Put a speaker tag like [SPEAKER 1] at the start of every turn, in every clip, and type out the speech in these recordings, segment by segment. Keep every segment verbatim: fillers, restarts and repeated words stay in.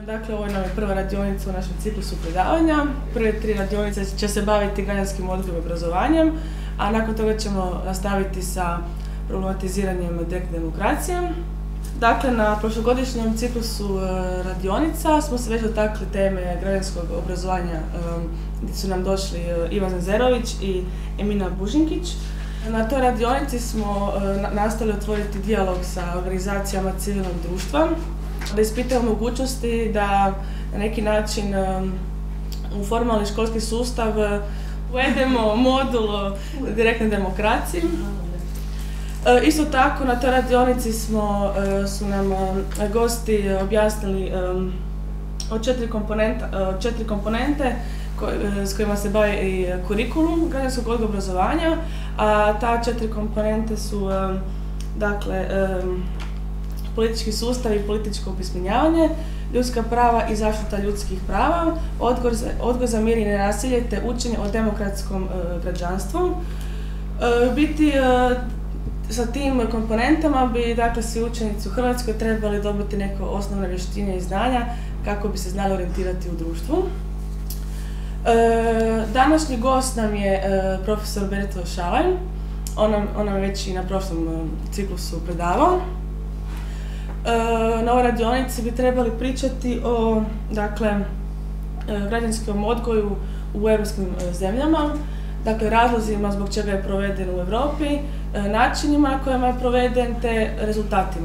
[SPEAKER 1] Dakle, ovo je nam je prva radionica u našem ciklusu predavanja. Prve tri radionice će se baviti građanskim odgojem i obrazovanjem, a nakon toga ćemo nastaviti sa problematiziranjem direktne demokracije. Dakle, na prošlogodišnjem ciklusu radionica smo se već dotakli teme građanskog obrazovanja, gdje su nam došli Ivan Zezerović i Emina Bužinkić. Na toj radionici smo nastavili otvoriti dijalog sa organizacijama civilnog društva, da ispitamo mogućnosti da na neki način u formalni školski sustav uvedemo modul direktne demokracije. Isto tako, na toj radionici smo, su nam gosti objasnili o četiri komponente, četiri komponente s kojima se bavi i kurikulum građanskog odgoja i obrazovanja, a ta četiri komponente su dakle, politički sustav i političko opismenjavanje, ljudska prava i zaštita ljudskih prava, odgoj za, odgoj za mir i nenasilje te učenje o demokratskom e, građanstvu. E, biti e, sa tim komponentama bi dakle, svi učenici u Hrvatskoj trebali dobiti neke osnovne vještine i znanja kako bi se znali orijentirati u društvu. E, današnji gost nam je e, profesor Berto Šalaj. On nam, on nam već i na prošlom ciklusu predavao. Na ovoj radionici bi trebali pričati o dakle, građanskom odgoju u europskim zemljama, dakle razlozima zbog čega je proveden u Europi, načinima kojima je proveden te rezultatima.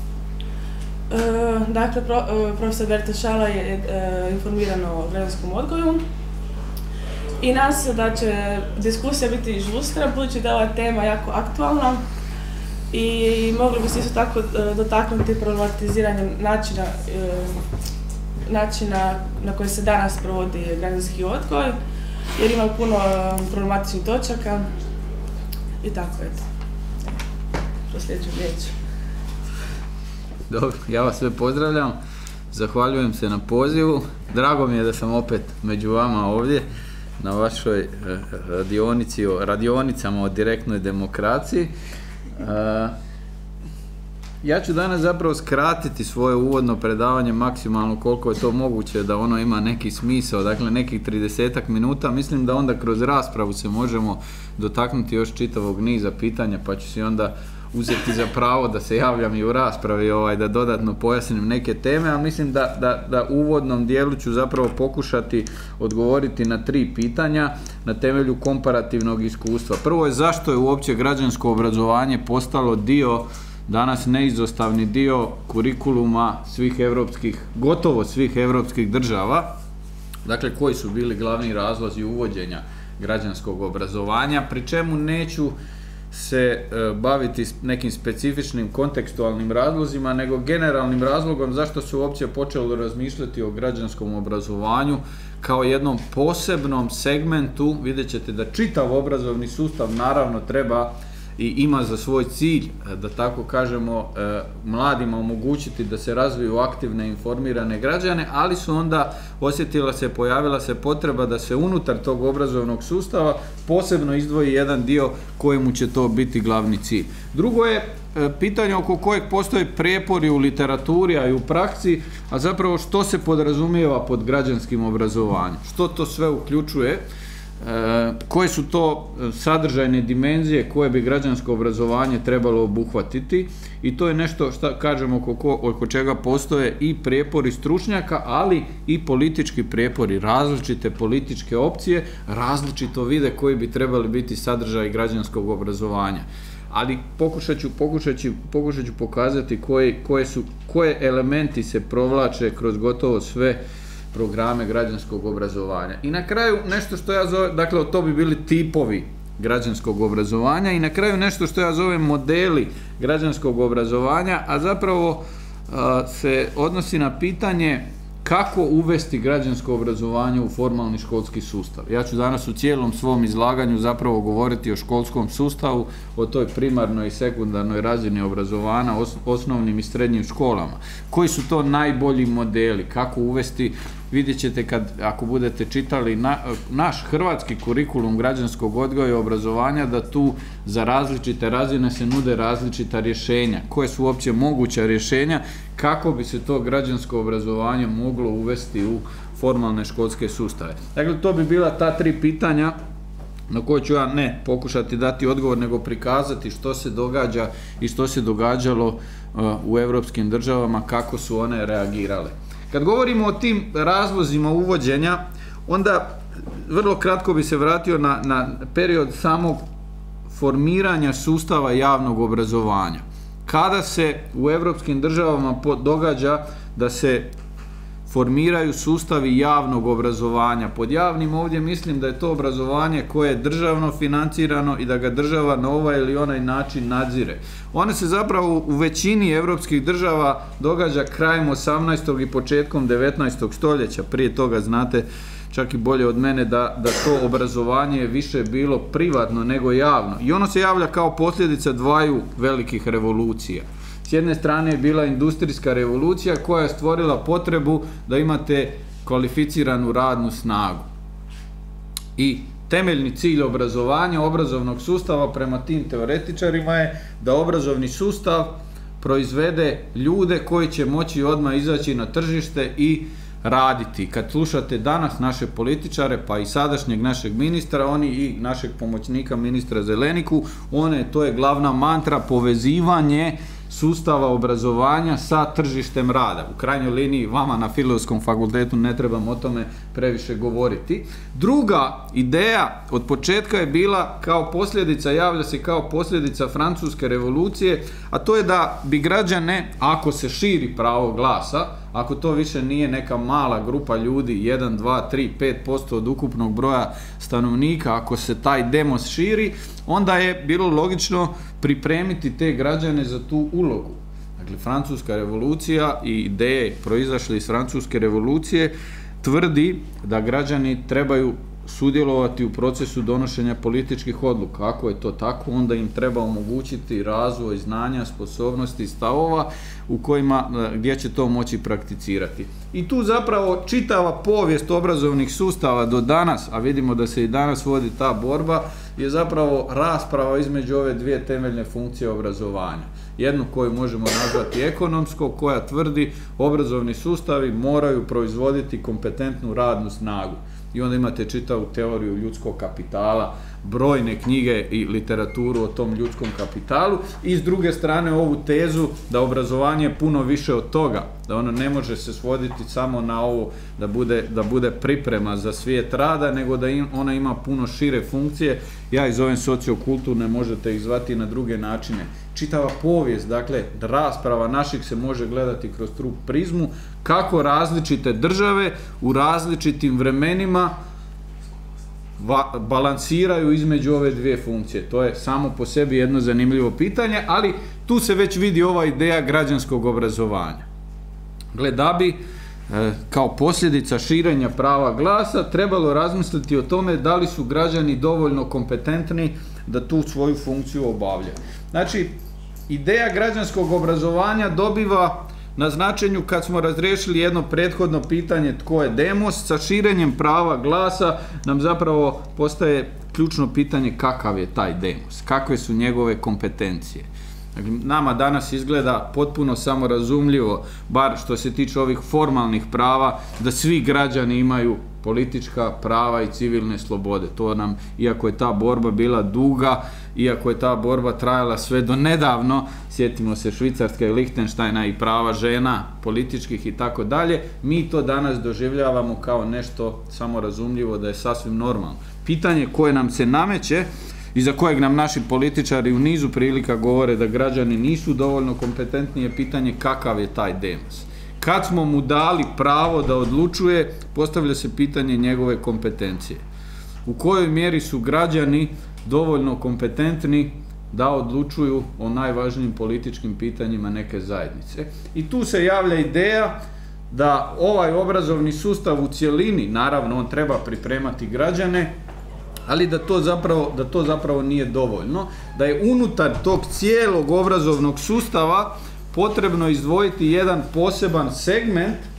[SPEAKER 1] Dakle, profesor Berto Šalaj je informiran o građanskom odgoju i nadam se da će diskusija biti žustra, budući da je ova tema jako aktualna. I mogli bi se isto tako dotaknuti problematiziranje načina, načina na koji se danas provodi građanski odgoj, jer ima puno problematičnih točaka i tako, eto. Prosljeđujem riječ.
[SPEAKER 2] Dobro, ja vas sve pozdravljam, zahvaljujem se na pozivu. Drago mi je da sam opet među vama ovdje na vašoj radionici, o radionicama o direktnoj demokraciji. Uh, ja ću danas zapravo skratiti svoje uvodno predavanje maksimalno koliko je to moguće da ono ima neki smisao, dakle nekih tridesetak minuta. Mislim da onda kroz raspravu se možemo dotaknuti još čitavog niza pitanja, pa ću si onda uzeti za pravo da se javljam i u raspravi, ovaj, da dodatno pojasnim neke teme, ali mislim da, da, da u uvodnom dijelu ću zapravo pokušati odgovoriti na tri pitanja na temelju komparativnog iskustva. Prvo je zašto je uopće građansko obrazovanje postalo dio, danas neizostavni dio kurikuluma svih evropskih, gotovo svih evropskih država. Dakle, koji su bili glavni razlozi uvođenja građanskog obrazovanja, pri čemu neću se e, baviti nekim specifičnim kontekstualnim razlozima, nego generalnim razlogom zašto se uopće počelo razmišljati o građanskom obrazovanju kao jednom posebnom segmentu. Vidjet ćete da čitav obrazovni sustav naravno treba i ima za svoj cilj, da tako kažemo, e, mladima omogućiti da se razviju aktivne, informirane građane, ali su onda osjetila se, pojavila se potreba da se unutar tog obrazovnog sustava posebno izdvoji jedan dio kojemu će to biti glavni cilj. Drugo je e, pitanje oko kojeg postoje prijepori u literaturi, a i u praksi, a zapravo što se podrazumijeva pod građanskim obrazovanjem, što to sve uključuje. E, koje su to sadržajne dimenzije koje bi građansko obrazovanje trebalo obuhvatiti, i to je nešto što kažemo oko, oko čega postoje i prijepori stručnjaka, ali i politički prijepori, različite političke opcije različito vide koji bi trebali biti sadržaj građanskog obrazovanja. Ali pokušat ću, pokušat ću, pokušat ću pokazati koje, koje, su, koje elementi se provlače kroz gotovo sve programe građanskog obrazovanja. I na kraju nešto što ja zovem, dakle to bi bili tipovi građanskog obrazovanja, i na kraju nešto što ja zovem modeli građanskog obrazovanja, a zapravo a, se odnosi na pitanje kako uvesti građansko obrazovanje u formalni školski sustav. Ja ću danas u cijelom svom izlaganju zapravo govoriti o školskom sustavu, o toj primarnoj i sekundarnoj razini obrazovanja, os, osnovnim i srednjim školama. Koji su to najbolji modeli, kako uvesti vidjet ćete kad, ako budete čitali na, naš hrvatski kurikulum građanskog odgoja i obrazovanja, da tu za različite razine se nude različita rješenja. Koje su uopće moguća rješenja kako bi se to građansko obrazovanje moglo uvesti u formalne školske sustave. Dakle, to bi bila ta tri pitanja na koje ću ja ne pokušati dati odgovor, nego prikazati što se događa i što se događalo uh, u europskim državama, kako su one reagirale. Kad govorimo o tim razlozima uvođenja, onda vrlo kratko bi se vratio na, na period samog formiranja sustava javnog obrazovanja. Kada se u europskim državama događa da se formiraju sustavi javnog obrazovanja. Pod javnim ovdje mislim da je to obrazovanje koje je državno financirano i da ga država na ovaj ili onaj način nadzire. One se zapravo u većini europskih država događa krajem osamnaestog i početkom devetnaestog stoljeća. Prije toga znate čak i bolje od mene da, da to obrazovanje je više bilo privatno nego javno. I ono se javlja kao posljedica dvaju velikih revolucija. S jedne strane je bila industrijska revolucija koja je stvorila potrebu da imate kvalificiranu radnu snagu. I temeljni cilj obrazovanja, obrazovnog sustava prema tim teoretičarima je da obrazovni sustav proizvede ljude koji će moći odmah izaći na tržište i raditi. Kad slušate danas naše političare, pa i sadašnjeg našeg ministra, oni i našeg pomoćnika ministra Zeleniku, one, to je glavna mantra, povezivanje sustava obrazovanja sa tržištem rada. U krajnjoj liniji vama na Filozofskom fakultetu ne trebam o tome previše govoriti. Druga ideja od početka je bila kao posljedica, javlja se kao posljedica Francuske revolucije, a to je da bi građane, ako se širi pravo glasa, ako to više nije neka mala grupa ljudi, jedan, dva, tri, pet posto od ukupnog broja stanovnika, ako se taj demos širi, onda je bilo logično pripremiti te građane za tu ulogu. Dakle, Francuska revolucija i ideje proizašle iz Francuske revolucije tvrdi da građani trebaju sudjelovati u procesu donošenja političkih odluka. Ako je to tako, onda im treba omogućiti razvoj znanja, sposobnosti i stavova u kojima, gdje će to moći prakticirati. I tu zapravo čitava povijest obrazovnih sustava do danas, a vidimo da se i danas vodi ta borba, je zapravo rasprava između ove dvije temeljne funkcije obrazovanja. Jednu koju možemo nazvati ekonomsko, koja tvrdi obrazovni sustavi moraju proizvoditi kompetentnu radnu snagu. I onda imate čitavu teoriju ljudskog kapitala, brojne knjige i literaturu o tom ljudskom kapitalu, i s druge strane ovu tezu da obrazovanje je puno više od toga, da ono ne može se svoditi samo na ovo da bude, da bude priprema za svijet rada, nego da im, ona ima puno šire funkcije. Ja ih zovem sociokulturne, možete ih zvati na druge načine. Čitava povijest, dakle, rasprava naših se može gledati kroz tu prizmu kako različite države u različitim vremenima balansiraju između ove dvije funkcije. To je samo po sebi jedno zanimljivo pitanje, ali tu se već vidi ova ideja građanskog obrazovanja. Gle, da bi e, kao posljedica širenja prava glasa trebalo razmisliti o tome da li su građani dovoljno kompetentni da tu svoju funkciju obavljaju. Znači, ideja građanskog obrazovanja dobiva na značenju kad smo razriješili jedno prethodno pitanje tko je demos. Sa širenjem prava glasa nam zapravo postaje ključno pitanje kakav je taj demos, kakve su njegove kompetencije. Dakle, nama danas izgleda potpuno samorazumljivo, bar što se tiče ovih formalnih prava, da svi građani imaju politička prava i civilne slobode. To nam, iako je ta borba bila duga, iako je ta borba trajala sve do nedavno, sjetimo se Švicarske i Lihtenštajna i prava žena, političkih i tako dalje, mi to danas doživljavamo kao nešto samorazumljivo, da je sasvim normalno. Pitanje koje nam se nameće i za kojeg nam naši političari u nizu prilika govore da građani nisu dovoljno kompetentni je pitanje kakav je taj demos. Kad smo mu dali pravo da odlučuje, postavlja se pitanje njegove kompetencije. U kojoj mjeri su građani dovoljno kompetentni da odlučuju o najvažnijim političkim pitanjima neke zajednice. I tu se javlja ideja da ovaj obrazovni sustav u cjelini, naravno on treba pripremati građane, ali da to zapravo, da to zapravo nije dovoljno, da je unutar tog cijelog obrazovnog sustava potrebno izdvojiti jedan poseban segment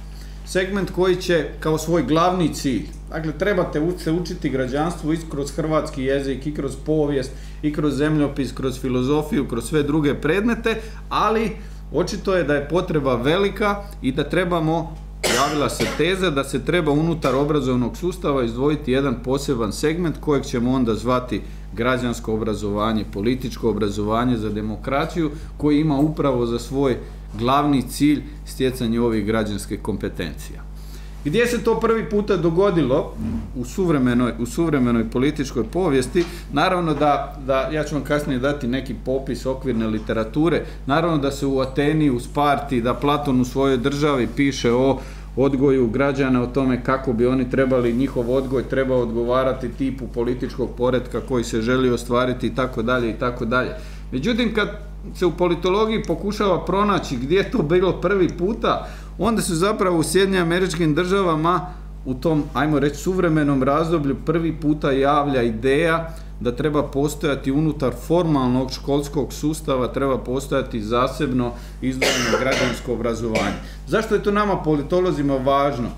[SPEAKER 2] segment koji će kao svoj glavni cilj, dakle trebate se učiti građanstvu i kroz hrvatski jezik, i kroz povijest, i kroz zemljopis, kroz filozofiju, kroz sve druge predmete, ali očito je da je potreba velika i da trebamo, javila se teza da se treba unutar obrazovnog sustava izdvojiti jedan poseban segment kojeg ćemo onda zvati građansko obrazovanje, političko obrazovanje za demokraciju, koji ima upravo za svoj glavni cilj stjecanje ovih građanskih kompetencija. Gdje se to prvi puta dogodilo u suvremenoj, u suvremenoj političkoj povijesti? Naravno da, da, ja ću vam kasnije dati neki popis okvirne literature, naravno da se u Ateni, u Sparti, da Platon u svojoj državi piše o odgoju građana, o tome kako bi oni trebali, njihov odgoj treba odgovarati tipu političkog poretka koji se želi ostvariti i tako dalje i tako dalje. Međutim, kad se u politologiji pokušava pronaći gdje je to bilo prvi puta, onda se zapravo u Sjedinjenim Američkim Državama u tom, ajmo reći, suvremenom razdoblju prvi puta javlja ideja da treba postojati unutar formalnog školskog sustava, treba postojati zasebno izdvojeno građansko obrazovanje. Zašto je to nama politolozima važno?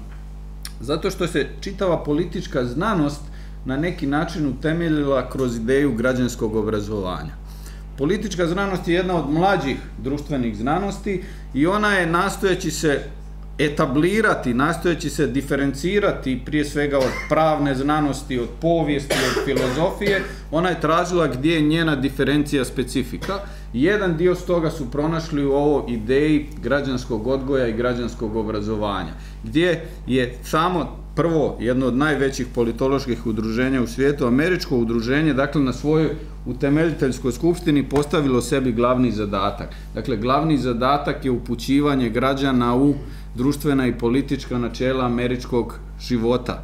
[SPEAKER 2] Zato što se čitava politička znanost na neki način utemeljila kroz ideju građanskog obrazovanja. Politička znanost je jedna od mlađih društvenih znanosti i ona je, nastojeći se etablirati, nastojeći se diferencirati prije svega od pravne znanosti, od povijesti, od filozofije, ona je tražila gdje je njena diferencija specifika. Jedan dio s toga su pronašli u ovoj ideji građanskog odgoja i građanskog obrazovanja, gdje je samo prvo jedno od najvećih politoloških udruženja u svijetu, američko udruženje, dakle na svojoj utemeljiteljskoj skupštini postavilo sebi glavni zadatak. Dakle, glavni zadatak je upućivanje građana u društvena i politička načela američkog života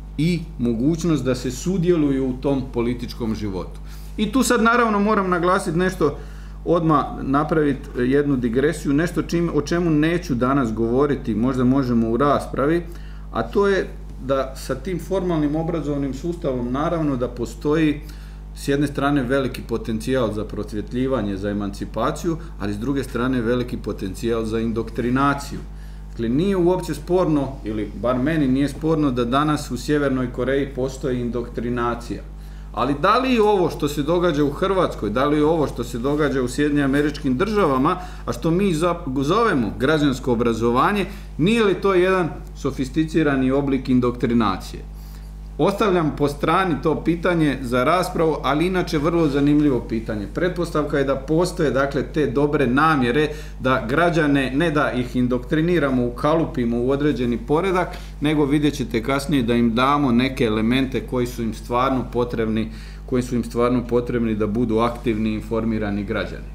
[SPEAKER 2] i mogućnost da se sudjeluju u tom političkom životu. I tu sad naravno moram naglasiti nešto, odmah napraviti jednu digresiju, nešto čim, o čemu neću danas govoriti, možda možemo u raspravi, a to je da sa tim formalnim obrazovnim sustavom naravno da postoji s jedne strane veliki potencijal za prosvjetljivanje, za emancipaciju, ali s druge strane veliki potencijal za indoktrinaciju. Dakle, nije uopće sporno, ili bar meni nije sporno, da danas u Sjevernoj Koreji postoji indoktrinacija. Ali da li je ovo što se događa u Hrvatskoj, da li je ovo što se događa u Sjedinjenim Američkim Državama, a što mi zovemo građansko obrazovanje, nije li to jedan sofisticirani oblik indoktrinacije? Ostavljam po strani to pitanje za raspravu, ali inače vrlo zanimljivo pitanje. Pretpostavka je da postoje, dakle, te dobre namjere da građane, ne da ih indoktriniramo, ukalupimo u određeni poredak, nego vidjet ćete kasnije da im damo neke elemente koji su im stvarno potrebni, koji su im stvarno potrebni da budu aktivni i informirani građani.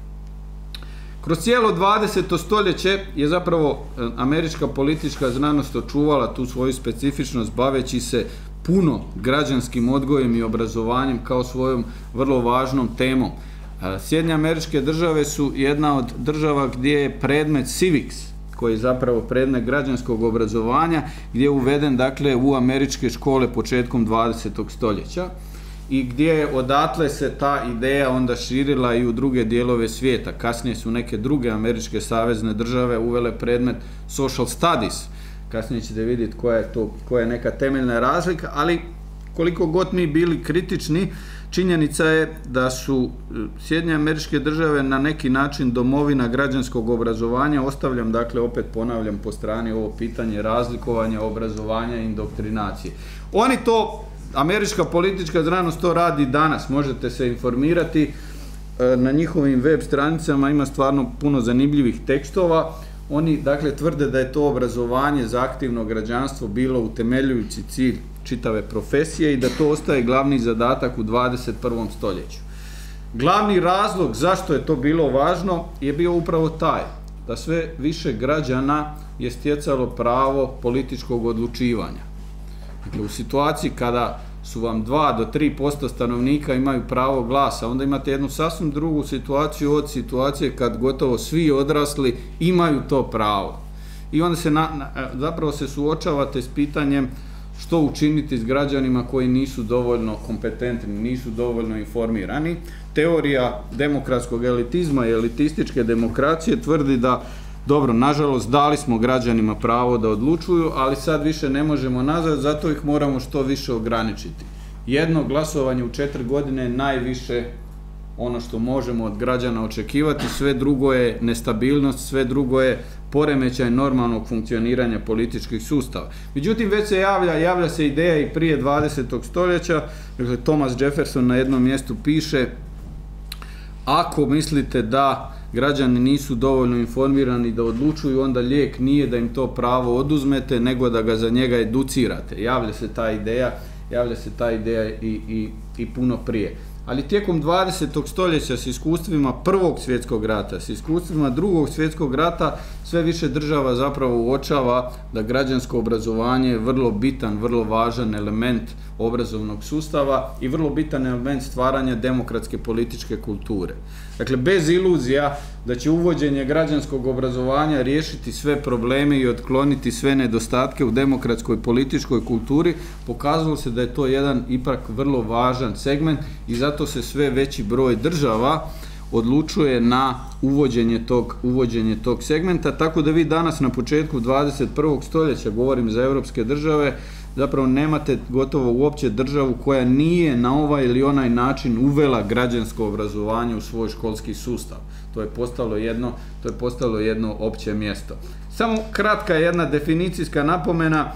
[SPEAKER 2] Kroz cijelo dvadeseto stoljeće je zapravo američka politička znanost očuvala tu svoju specifičnost baveći se puno građanskim odgojem i obrazovanjem kao svojom vrlo važnom temom. Sjedinjene Američke Države su jedna od država gdje je predmet civics, koji je zapravo predmet građanskog obrazovanja, gdje je uveden, dakle, u američke škole početkom dvadesetog stoljeća i gdje odatle se ta ideja onda širila i u druge dijelove svijeta. Kasnije su neke druge američke savezne države uvele predmet social studies. Kasnije ćete vidjeti koja je to, koja je neka temeljna razlika, ali koliko god mi bili kritični, činjenica je da su Sjedinjene Američke Države na neki način domovina građanskog obrazovanja. Ostavljam, dakle, opet ponavljam po strani ovo pitanje razlikovanja obrazovanja i indoktrinacije. Oni to, američka politička znanost to radi danas, možete se informirati, na njihovim web stranicama ima stvarno puno zanimljivih tekstova. Oni, dakle, tvrde da je to obrazovanje za aktivno građanstvo bilo utemeljujući cilj čitave profesije i da to ostaje glavni zadatak u dvadeset prvom stoljeću. Glavni razlog zašto je to bilo važno je bio upravo taj, da sve više građana je stjecalo pravo političkog odlučivanja. Dakle, u situaciji kada su vam dva do tri posto stanovnika imaju pravo glasa, onda imate jednu sasvim drugu situaciju od situacije kad gotovo svi odrasli imaju to pravo. I onda se na, na, zapravo se suočavate s pitanjem što učiniti s građanima koji nisu dovoljno kompetentni, nisu dovoljno informirani. Teorija demokratskog elitizma i elitističke demokracije tvrdi da dobro, nažalost dali smo građanima pravo da odlučuju, ali sad više ne možemo nazad, zato ih moramo što više ograničiti. Jedno glasovanje u četiri godine je najviše ono što možemo od građana očekivati, sve drugo je nestabilnost, sve drugo je poremećaj normalnog funkcioniranja političkih sustava. Međutim, već se javlja, javlja se ideja i prije dvadesetog stoljeća, dakle Thomas Jefferson na jednom mjestu piše: ako mislite da građani nisu dovoljno informirani da odlučuju, onda lijek nije da im to pravo oduzmete, nego da ga za njega educirate. Javlja se ta ideja, javlja se ta ideja i, i, i puno prije. Ali tijekom dvadesetog stoljeća s iskustvima Prvog svjetskog rata, s iskustvima Drugog svjetskog rata, sve više država zapravo uočava da građansko obrazovanje je vrlo bitan, vrlo važan element obrazovnog sustava i vrlo bitan element stvaranja demokratske političke kulture. Dakle, bez iluzija da će uvođenje građanskog obrazovanja riješiti sve probleme i otkloniti sve nedostatke u demokratskoj političkoj kulturi, pokazalo se da je to jedan ipak vrlo važan segment i zato se sve veći broj država odlučuje na uvođenje tog, uvođenje tog segmenta, tako da vi danas na početku dvadeset prvog stoljeća, govorim za europske države, zapravo nemate gotovo uopće državu koja nije na ovaj ili onaj način uvela građansko obrazovanje u svoj školski sustav. To je postalo jedno, to je postalo jedno opće mjesto. Samo kratka jedna definicijska napomena,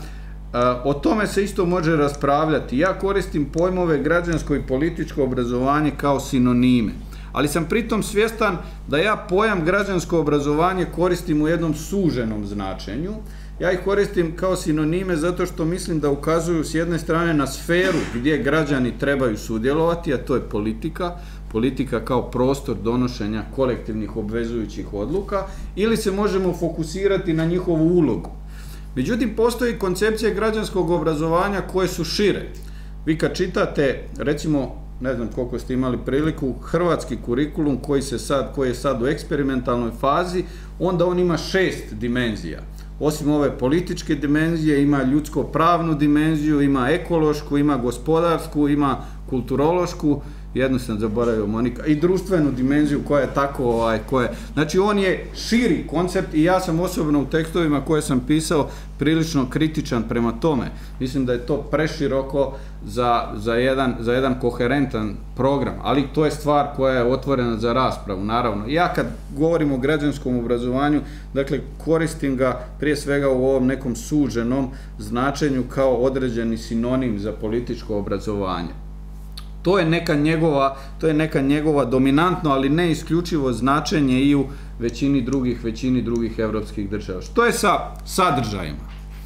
[SPEAKER 2] o tome se isto može raspravljati. Ja koristim pojmove građansko i političko obrazovanje kao sinonime, ali sam pritom svjestan da ja pojam građansko obrazovanje koristim u jednom suženom značenju. Ja ih koristim kao sinonime zato što mislim da ukazuju s jedne strane na sferu gdje građani trebaju sudjelovati, a to je politika, politika kao prostor donošenja kolektivnih obvezujućih odluka, ili se možemo fokusirati na njihovu ulogu. Međutim, postoji koncepcija građanskog obrazovanja koje su šire. Vi kad čitate, recimo, ne znam koliko ste imali priliku, hrvatski kurikulum koji, se sad, koji je sad u eksperimentalnoj fazi, onda on ima šest dimenzija. Osim ove političke dimenzije, ima ljudsko-pravnu dimenziju, ima ekološku, ima gospodarsku, ima kulturološku, jednu sam zaboravio, Monika, i društvenu dimenziju koja je tako, ovaj, koja je, znači on je širi koncept i ja sam osobno u tekstovima koje sam pisao prilično kritičan prema tome. Mislim da je to preširoko za, za, jedan, za jedan koherentan program, ali to je stvar koja je otvorena za raspravu, naravno. Ja kad govorim o građanskom obrazovanju, dakle koristim ga prije svega u ovom nekom suženom značenju kao određeni sinonim za političko obrazovanje. To je neka njegova, to je neka njegova dominantno, ali ne isključivo značenje i u većini drugih, većini drugih europskih država. Što je sa sadržajima?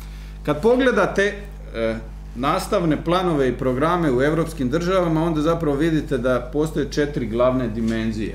[SPEAKER 2] Kad pogledate e, nastavne planove i programe u europskim državama, onda zapravo vidite da postoje četiri glavne dimenzije.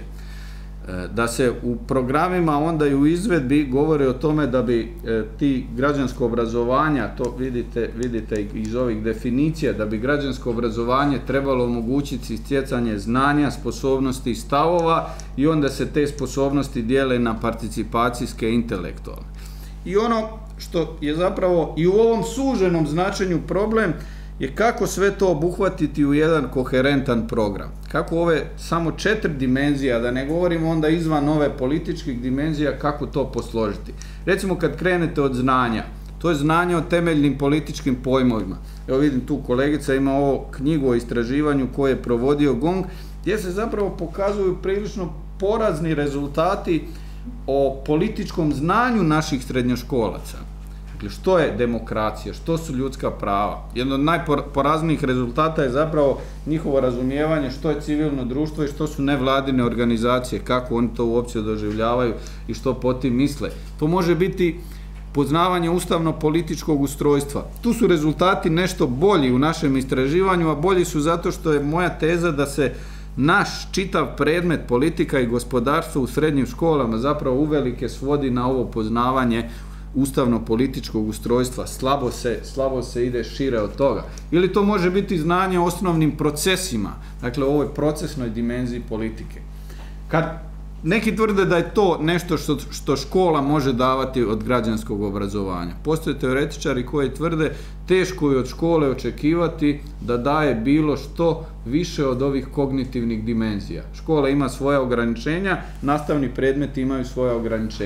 [SPEAKER 2] Da se u programima onda i u izvedbi govore o tome da bi e, ti građansko obrazovanja, to vidite, vidite iz ovih definicija, da bi građansko obrazovanje trebalo omogućiti stjecanje znanja, sposobnosti i stavova i onda se te sposobnosti dijele na participacijske i intelektualne. I ono što je zapravo i u ovom suženom značenju problem je kako sve to obuhvatiti u jedan koherentan program. Kako ove samo četiri dimenzije, a da ne govorimo onda izvan ove političkih dimenzija, kako to posložiti. Recimo kad krenete od znanja, to je znanje o temeljnim političkim pojmovima. Evo vidim tu kolegica ima ovo knjigu o istraživanju koje je provodio GONG, gdje se zapravo pokazuju prilično porazni rezultati o političkom znanju naših srednjoškolaca. Dakle, što je demokracija, što su ljudska prava? Jedno od najporaznijih rezultata je zapravo njihovo razumijevanje što je civilno društvo i što su nevladine organizacije, kako oni to uopće doživljavaju i što po tim misle. To može biti poznavanje ustavno-političkog ustrojstva. Tu su rezultati nešto bolji u našem istraživanju, a bolji su zato što je moja teza da se naš čitav predmet politika i gospodarstvo u srednjim školama zapravo uvelike svodi na ovo poznavanje ustavno-političkog ustrojstva, slabo se, slabo se ide šire od toga. Ili to može biti znanje o osnovnim procesima, dakle o ovoj procesnoj dimenziji politike. Kad neki tvrde da je to nešto što, što škola može davati od građanskog obrazovanja. Postoje teoretičari koji tvrde teško je od škole očekivati da daje bilo što više od ovih kognitivnih dimenzija. Škola ima svoja ograničenja, nastavni predmeti imaju svoja ograničenja.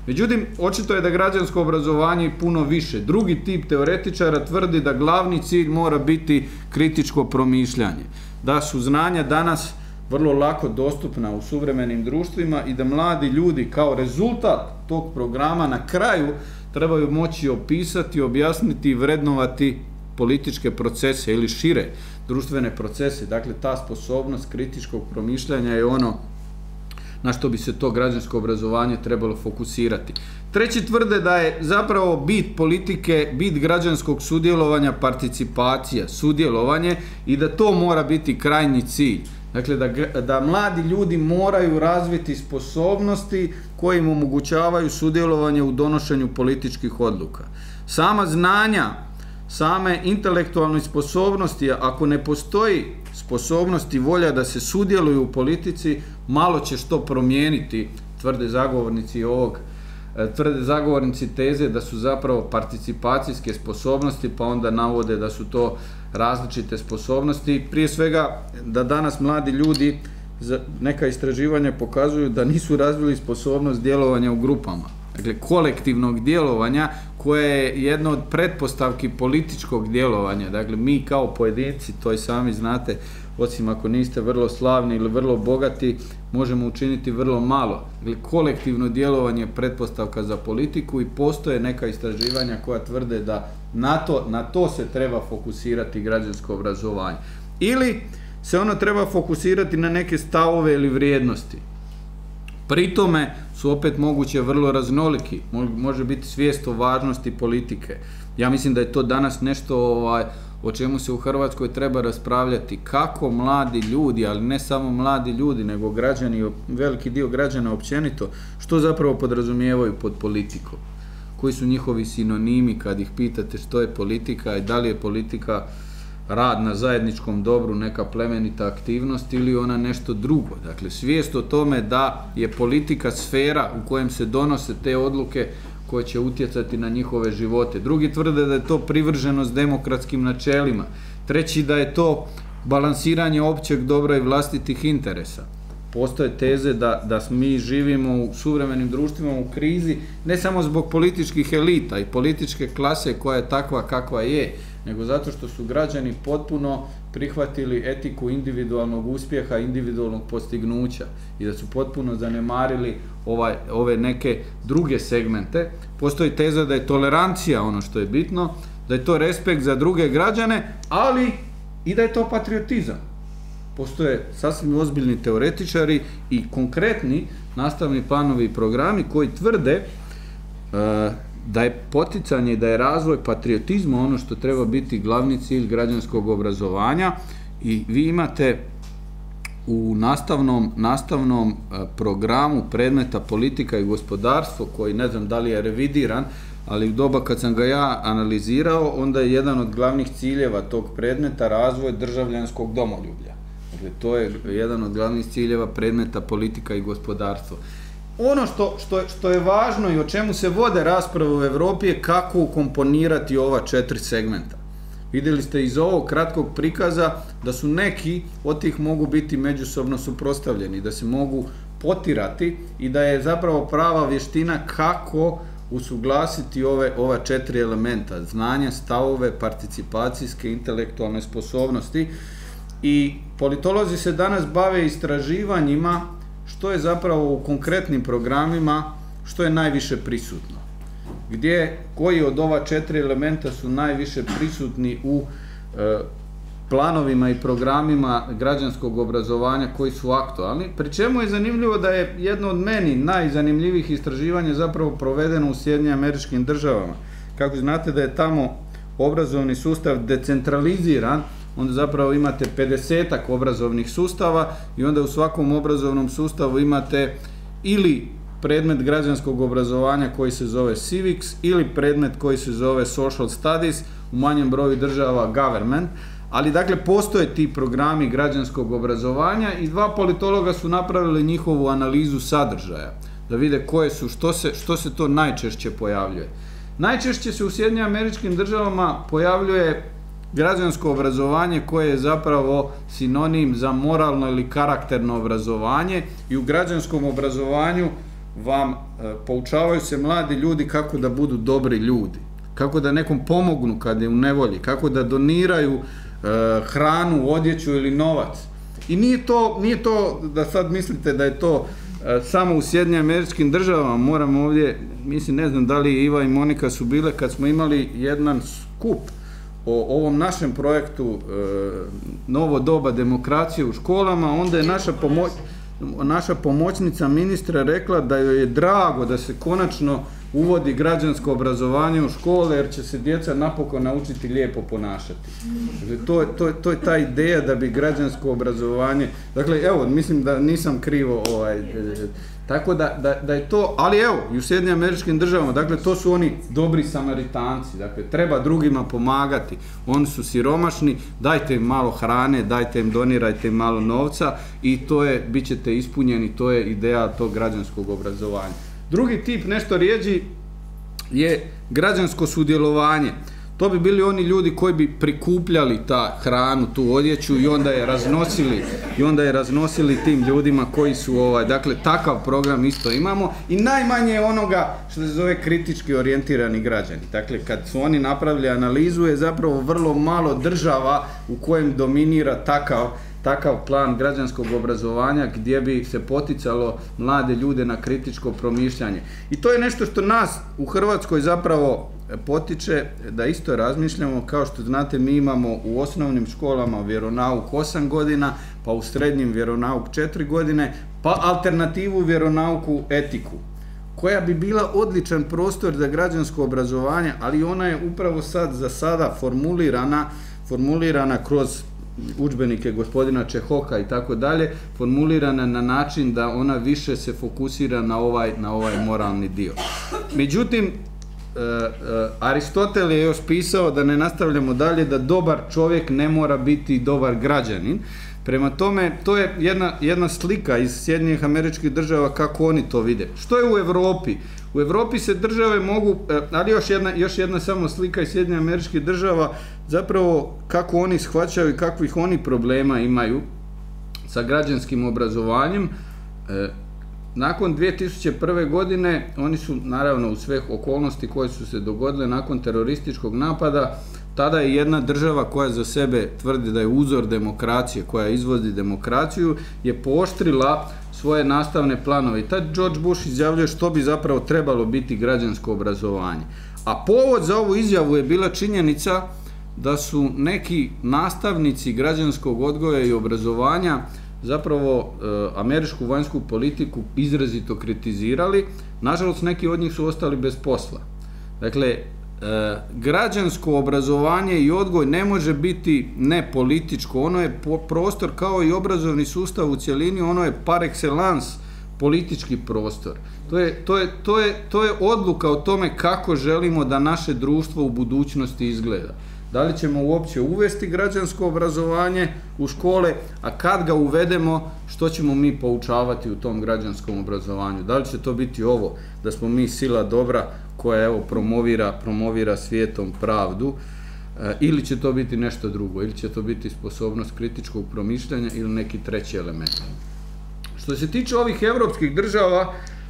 [SPEAKER 2] Međutim, očito je da građansko obrazovanje je puno više. Drugi tip teoretičara tvrdi da glavni cilj mora biti kritičko promišljanje. Da su znanja danas vrlo lako dostupna u suvremenim društvima i da mladi ljudi kao rezultat tog programa na kraju trebaju moći opisati, objasniti i vrednovati političke procese ili šire društvene procese. Dakle, ta sposobnost kritičkog promišljanja je ono na što bi se to građansko obrazovanje trebalo fokusirati. Treći tvrde da je zapravo bit politike, bit građanskog sudjelovanja, participacija, sudjelovanje i da to mora biti krajnji cilj. Dakle, da, da mladi ljudi moraju razviti sposobnosti koje im omogućavaju sudjelovanje u donošenju političkih odluka. Sama znanja, same intelektualne sposobnosti, ako ne postoji sposobnost i volja da se sudjeluju u politici, malo će što promijeniti, tvrde zagovornici ovog, tvrde zagovornici teze da su zapravo participacijske sposobnosti, pa onda navode da su to različite sposobnosti. Prije svega da danas mladi ljudi, neka istraživanja pokazuju da nisu razvili sposobnost djelovanja u grupama. Dakle, kolektivnog djelovanja koje je jedna od pretpostavki političkog djelovanja. Dakle, mi kao pojedinci, to i sami znate, osim ako niste vrlo slavni ili vrlo bogati, možemo učiniti vrlo malo. Dakle, kolektivno djelovanje je pretpostavka za politiku i postoje neka istraživanja koja tvrde da na to, na to se treba fokusirati građansko obrazovanje. Ili se ono treba fokusirati na neke stavove ili vrijednosti. Pri tome su opet moguće vrlo raznoliki, može biti svijest o važnosti politike. Ja mislim da je to danas nešto ovaj, o čemu se u Hrvatskoj treba raspravljati, kako mladi ljudi, ali ne samo mladi ljudi, nego građani, veliki dio građana općenito, što zapravo podrazumijevaju pod politikom. Koji su njihovi sinonimi kad ih pitate što je politika i da li je politika rad na zajedničkom dobru, neka plemenita aktivnost ili ona nešto drugo. Dakle, svijest o tome da je politika sfera u kojem se donose te odluke koje će utjecati na njihove živote. Drugi tvrde da je to privrženost demokratskim načelima. Treći da je to balansiranje općeg dobra i vlastitih interesa. Postoje teze da, da mi živimo u suvremenim društvima u krizi ne samo zbog političkih elita i političke klase koja je takva kakva je, nego zato što su građani potpuno prihvatili etiku individualnog uspjeha, individualnog postignuća i da su potpuno zanemarili ovaj, ove neke druge segmente. Postoji teza da je tolerancija ono što je bitno, da je to respekt za druge građane, ali i da je to patriotizam. Postoje sasvim ozbiljni teoretičari i konkretni nastavni planovi i programi koji tvrde uh, da je poticanje i da je razvoj patriotizma ono što treba biti glavni cilj građanskog obrazovanja i vi imate u nastavnom, nastavnom programu predmeta politika i gospodarstvo koji ne znam da li je revidiran, ali u doba kad sam ga ja analizirao, onda je jedan od glavnih ciljeva tog predmeta razvoj državljanskog domoljublja. Dakle, to je jedan od glavnih ciljeva predmeta politika i gospodarstvo. Ono što, što, što je važno i o čemu se vode rasprave u Europi je kako ukomponirati ova četiri segmenta. Vidjeli ste iz ovog kratkog prikaza da su neki od tih mogu biti međusobno suprotstavljeni, da se mogu potirati i da je zapravo prava vještina kako usuglasiti ove, ova četiri elementa, znanja, stavove, participacijske, intelektualne sposobnosti. I politolozi se danas bave istraživanjima što je zapravo u konkretnim programima, što je najviše prisutno. Gdje, koji od ova četiri elementa su najviše prisutni u e, planovima i programima građanskog obrazovanja koji su aktualni. Pri čemu je zanimljivo da je jedno od meni najzanimljivijih istraživanja zapravo provedeno u Sjedinjenim Američkim Državama. Kako znate da je tamo obrazovni sustav decentraliziran, onda zapravo imate pedesetak obrazovnih sustava i onda u svakom obrazovnom sustavu imate ili predmet građanskog obrazovanja koji se zove civics ili predmet koji se zove social studies, u manjem broju država government, ali dakle postoje ti programi građanskog obrazovanja i dva politologa su napravili njihovu analizu sadržaja, da vide koje su, što se, što se to najčešće pojavljuje. Najčešće se u Sjedinjenim Američkim Državama pojavljuje građansko obrazovanje koje je zapravo sinonim za moralno ili karakterno obrazovanje i u građanskom obrazovanju vam e, poučavaju se mladi ljudi kako da budu dobri ljudi, kako da nekom pomognu kad je u nevolji, kako da doniraju e, hranu, odjeću ili novac. I nije to, nije to da sad mislite da je to e, samo u Sjedinjenim Američkim Državama. Moram ovdje, mislim, ne znam da li Iva i Monika su bile kad smo imali jedan skup o ovom našem projektu e, Novo doba demokracije u školama, onda je naša pomoć, naša pomoćnica ministra rekla da joj je drago da se konačno uvodi građansko obrazovanje u škole jer će se djeca napokon naučiti lijepo ponašati. Dakle, to, to, to je ta ideja da bi građansko obrazovanje, dakle evo, mislim da nisam krivo ovaj, tako da, da, da je to, ali evo, i u Sjedinjenim Američkim Državama, dakle to su oni dobri Samaritanci, dakle treba drugima pomagati, oni su siromašni, dajte im malo hrane, dajte im, donirajte im malo novca i to je, bit ćete ispunjeni, to je ideja tog građanskog obrazovanja. Drugi tip, nešto rijeđi, je građansko sudjelovanje. To bi bili oni ljudi koji bi prikupljali ta hranu, tu odjeću i onda je raznosili i onda je raznosili tim ljudima koji su ovaj, dakle takav program isto imamo i najmanje onoga što se zove kritički orijentirani građani. Dakle kad su oni napravili analizu je zapravo vrlo malo država u kojem dominira takav takav plan građanskog obrazovanja gdje bi se poticalo mlade ljude na kritičko promišljanje. I to je nešto što nas u Hrvatskoj zapravo potiče da isto razmišljamo. Kao što znate, mi imamo u osnovnim školama vjeronauk osam godina, pa u srednjim vjeronauk četiri godine, pa alternativu vjeronauku etiku, koja bi bila odličan prostor za građansko obrazovanje, ali ona je upravo sad za sada formulirana, formulirana kroz udžbenike gospodina Čehoka i tako dalje, formulirana na način da ona više se fokusira na ovaj, na ovaj moralni dio. Međutim, Aristotel je još pisao, da ne nastavljamo dalje, da dobar čovjek ne mora biti dobar građanin. Prema tome, to je jedna, jedna slika iz Sjedinjenih Američkih Država kako oni to vide. Što je u Europi? U Europi se države mogu, ali još jedna, još jedna samo slika iz Sjedinjenih Američkih Država, zapravo kako oni shvaćaju i kakvih oni problema imaju sa građanskim obrazovanjem. Nakon dvije tisuće prve. godine, oni su, naravno, u sve okolnosti koje su se dogodile nakon terorističkog napada, tada je jedna država koja za sebe tvrdi da je uzor demokracije, koja izvodi demokraciju, je pooštrila svoje nastavne planove. I tad George Bush izjavljuje što bi zapravo trebalo biti građansko obrazovanje. A povod za ovu izjavu je bila činjenica da su neki nastavnici građanskog odgoja i obrazovanja zapravo e, američku vanjsku politiku izrazito kritizirali. Nažalost, neki od njih su ostali bez posla. Dakle, e, građansko obrazovanje i odgoj ne može biti nepolitičko, ono je po, prostor kao i obrazovni sustav u cjelini, ono je par excellence politički prostor. To je, to je, to je, to je odluka o tome kako želimo da naše društvo u budućnosti izgleda. Da li ćemo uopće uvesti građansko obrazovanje u škole, a kad ga uvedemo, što ćemo mi poučavati u tom građanskom obrazovanju? Da li će to biti ovo, da smo mi sila dobra koja evo promovira, promovira svijetom pravdu, e, ili će to biti nešto drugo, ili će to biti sposobnost kritičkog promišljanja ili neki treći element. Što se tiče ovih europskih država,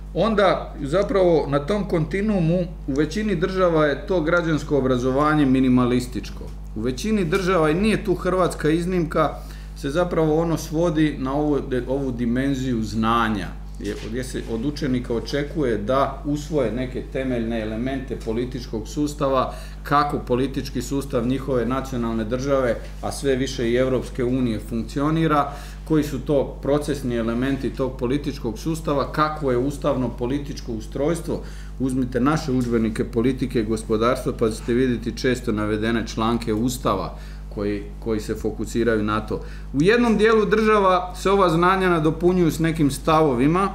[SPEAKER 2] onda zapravo na tom kontinuumu u većini država je to građansko obrazovanje minimalističko. U većini država, i nije tu Hrvatska iznimka, se zapravo ono svodi na ovu, ovu dimenziju znanja, gdje se od učenika očekuje da usvoje neke temeljne elemente političkog sustava, kako politički sustav njihove nacionalne države, a sve više i Europske unije funkcionira, koji su to procesni elementi tog političkog sustava, kakvo je ustavno političko ustrojstvo. Uzmite naše udžbenike politike i gospodarstva pa ćete vidjeti često navedene članke Ustava koji, koji se fokusiraju na to. U jednom dijelu država se ova znanja nadopunjuju s nekim stavovima,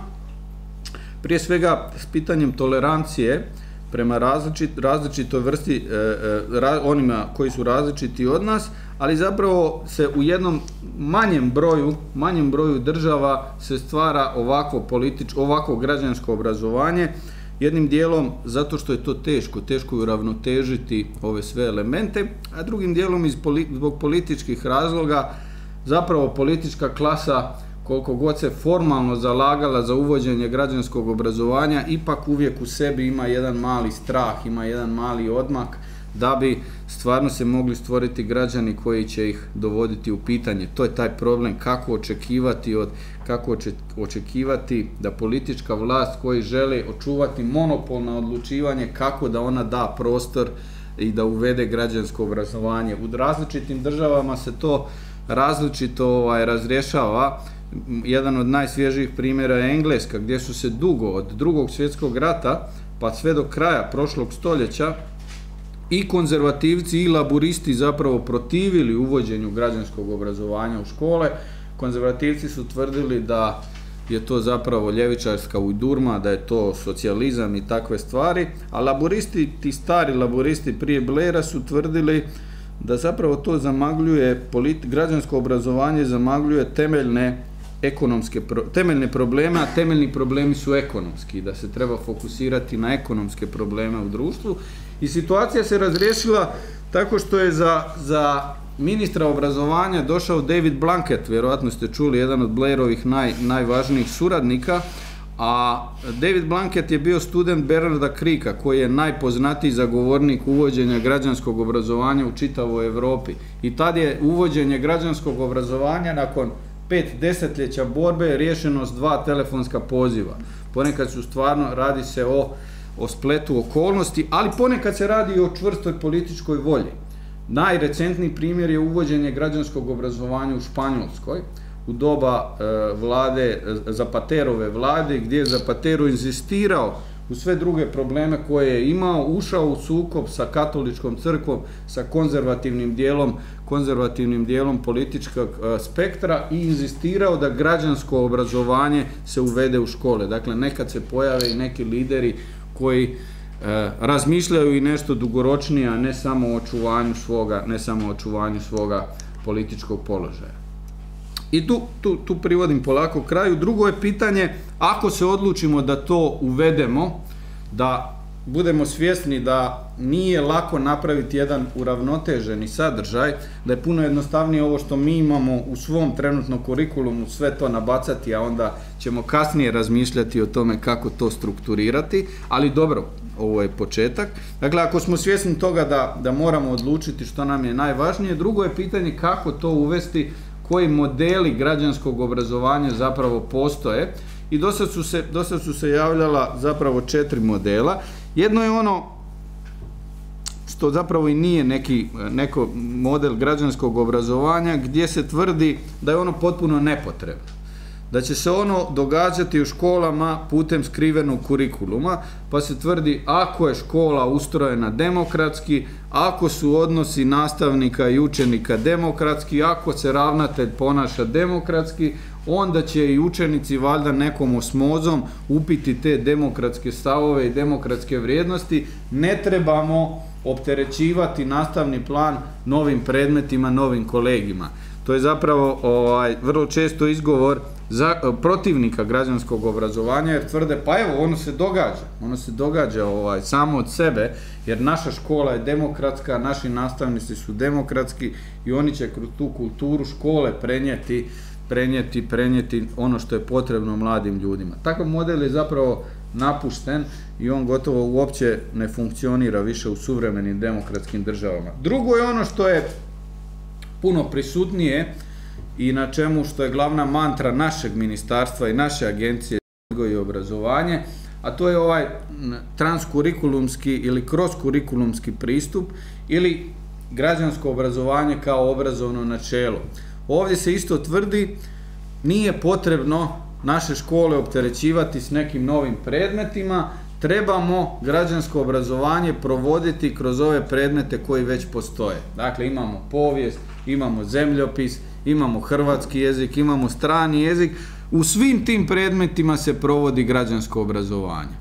[SPEAKER 2] prije svega s pitanjem tolerancije prema različit, različitoj vrsti, e, ra, onima koji su različiti od nas, ali zapravo se u jednom manjem broju, manjem broju država se stvara ovakvo, politič, ovakvo građansko obrazovanje, jednim dijelom zato što je to teško, teško je uravnotežiti ove sve elemente, a drugim dijelom iz, zbog političkih razloga, zapravo politička klasa koliko god se formalno zalagala za uvođenje građanskog obrazovanja, ipak uvijek u sebi ima jedan mali strah, ima jedan mali odmak da bi stvarno se mogli stvoriti građani koji će ih dovoditi u pitanje. To je taj problem kako očekivati od kako očekivati da politička vlast koji želi očuvati monopol na odlučivanje, kako da ona da prostor i da uvede građansko obrazovanje. U različitim državama se to različito ovaj, razrješava. Jedan od najsvježijih primjera je Engleska, gdje su se dugo od drugog svjetskog rata pa sve do kraja prošlog stoljeća i konzervativci i laburisti zapravo protivili uvođenju građanskog obrazovanja u škole. Konzervativci su tvrdili da je to zapravo ljevičarska ujdurma, da je to socijalizam i takve stvari, a laburisti, ti stari laburisti prije Blaira su tvrdili da zapravo to zamagljuje, građansko obrazovanje zamagljuje temeljne ekonomske, temeljne probleme, a temeljni problemi su ekonomski, da se treba fokusirati na ekonomske probleme u društvu. I situacija se razriješila tako što je za, za ministra obrazovanja došao David Blunkett, vjerojatno ste čuli, jedan od Blairovih naj, najvažnijih suradnika, a David Blunkett je bio student Bernarda Cricka, koji je najpoznatiji zagovornik uvođenja građanskog obrazovanja u čitavoj Europi. I tad je uvođenje građanskog obrazovanja nakon pet desetljeća borbe riješeno s dva telefonska poziva. Ponekad su stvarno, radi se o, o spletu okolnosti, ali ponekad se radi i o čvrstoj političkoj volji. Najrecentniji primjer je uvođenje građanskog obrazovanja u Španjolskoj u doba e, vlade, Zapaterove vlade, gdje je Zapatero inzistirao u sve druge probleme koje je imao, ušao u sukob sa katoličkom crkvom, sa konzervativnim dijelom, konzervativnim dijelom političkog e, spektra i inzistirao da građansko obrazovanje se uvede u škole. Dakle, nekad se pojave i neki lideri koji e, razmišljaju i nešto dugoročnije, a ne samo o očuvanju svoga, ne samo o očuvanju svoga političkog položaja. I tu, tu, tu privodim polako kraju. Drugo je pitanje, ako se odlučimo da to uvedemo, da budemo svjesni da nije lako napraviti jedan uravnoteženi sadržaj, da je puno jednostavnije ovo što mi imamo u svom trenutnom kurikulumu sve to nabacati, a onda ćemo kasnije razmišljati o tome kako to strukturirati, ali dobro, ovo je početak. Dakle, ako smo svjesni toga da, da moramo odlučiti što nam je najvažnije, drugo je pitanje kako to uvesti, koji modeli građanskog obrazovanja zapravo postoje. I dosad su se, dosad su se javljala zapravo četiri modela. Jedno je ono što zapravo i nije neki neko model građanskog obrazovanja, gdje se tvrdi da je ono potpuno nepotrebno. Da će se ono događati u školama putem skrivenog kurikuluma, pa se tvrdi ako je škola ustrojena demokratski, ako su odnosi nastavnika i učenika demokratski, ako se ravnatelj ponaša demokratski, onda će i učenici valjda nekom osmozom upiti te demokratske stavove i demokratske vrijednosti. Ne trebamo opterećivati nastavni plan novim predmetima, novim kolegijima. To je zapravo ovaj, vrlo često izgovor za, protivnika građanskog obrazovanja, jer tvrde pa evo ono se događa, ono se događa ovaj, samo od sebe, jer naša škola je demokratska, naši nastavnici su demokratski i oni će kroz tu kulturu škole prenijeti, prenijeti, prenijeti ono što je potrebno mladim ljudima. Takav model je zapravo napušten i on gotovo uopće ne funkcionira više u suvremenim demokratskim državama. Drugo je ono što je puno prisutnije i na čemu što je glavna mantra našeg ministarstva i naše agencije za odgoj i obrazovanje, a to je ovaj transkurikulumski ili kroz-kurikulumski pristup ili građansko obrazovanje kao obrazovno načelo. Ovdje se isto tvrdi, nije potrebno naše škole opterećivati s nekim novim predmetima, trebamo građansko obrazovanje provoditi kroz ove predmete koji već postoje. Dakle, imamo povijest, imamo zemljopis, imamo hrvatski jezik, imamo strani jezik. U svim tim predmetima se provodi građansko obrazovanje.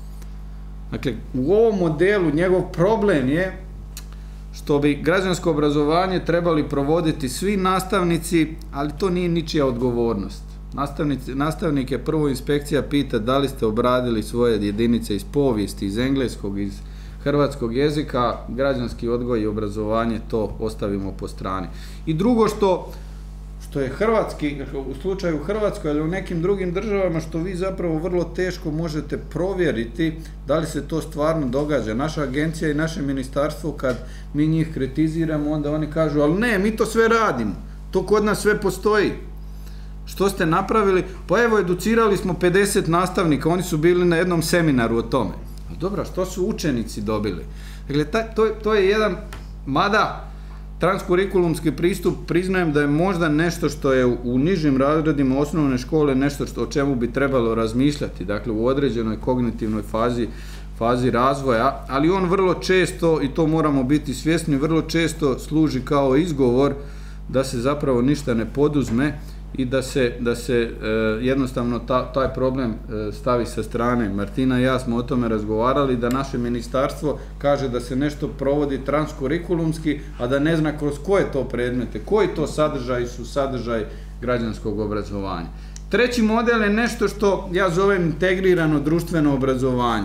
[SPEAKER 2] Dakle, u ovom modelu njegov problem je što bi građansko obrazovanje trebali provoditi svi nastavnici, ali to nije ničija odgovornost. Nastavnici, nastavnike prvo inspekcija pita da li ste obradili svoje jedinice iz povijesti, iz engleskog, iz hrvatskog jezika, građanski odgoj i obrazovanje to ostavimo po strani. I drugo što, što je hrvatski, u slučaju Hrvatskoj, ali u nekim drugim državama, što vi zapravo vrlo teško možete provjeriti da li se to stvarno događa. Naša agencija i naše ministarstvo, kad mi njih kritiziramo, onda oni kažu, ali ne, mi to sve radimo, to kod nas sve postoji. Što ste napravili? Pa evo, educirali smo pedeset nastavnika, oni su bili na jednom seminaru o tome. A dobro, što su učenici dobili? Dakle, to, to je jedan, mada transkurikulumski pristup, priznajem da je možda nešto što je u nižim razredima osnovne škole nešto što, o čemu bi trebalo razmišljati, dakle u određenoj kognitivnoj fazi, fazi razvoja, ali on vrlo često, i to moramo biti svjesni, vrlo često služi kao izgovor da se zapravo ništa ne poduzme i da se, da se e, jednostavno ta, taj problem e, stavi sa strane. Martina i ja smo o tome razgovarali, da naše ministarstvo kaže da se nešto provodi transkurikulumski, a da ne zna kroz koje to predmete, koji to sadržaji su sadržaj građanskog obrazovanja. Treći model je nešto što ja zovem integrirano društveno obrazovanje.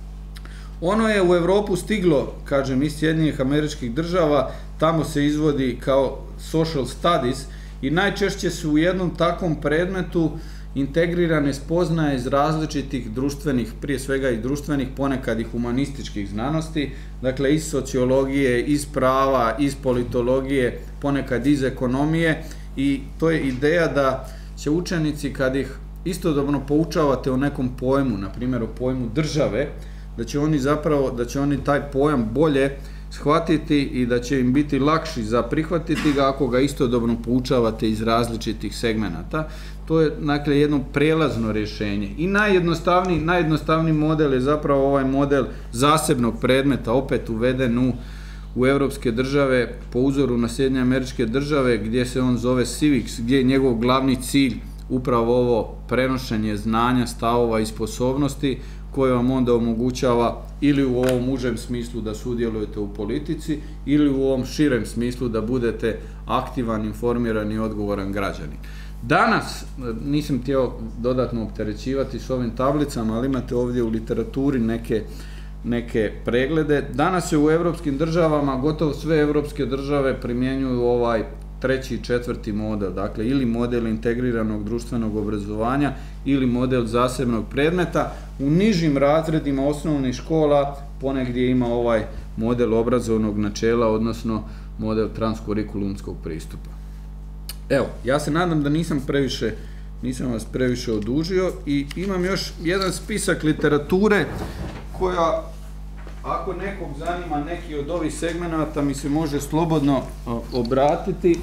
[SPEAKER 2] Ono je u Europu stiglo, kažem, iz Sjedinjenih Američkih Država, tamo se izvodi kao social studies, i najčešće su u jednom takvom predmetu integrirane spoznaje iz različitih društvenih, prije svega i društvenih, ponekad i humanističkih znanosti, dakle iz sociologije, iz prava, iz politologije, ponekad iz ekonomije, i to je ideja da će učenici, kad ih istodobno poučavate o nekom pojmu, na primjer o pojmu države, da će oni zapravo, da će oni taj pojam bolje shvatiti i da će im biti lakši za prihvatiti ga ako ga istodobno poučavate iz različitih segmenata. To je, dakle, jedno prijelazno rješenje. I najjednostavniji, najjednostavniji model je zapravo ovaj model zasebnog predmeta, opet uveden u, u europske države po uzoru na Sjedinjene Američke Države, gdje se on zove civics, gdje je njegov glavni cilj upravo ovo prenošenje znanja, stavova i sposobnosti, koje vam onda omogućava ili u ovom užem smislu da sudjelujete u politici, ili u ovom širem smislu da budete aktivan, informiran i odgovoran građanin. Danas, nisam htio dodatno opterećivati s ovim tablicama, ali imate ovdje u literaturi neke, neke preglede. Danas se u europskim državama, gotovo sve europske države primjenjuju ovaj treći i četvrti model, dakle ili model integriranog društvenog obrazovanja ili model zasebnog predmeta. U nižim razredima osnovnih škola ponegdje ima ovaj model obrazovnog načela, odnosno model transkurikulumskog pristupa. Evo, ja se nadam da nisam previše, nisam vas previše odužio, i imam još jedan spisak literature koja, ako nekog zanima neki od ovih segmenata, mi se može slobodno obratiti.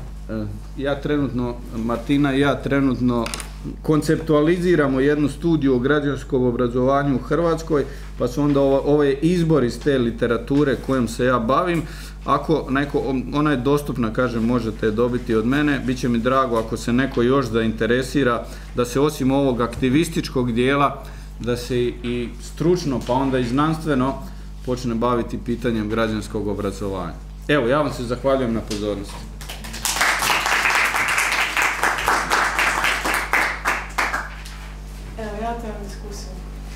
[SPEAKER 2] Ja trenutno, Martina i ja trenutno konceptualiziramo jednu studiju o građanskom obrazovanju u Hrvatskoj, pa su onda ovo, ovo je izbor iz te literature kojom se ja bavim. Ako neko, ona je dostupna, kažem, možete je dobiti od mene, bit će mi drago ako se neko još zainteresira da se osim ovog aktivističkog dijela, da se i stručno, pa onda i znanstveno počne baviti pitanjem građanskog obrazovanja. Evo, ja vam se zahvaljujem na pozornosti.
[SPEAKER 1] Evo, ja to imam diskusiju.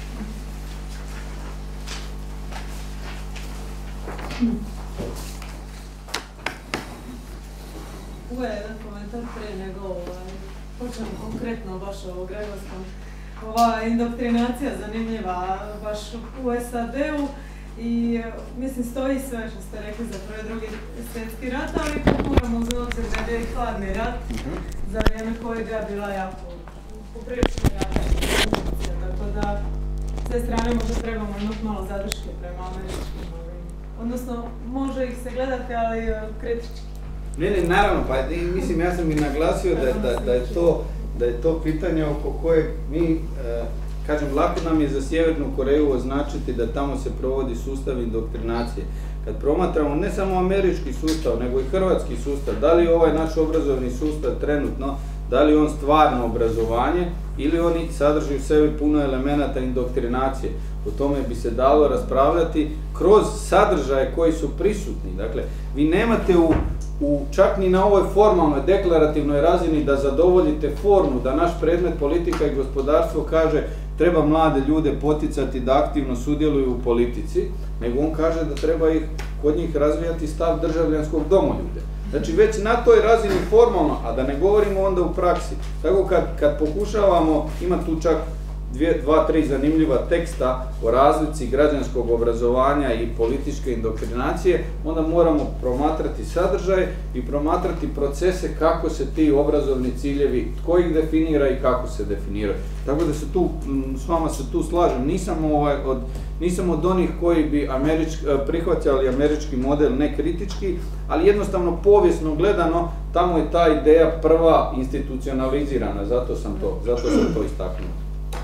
[SPEAKER 1] Ovo je jedan komentar prije nego ovaj, počnem konkretno baš o građanskom. Ova indoktrinacija zanimljiva baš u S A D-u i mislim stoji sve što ste rekli za prvi drugi svjetski rat, ali moramo uzeti obzir da je i hladni rat, za vrijeme kojega je bila jako poprilično jaka indoktrinacija, tako da s te strane možda trebamo imati malo zadrške prema američkim, odnosno može ih se gledati, ali kritički.
[SPEAKER 2] Ne, ne, naravno, pa mislim, ja sam i naglasio da, da, da je to da je to pitanje oko kojeg mi, e, kažem, lako nam je za Sjevernu Koreju označiti da tamo se provodi sustav indoktrinacije. Kad promatramo ne samo američki sustav, nego i hrvatski sustav, da li ovaj naš obrazovni sustav trenutno, da li on stvarno obrazovanje ili oni sadrži u sebi puno elemenata indoktrinacije. O tome bi se dalo raspravljati kroz sadržaje koji su prisutni. Dakle, vi nemate u U, čak ni na ovoj formalnoj, deklarativnoj razini da zadovoljite formu, da naš predmet politika i gospodarstvo kaže treba mlade ljude poticati da aktivno sudjeluju u politici, nego on kaže da treba ih kod njih razvijati stav državljanskog domoljublja. Znači već na toj razini formalno, a da ne govorimo onda u praksi. Tako kad, kad pokušavamo, ima tu čak dvije, dva, tri zanimljiva teksta o razlici građanskog obrazovanja i političke indoktrinacije, onda moramo promatrati sadržaj i promatrati procese kako se ti obrazovni ciljevi, tko ih definira i kako se definiraju. Tako da se tu, s vama se tu slažem, nisam, ovaj, od, nisam od onih koji bi američki, prihvaćali američki model nekritički, ali jednostavno povijesno gledano, tamo je ta ideja prva institucionalizirana, zato sam to, zato sam to istaknuo.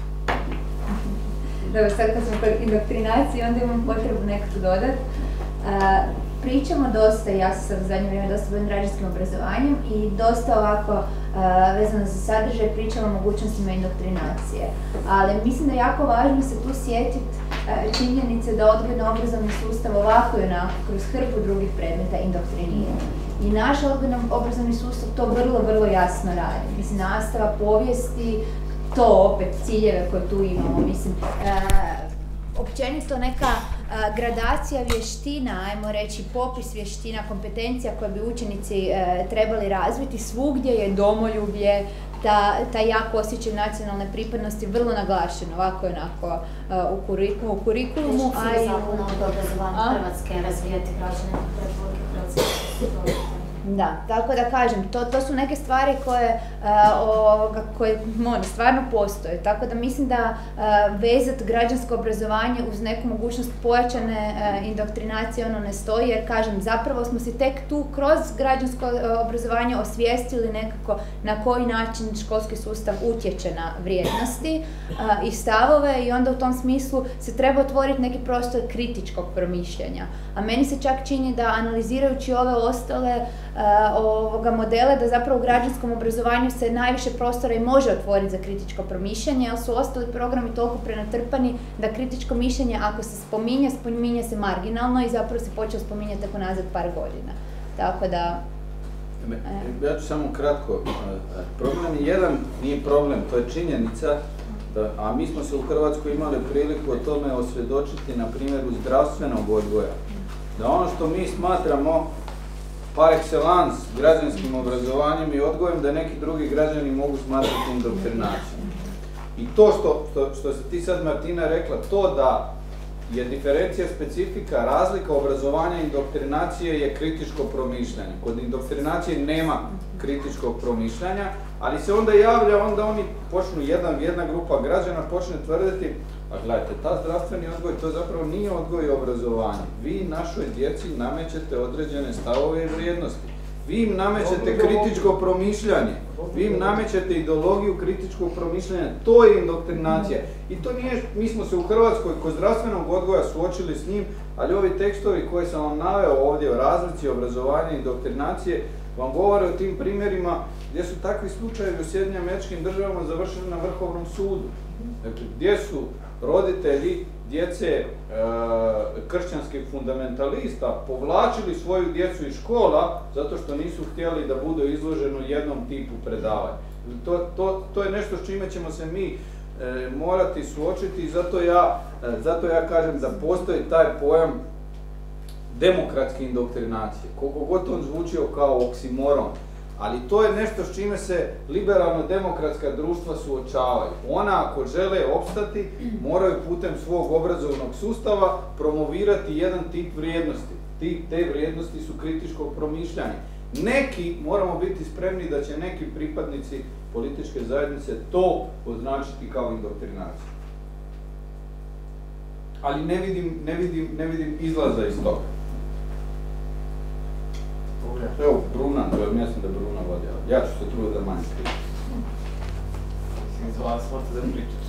[SPEAKER 3] Dobro, sad kad smo kod indoktrinacije, onda imam potrebu nekako dodat. Pričamo dosta, ja sam sad u zadnje vrijeme dosta bavim građanskim obrazovanjem i dosta ovako vezano za sadržaj pričamo o mogućnostima indoktrinacije. Ali mislim da je jako važno se tu sjetiti činjenice da odgojno-obrazovni sustav ovako i onako kroz hrpu drugih predmeta indoktrinira. I naš odgojno-obrazovni sustav to vrlo, vrlo jasno radi. Mislim, nastava povijesti, to opet ciljeve koje tu imamo, mislim, e, općenito neka e, gradacija vještina, ajmo reći popis vještina, kompetencija koje bi učenici e, trebali razviti, svugdje je domoljublje, ta, ta jak osjećaj nacionalne pripadnosti vrlo naglašeno, ovako i onako e, u, kuriku, u kurikulumu.
[SPEAKER 4] Cilj zakona od obrazovanja Hrvatske razvijati građane Republike Hrvatske.
[SPEAKER 3] Da, tako da kažem, to, to su neke stvari koje, uh, ovoga, koje ono, stvarno postoje, tako da mislim da uh, vezat građansko obrazovanje uz neku mogućnost pojačane uh, indoktrinacije ono ne stoji, jer kažem, zapravo smo si tek tu kroz građansko uh, obrazovanje osvijestili nekako na koji način školski sustav utječe na vrijednosti uh, i stavove i onda u tom smislu se treba otvoriti neki prostor kritičkog promišljanja. A meni se čak čini da analizirajući ove ostale Uh, ovoga modele, da zapravo u građanskom obrazovanju se najviše prostora i može otvoriti za kritičko promišljanje, jer su ostali programi toliko prenatrpani da kritičko mišljenje, ako se spominje, spominje se marginalno i zapravo se počeo spominjati tek unazad par godina. Tako da...
[SPEAKER 2] E. Ja ću samo kratko. Problem je jedan, nije problem, to je činjenica, da, a mi smo se u Hrvatskoj imali priliku o tome osvjedočiti na primjeru zdravstvenog odgoja. Da ono što mi smatramo par excellence građanskim obrazovanjem i odgojem, da neki drugi građani mogu smatrati indoktrinacijom. I to što, što, što se ti sad, Martina, rekla, to da je diferencija specifika, razlika obrazovanja i indoktrinacije je kritičko promišljanje. Kod indoktrinacije nema kritičkog promišljanja, ali se onda javlja, onda oni počnu, jedan, jedna grupa građana počne tvrditi, a gledajte, ta zdravstveni odgoj, to zapravo nije odgoj i obrazovanje. Vi našoj djeci namećete određene stavove i vrijednosti. Vi im namećete kritičko promišljanje. Vi im namećete ideologiju kritičkog promišljanja. To je indoktrinacija. I to nije, mi smo se u Hrvatskoj kod zdravstvenog odgoja suočili s njim, ali ovi tekstovi koje sam vam naveo ovdje o razlici obrazovanja i indoktrinacije vam govore o tim primjerima gdje su takvi slučajevi u Sjedinjenim Američkim Državama završili na Vrhovnom sudu. Dakle, gdje su roditelji djece e, kršćanskih fundamentalista povlačili svoju djecu iz škola zato što nisu htjeli da budu izloženi jednom tipu predavanja. To, to, to je nešto s čime ćemo se mi e, morati suočiti i zato ja, e, zato ja kažem da postoji taj pojam demokratske indoktrinacije. Koliko god on zvučio kao oksimoron, ali to je nešto s čime se liberalno-demokratska društva suočavaju. Ona, ako žele opstati, moraju putem svog obrazovnog sustava promovirati jedan tip vrijednosti. Ti, te vrijednosti su kritičkog promišljanja. Neki, moramo biti spremni da će neki pripadnici političke zajednice to označiti kao indoktrinaciju. Ali ne vidim, ne vidim, ne vidim izlaza iz toga. Evo, Bruna, ja sam da Bruna vodio. Ja ću se truditi da manje skriti.
[SPEAKER 5] Mislim, za vas morate da pričaš.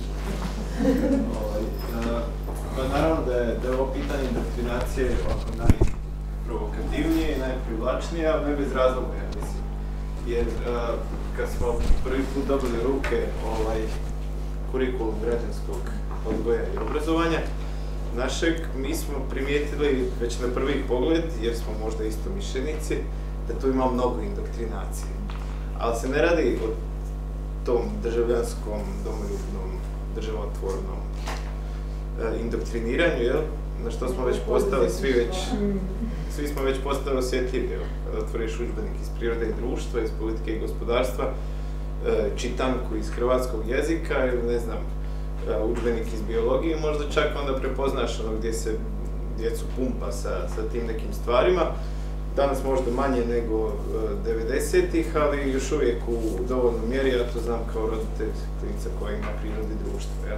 [SPEAKER 5] Pa naravno da je, da je ovo pitanje indoktrinacije ovako najprovokativnije i najprivlačnije, ali ne bez razloga, ja mislim. Jer uh, kad smo prvi put dobili u ruke ovaj kurikulum građanskog odgoja i obrazovanja našeg, mi smo primijetili već na prvi pogled, jer smo možda isto mišljenici, da tu ima mnogo indoktrinacije. Ali se ne radi o tom državljanskom, domoljubnom, državotvornom e, indoktriniranju, jel? na što smo već postali svi već, svi smo već postali osjetljivi. Kada otvoriš udžbenik iz prirode i društva, iz politike i gospodarstva, čitanku iz hrvatskog jezika ili ne znam, udžbenik iz biologije, možda čak onda prepoznaš ono gdje se djecu pumpa sa, sa tim nekim stvarima. Danas možda manje nego devedesetih, ali još uvijek u dovoljnoj mjeri, ja to znam kao roditelj klinca koji ima prirodi društvo. Ja.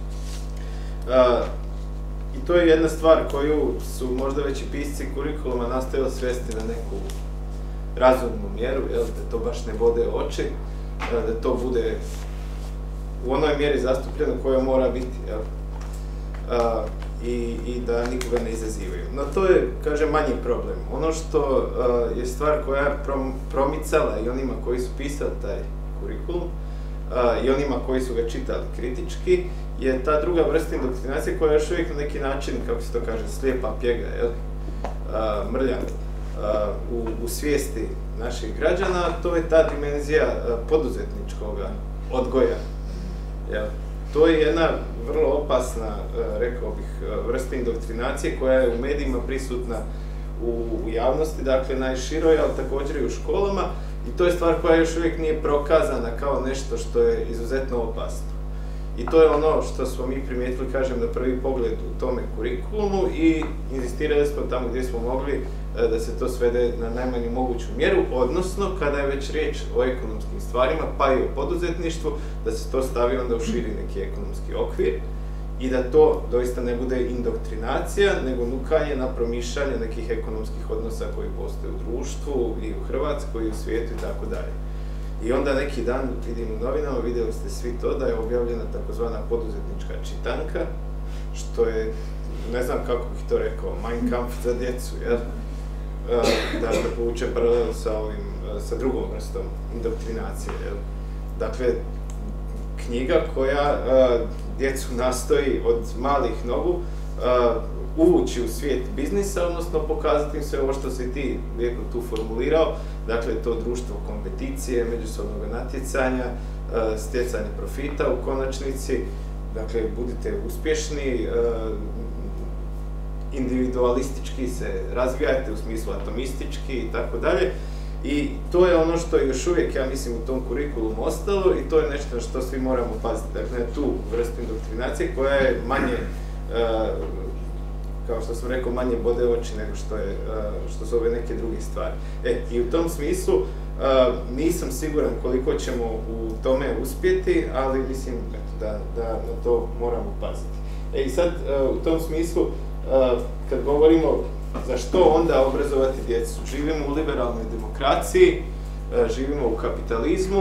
[SPEAKER 5] A, I to je jedna stvar koju su možda već i pisci kurikuluma nastojali svesti na neku razumnu mjeru, jel, da to baš ne bode oči, da to bude u onoj mjeri zastupljeno koja mora biti. Jel. A, I, i da nikoga ne izazivaju. No to je, kažem, manji problem. Ono što uh, je stvar koja je prom, promicala i onima koji su pisali taj kurikulum uh, i onima koji su ga čitali kritički, je ta druga vrsta indoktrinacije koja je još uvijek na neki način, kako se to kaže, slijepa pjega, jel? Uh, mrlja uh, u, u svijesti naših građana, to je ta dimenzija uh, poduzetničkog odgoja. Jel? To je jedna vrlo opasna, rekao bih, vrsta indoktrinacije koja je u medijima prisutna u, u javnosti, dakle najširoj, ali također i u školama, i to je stvar koja još uvijek nije prokazana kao nešto što je izuzetno opasno. I to je ono što smo mi primijetili, kažem, na prvi pogled u tome kurikulumu i inzistirali smo tamo gdje smo mogli da se to svede na najmanju moguću mjeru, odnosno kada je već riječ o ekonomskim stvarima, pa i o poduzetništvu, da se to stavi onda u širi neki ekonomski okvir i da to doista ne bude indoktrinacija, nego nukanje na promišljanje nekih ekonomskih odnosa koji postoje u društvu i u Hrvatskoj i u svijetu i tako dalje. I onda neki dan vidim u novinama, vidjeli ste svi to, da je objavljena takozvana poduzetnička čitanka, što je, ne znam kako bih to rekao, Mein Kampf za djecu, jer da se povuče paralelu sa ovim, sa drugom vrstom indoktrinacije, jel? Dakle, knjiga koja uh, djecu nastoji od malih nogu uh, uvući u svijet biznisa, odnosno pokazati im sve ovo što si ti lijepo tu formulirao, dakle to društvo kompeticije, međusobnog natjecanja, uh, stjecanje profita u konačnici, dakle budite uspješni, uh, individualistički se razvijajte u smislu atomistički i tako dalje. I to je ono što je još uvijek, ja mislim, u tom kurikulumu ostalo i to je nešto na što svi moramo paziti. Dakle, tu vrstu indoktrinacije koja je manje, uh, kao što sam rekao, manje bode oči nego što, je, uh, što su ove neke druge stvari. E, i u tom smislu uh, nisam siguran koliko ćemo u tome uspjeti, ali mislim da, da na to moramo paziti. E, i sad, uh, u tom smislu, uh, kad govorimo za što onda obrazovati djecu? Živimo u liberalnoj demokraciji, živimo u kapitalizmu,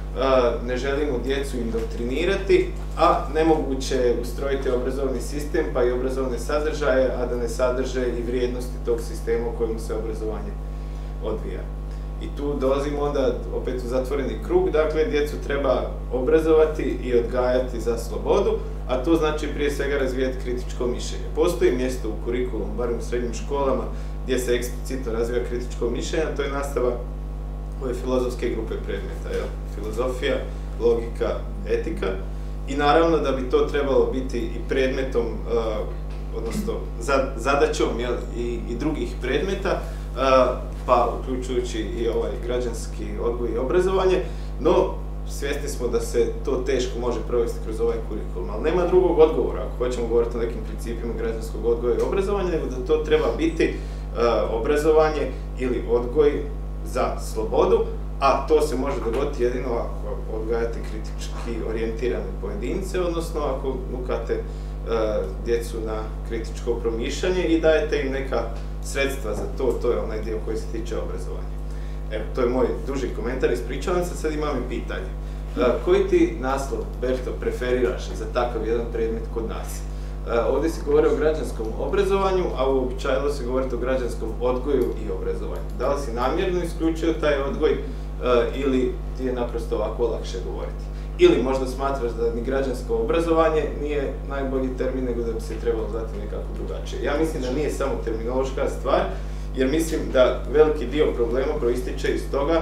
[SPEAKER 5] ne želimo djecu indoktrinirati, a nemoguće je ustrojiti obrazovni sistem pa i obrazovne sadržaje, a da ne sadrže i vrijednosti tog sistema u kojemu se obrazovanje odvija. I tu dolazimo onda opet u zatvoreni krug, dakle djecu treba obrazovati i odgajati za slobodu, a to znači prije svega razvijati kritičko mišljenje. Postoji mjesto u kurikulumu, barem u srednjim školama, gdje se eksplicitno razvija kritičko mišljenje, a to je nastava ove filozofske grupe predmeta, jel? Filozofija, logika, etika. I naravno da bi to trebalo biti i predmetom, uh, odnosno zadaćom, jel? I, i drugih predmeta, uh, pa uključujući i ovaj građanski odgoj i obrazovanje, no svjesni smo da se to teško može provesti kroz ovaj kurikulum, ali nema drugog odgovora ako hoćemo govoriti o nekim principima građanskog odgoja i obrazovanja, nego da to treba biti uh, obrazovanje ili odgoj za slobodu, a to se može dogoditi jedino ako odgajate kritički orijentirane pojedince, odnosno ako nukate uh, djecu na kritičko promišljanje i dajete im neka sredstva za to, to je onaj dio koji se tiče obrazovanja. Evo, to je moj duži komentar, ispričavam se, sad imam i pitanje. Uh, koji ti naslov, Berto, preferiraš za takav jedan predmet kod nas? Uh, ovdje se govori o građanskom obrazovanju, a uobičajeno se govori o građanskom odgoju i obrazovanju. Da li si namjerno isključio taj odgoj uh, ili ti je naprosto ovako lakše govoriti? Ili možda smatraš da ni građansko obrazovanje nije najbolji termin, nego da bi se trebalo zvati nekako drugačije. Ja mislim da nije samo terminološka stvar jer mislim da veliki dio problema proističe iz toga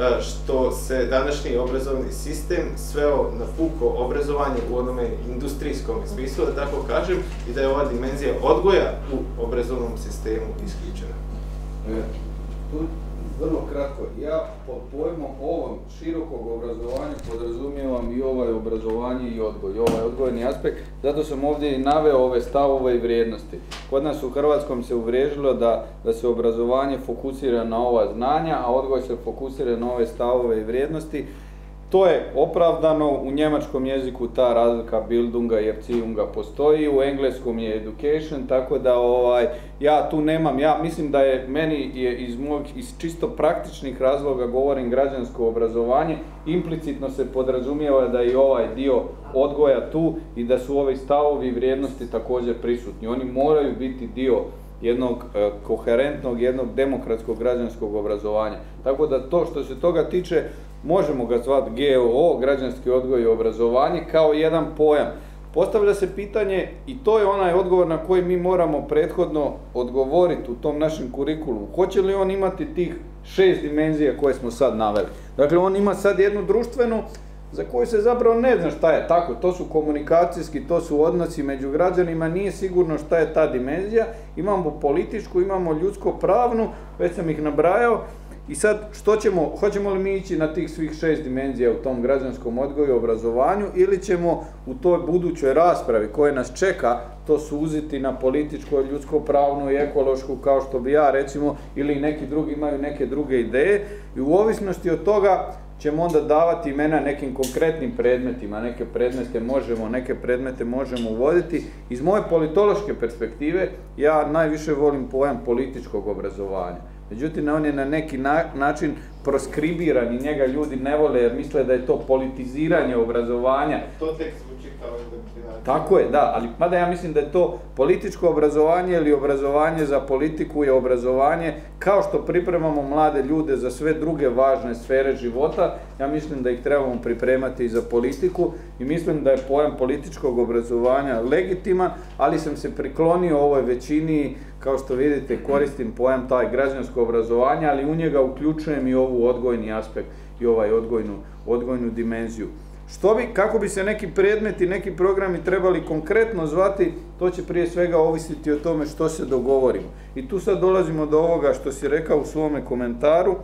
[SPEAKER 5] što se današnji obrazovni sistem sveo na puko obrazovanje u onome industrijskom smislu, da tako kažem, i da je ova dimenzija odgoja u obrazovnom sistemu isključena.
[SPEAKER 2] E, tu vrlo kratko, ja pod pojmom ovom širokog obrazovanja podrazumijevam i ovaj obrazovanje i odgoj, i ovaj odgojni aspekt, zato sam ovdje i naveo ove stavove i vrijednosti. Kod nas u Hrvatskom se uvriježilo da, da se obrazovanje fokusira na ova znanja, a odgoj se fokusira na ove stavove i vrijednosti. To je opravdano, u njemačkom jeziku ta razlika Bildunga i Erziehunga postoji, u engleskom je education, tako da ovaj, ja tu nemam, ja mislim da je meni je iz, mog, iz čisto praktičnih razloga govorim građansko obrazovanje, implicitno se podrazumijeva da je i ovaj dio odgoja tu i da su ovi stavovi i vrijednosti također prisutni. Oni moraju biti dio jednog e, koherentnog, jednog demokratskog građanskog obrazovanja. Tako da to što se toga tiče, možemo ga zvati G O O, građanski odgoj i obrazovanje, kao jedan pojam. Postavlja se pitanje, i to je onaj odgovor na koji mi moramo prethodno odgovoriti u tom našem kurikulumu. Hoće li on imati tih šest dimenzija koje smo sad naveli? Dakle, on ima sad jednu društvenu, za koju se zapravo ne zna šta je tako. To su komunikacijski, to su odnosi među građanima, nije sigurno šta je ta dimenzija. Imamo političku, imamo ljudsko-pravnu, već sam ih nabrajao. I sad, što ćemo, hoćemo li mi ići na tih svih šest dimenzija u tom građanskom odgoju i obrazovanju ili ćemo u toj budućoj raspravi koje nas čeka to suziti na političko, ljudsko-pravnu i ekološku, kao što bi ja recimo, ili neki drugi imaju neke druge ideje, i u ovisnosti od toga ćemo onda davati imena nekim konkretnim predmetima, neke predmete možemo, neke predmete možemo uvoditi. Iz moje politološke perspektive ja najviše volim pojam političkog obrazovanja. Međutim, on je na neki na, način proskribiran i njega ljudi ne vole jer misle da je to politiziranje obrazovanja.
[SPEAKER 5] To tek zvuči kao indoktrinacija.
[SPEAKER 2] Tako je, da, ali mada ja mislim da je to političko obrazovanje ili obrazovanje za politiku je obrazovanje, kao što pripremamo mlade ljude za sve druge važne sfere života, ja mislim da ih trebamo pripremati i za politiku i mislim da je pojam političkog obrazovanja legitiman, ali sam se priklonio ovoj većini, kao što vidite koristim pojam taj građansko obrazovanje, ali u njega uključujem i ovu odgojni aspekt i ovaj odgojnu, odgojnu dimenziju. Što bi, kako bi se neki predmeti, neki programi trebali konkretno zvati, to će prije svega ovisiti o tome što se dogovorimo. I tu sad dolazimo do ovoga što si rekao u svome komentaru,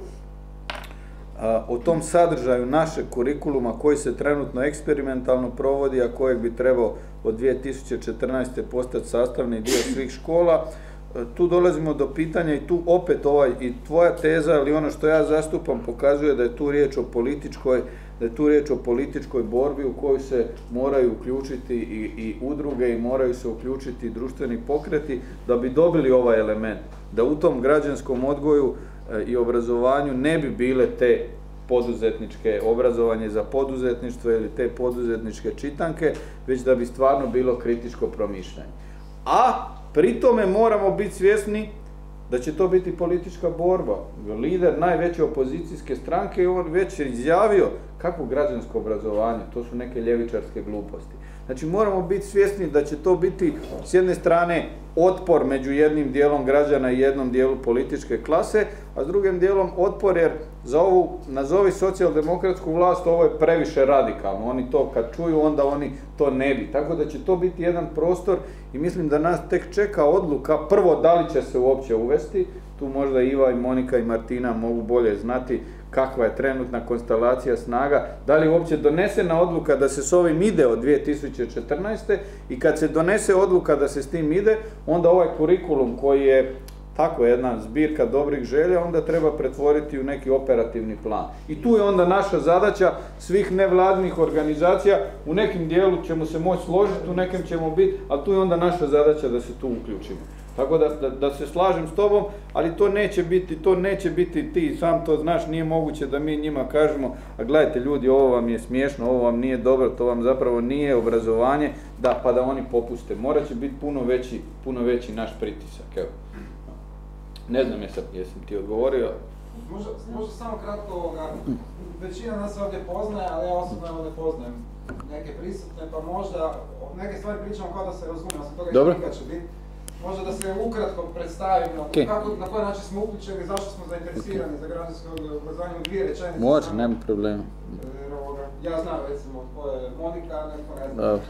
[SPEAKER 2] a, o tom sadržaju našeg kurikuluma koji se trenutno eksperimentalno provodi, a kojeg bi trebao od dvije tisuće četrnaeste. postati sastavni dio svih škola. Tu dolazimo do pitanja i tu opet ovaj, i tvoja teza, ali ono što ja zastupam pokazuje da je tu riječ o političkoj, da je tu riječ o političkoj borbi u kojoj se moraju uključiti i, i udruge i moraju se uključiti i društveni pokreti da bi dobili ovaj element. Da u tom građanskom odgoju e, i obrazovanju ne bi bile te poduzetničke, obrazovanje za poduzetništvo ili te poduzetničke čitanke, već da bi stvarno bilo kritičko promišljanje. A pri tome moramo biti svjesni da će to biti politička borba. Lider najveće opozicijske stranke je on već izjavio kako građansko obrazovanje, to su neke ljevičarske gluposti. Znači moramo biti svjesni da će to biti s jedne strane otpor među jednim dijelom građana i jednom dijelu političke klase, a s drugim dijelom otpor jer za ovu, nazovi socijaldemokratsku vlast, ovo je previše radikalno. Oni to kad čuju, onda oni to ne bi. Tako da će to biti jedan prostor i mislim da nas tek čeka odluka, prvo da li će se uopće uvesti, tu možda Iva i Monika i Martina mogu bolje znati kakva je trenutna konstelacija snaga, da li uopće donesena odluka da se s ovim ide od dvije tisuće četrnaeste. i kad se donese odluka da se s tim ide, onda ovaj kurikulum koji je tako jedna zbirka dobrih želja, onda treba pretvoriti u neki operativni plan. I tu je onda naša zadaća svih nevladinih organizacija, u nekim dijelu ćemo se moći složiti, u nekim ćemo biti, ali tu je onda naša zadaća da se tu uključimo. Tako da, da, da se slažem s tobom, ali to neće biti, to neće biti ti, sam to znaš, nije moguće da mi njima kažemo, a gledajte ljudi, ovo vam je smiješno, ovo vam nije dobro, to vam zapravo nije obrazovanje, da, pa da oni popuste. Morat će biti puno veći, puno veći naš pritisak, evo. Ne znam jesam, jesam ti odgovorio.
[SPEAKER 6] Možda, možda samo kratko ovoga, većina nas ovdje poznaje, ali ja osobno evo ne poznajem neke prisutne, pa možda neke stvari pričamo kao da se razumije, osim toga što će biti. Možda da se ukratko predstavimo,
[SPEAKER 2] okay.
[SPEAKER 6] kako, na koji način smo uključeni, zašto smo zainteresirani okay. za građansko obrazovanje u dvije rečenice.
[SPEAKER 2] Može, nema problema.
[SPEAKER 6] Ja znam recimo ko je Monika, neko ne znam.
[SPEAKER 2] Dobro.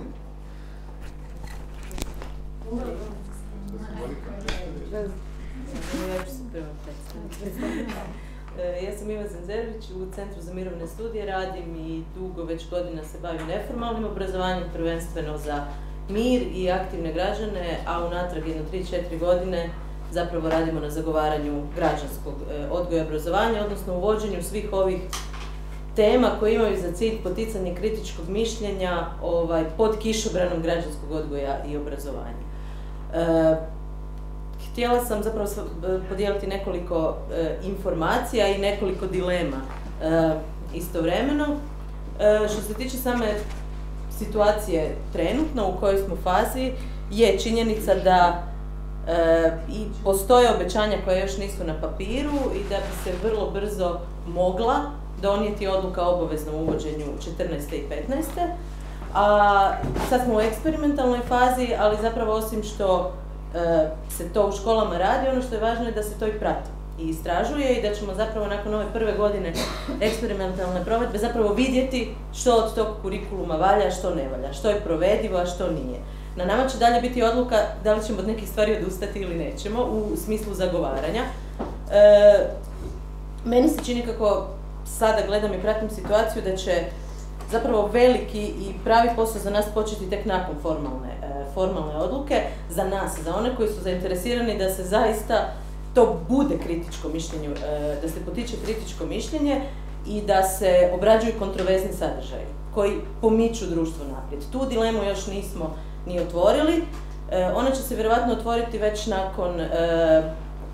[SPEAKER 7] Ja sam Iva Zenzerović, u Centru za mirovne studije radim i dugo već godina se bavim neformalnim obrazovanjem, prvenstveno za mir i aktivne građane, a unatrag jedno tri četiri godine zapravo radimo na zagovaranju građanskog odgoja i obrazovanja, odnosno uvođenju svih ovih tema koje imaju za cilj poticanje kritičkog mišljenja ovaj, pod kišobranom građanskog odgoja i obrazovanja. E, htjela sam zapravo podijeliti nekoliko e, informacija i nekoliko dilema e, istovremeno. E, što se tiče same situacije trenutno u kojoj smo fazi, je činjenica da e, i postoje obećanja koja još nisu na papiru i da bi se vrlo brzo mogla donijeti odluka o obaveznom uvođenju četrnaeste i petnaeste. A sad smo u eksperimentalnoj fazi, ali zapravo osim što e, se to u školama radi, ono što je važno je da se to i prati i istražuje i da ćemo zapravo nakon ove prve godine eksperimentalne provedbe zapravo vidjeti što od tog kurikuluma valja, što ne valja, što je provedivo, a što nije. Na nama će dalje biti odluka da li ćemo od nekih stvari odustati ili nećemo u smislu zagovaranja. E, meni se čini kako sada gledam i pratim situaciju da će zapravo veliki i pravi posao za nas početi tek nakon formalne, e, formalne odluke, za nas, za one koji su zainteresirani da se zaista to bude kritičko mišljenje, e, da se potiče kritičko mišljenje i da se obrađuju kontroverzni sadržaji koji pomiču društvo naprijed. Tu dilemu još nismo ni otvorili, e, ona će se vjerojatno otvoriti već nakon e,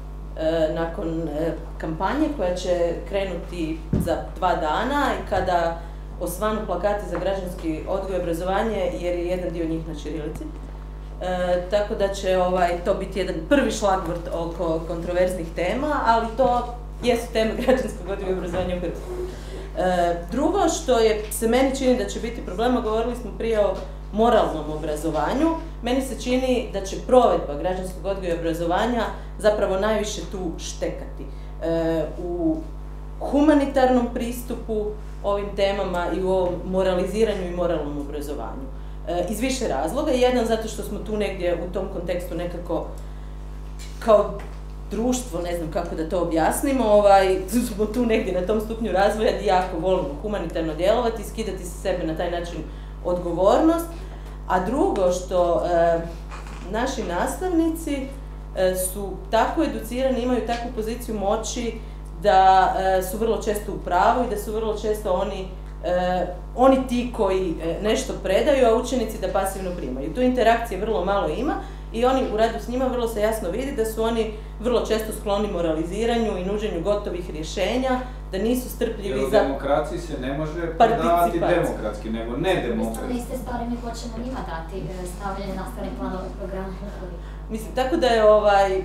[SPEAKER 7] nakon kampanje koja će krenuti za dva dana i kada osvanu plakati za građanski odgoj i obrazovanje, jer je jedan dio njih na ćirilici. E, tako da će ovaj, to biti jedan prvi šlagvort oko kontroverznih tema, ali to jesu teme građanskog odgoja i obrazovanja u Hrvatskoj. E, drugo što je, se meni čini da će biti problema, govorili smo prije o moralnom obrazovanju, meni se čini da će provedba građanskog odgoja i obrazovanja zapravo najviše tu štekati. E, u humanitarnom pristupu ovim temama i u ovom moraliziranju i moralnom obrazovanju. E, iz više razloga. Jedan, zato što smo tu negdje u tom kontekstu nekako kao društvo, ne znam kako da to objasnimo, ovaj, smo tu negdje na tom stupnju razvoja gdje jako volimo humanitarno djelovati, skidati se sebe na taj način odgovornost. A drugo što e, naši nastavnici e, su tako educirani, imaju takvu poziciju moći da e, su vrlo često u pravu i da su vrlo često oni, e, oni ti koji e, nešto predaju, a učenici da pasivno primaju. Tu interakcije vrlo malo ima i oni u radu s njima vrlo se jasno vidi da su oni vrlo često skloni moraliziranju i nuđenju gotovih rješenja, da nisu strpljivi za
[SPEAKER 2] participaciju. U demokraciji se ne može predavati demokratski, nego ne demokratski.
[SPEAKER 4] Isto iste stvari mi hoćemo njima dati, stavljanje nastavnih planova programa.
[SPEAKER 7] Mislim, tako da je ovaj,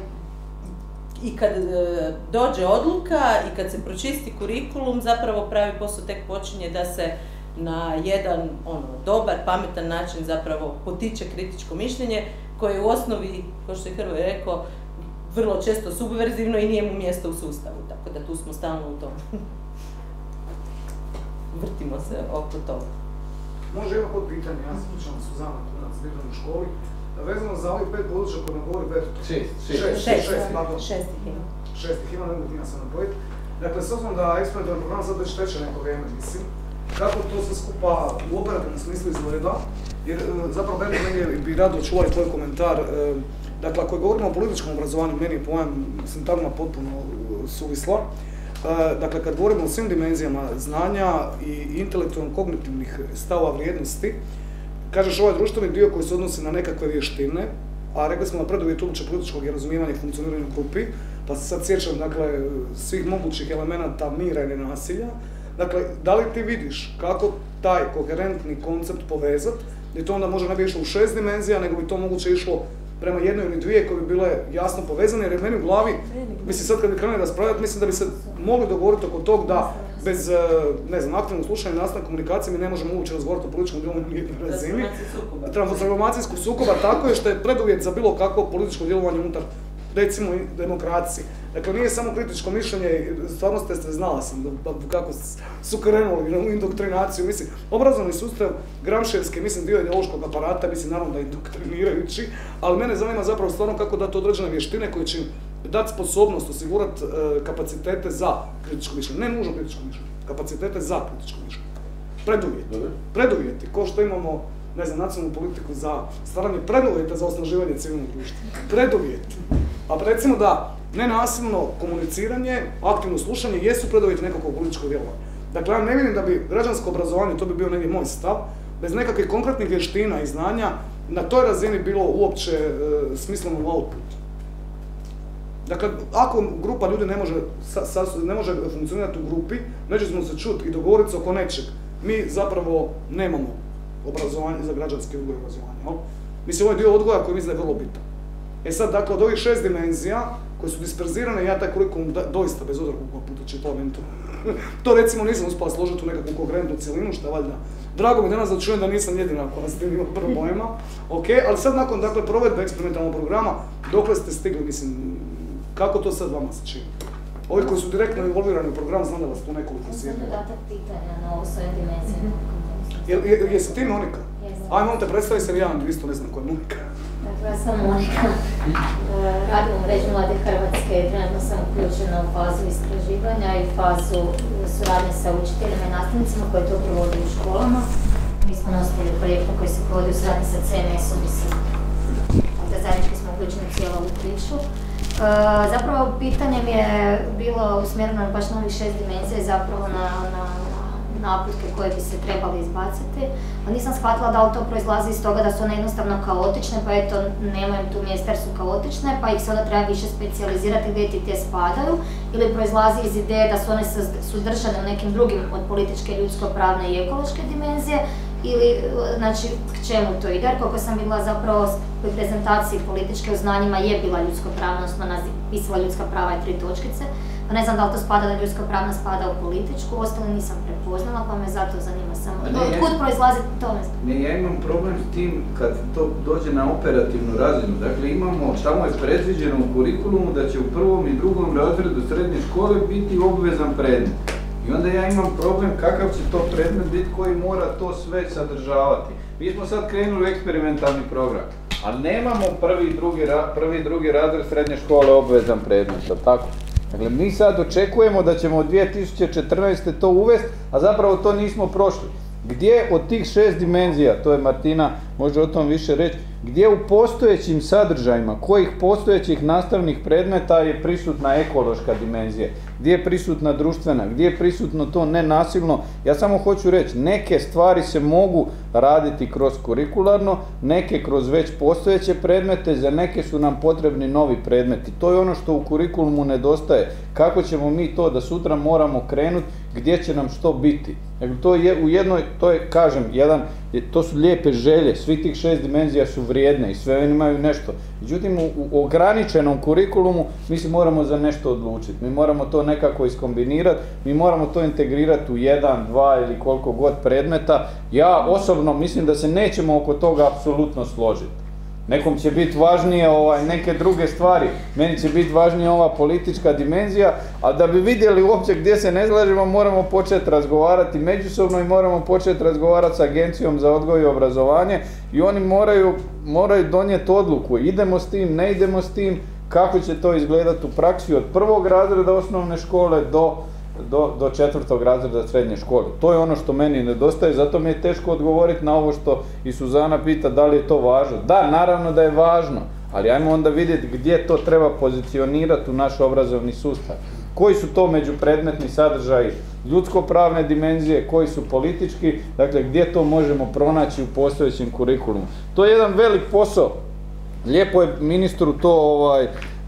[SPEAKER 7] i kad e, dođe odluka i kad se pročisti kurikulum, zapravo pravi posao tek počinje da se na jedan ono, dobar, pametan način zapravo potiče kritičko mišljenje, koje je u osnovi, kao što je Hrvoje rekao, vrlo često subverzivno i nije mu mjesto u sustavu, tako da tu smo stalno u tom. Vrtimo se oko toga.
[SPEAKER 8] Može jedno pod pitanje, ja sam slučan Suzana Kunac, djelam u školi. Vezano za ovih pet područja koje nam govori Berto.
[SPEAKER 2] Šest, šest.
[SPEAKER 8] Šest,
[SPEAKER 7] šest,
[SPEAKER 8] šest, pardon.
[SPEAKER 7] šest ih ima.
[SPEAKER 8] Šest ih ima, ne mogu ti ja sam napraviti. Dakle, s obzirom da eksperimentalni program sad već teče neko vrijeme, mislim, kako to sve skupa u operativnom smislu izgleda, jer zapravo Berto negdje bi rado čuo i tvoj komentar. Dakle, ako govorimo o političkom obrazovanju, meni je pojam sintagma potpuno suvisla. Dakle, kad govorimo o svim dimenzijama znanja i intelektualno-kognitivnih stavova vrijednosti, kažeš ovaj društveni dio koji se odnosi na nekakve vještine, a rekli smo na preduvjet uopće političkog i razumijevanja i funkcioniranja u grupi, pa se sad sjećam dakle, svih mogućih elemenata mira i nenasilja. Dakle, da li ti vidiš kako taj koherentni koncept povezati, gdje to onda možda ne bi išlo u šest dimenzija, nego bi to moguće išlo prema jednoj ili dvije koje bi bile jasno povezane, jer je meni u glavi, mislim sad kad bi krenuli raspravljati, mislim da bi se mogli dogovoriti oko tog da bez, ne znam, aktivnog slušanja i nastavne komunikacije mi ne možemo uopće razgovarati o političkom djelovanju na jednoj razini. Transformacijskog sukoba, tako je što je preduvjet za bilo kakvo političko djelovanje unutar, recimo, demokracije. Dakle, nije samo kritičko mišljenje, stvarno ste se znala sam kako su krenuli u indoktrinaciju, mislim, obrazovni sustav Gramševski, mislim, dio ideološkog aparata, mislim, naravno da je indoktrinirajući, ali mene zanima zapravo stvarno kako dati određene vještine koje će dati sposobnost, osigurati uh, kapacitete za kritičko mišljenje, ne nužno kritičko mišljenje, kapacitete za kritičko mišljenje. Preduvjeti, preduvjeti, ko što imamo, ne znam, nacionalnu politiku za stvaranje preduvjeta za osnaživanje civilnog društva. Preduvjeti. A recimo da nenasilno komuniciranje, aktivno slušanje jesu preduvjeti nekakvog političkog djelovanja. Dakle, ja ne vidim da bi građansko obrazovanje, to bi bio negdje moj stav, bez nekakvih konkretnih vještina i znanja na toj razini bilo uopće e, smisleno u output. Dakle, ako grupa ljudi ne može, sa, sa, ne može funkcionirati u grupi, nećemo se čuti i dogovoriti se oko nečeg, mi zapravo nemamo obrazovanje za građanski odgoj i obrazovanje. Jel? Mislim, ovo je dio odgoja koji mislim da je vrlo bitan. E sad, dakle, od ovih šest dimenzija koje su disperzirane, ja taj kurikulum doista, bez obzira koliko puta čitao meni to, to recimo nisam uspela složiti u nekakvu koherentnu cjelinu, što je valjda. Drago mi danas da čujem da nisam jedina koja s tim ima problema, ok, ali sad nakon, dakle, provedbe eksperimentalnog programa, dokle ste stigli, mislim, kako to sad vama se čini? Ovi koji su direktno involvirani u program, znam da vas tu nekoliko sjeti.
[SPEAKER 4] Sam dodatak pitanja na ovo svoje dimenzije.
[SPEAKER 8] Jesi ti Monika? Ajmo, on te predstavi se jedan, isto ne znam ko je Monika.
[SPEAKER 4] Dakle, ja sam Monika, radim u mreži Mlade Hrvatske i trenutno sam uključena u fazu istraživanja i fazu suradnje sa učiteljima i nastavnicima koji to provode u školama. Mi smo nositelji projekta koji se provodi u suradnji sa C M S-om i S I M-om. Da zajednički smo uključeni u cijelu ovu priču. Zapravo, pitanje mi je bilo usmjereno baš na ovih šest dimenzija i zapravo na, na naputke koje bi se trebali izbaciti. Ali nisam shvatila da li to proizlazi iz toga da su one jednostavno kaotične, pa eto, nemaju tu mjesta jer su kaotične, pa ih se onda treba više specijalizirati gdje ti te spadaju, ili proizlazi iz ideje da su one sudržane u nekim drugim od političke, ljudsko-pravne i ekološke dimenzije, ili, znači, k čemu to ide, jer koliko sam vidjela zapravo u prezentaciji političke u znanjima je bila ljudsko-pravna, odnosno pisala ljudska prava i tri točkice, pa ne znam da li to spada da ljudsko-pravna spada u političku, ostalo nisam prepoznala, pa me zato zanima samo. Otkud proizlazi to?
[SPEAKER 2] Ne, ja imam problem s tim kad to dođe na operativnu razinu. Dakle, imamo, tamo je predviđeno u kurikulumu da će u prvom i drugom razredu srednje škole biti obvezan predmet. I onda ja imam problem kakav će to predmet biti koji mora to sve sadržavati. Mi smo sad krenuli u eksperimentalni program, ali nemamo prvi i drugi, prvi, drugi razred srednje škole obvezan predmet, tako? Dakle, mi sad očekujemo da ćemo od dvije tisuće četrnaeste. to uvesti, a zapravo to nismo prošli. Gdje od tih šest dimenzija, to je Martina može o tom više reći, gdje u postojećim sadržajima, kojih postojećih nastavnih predmeta je prisutna ekološka dimenzija, gdje je prisutna društvena, gdje je prisutno to nenasilno. Ja samo hoću reći, neke stvari se mogu raditi kroz kurikularno, neke kroz već postojeće predmete, za neke su nam potrebni novi predmeti. To je ono što u kurikulumu nedostaje. Kako ćemo mi to da sutra moramo krenuti, gdje će nam što biti? Dakle, to je u jednoj, to je, kažem, jedan, to su lijepe želje, svi tih šest dimenzija su vrijedne i sve imaju nešto. Međutim, u, u ograničenom kurikulumu mi se moramo za nešto odlučiti. Mi moramo to nekako iskombinirati, mi moramo to integrirati u jedan, dva ili koliko god predmeta. Ja osobno mislim da se nećemo oko toga apsolutno složiti. Nekom će biti važnije ovaj, neke druge stvari, meni će biti važnija ova politička dimenzija, a da bi vidjeli uopće gdje se ne slažemo, moramo početi razgovarati međusobno i moramo početi razgovarati s Agencijom za odgoj i obrazovanje i oni moraju, moraju donijeti odluku, idemo s tim, ne idemo s tim, kako će to izgledati u praksi od prvog razreda osnovne škole do Do, do četvrtog razreda srednje škole. To je ono što meni nedostaje, zato mi je teško odgovoriti na ovo što i Suzana pita da li je to važno. Da, naravno da je važno, ali ajmo onda vidjeti gdje to treba pozicionirati u naš obrazovni sustav. Koji su to međupredmetni sadržaji ljudsko-pravne dimenzije, koji su politički, dakle gdje to možemo pronaći u postojećem kurikulumu. To je jedan velik posao. Lijepo je ministru to ovaj,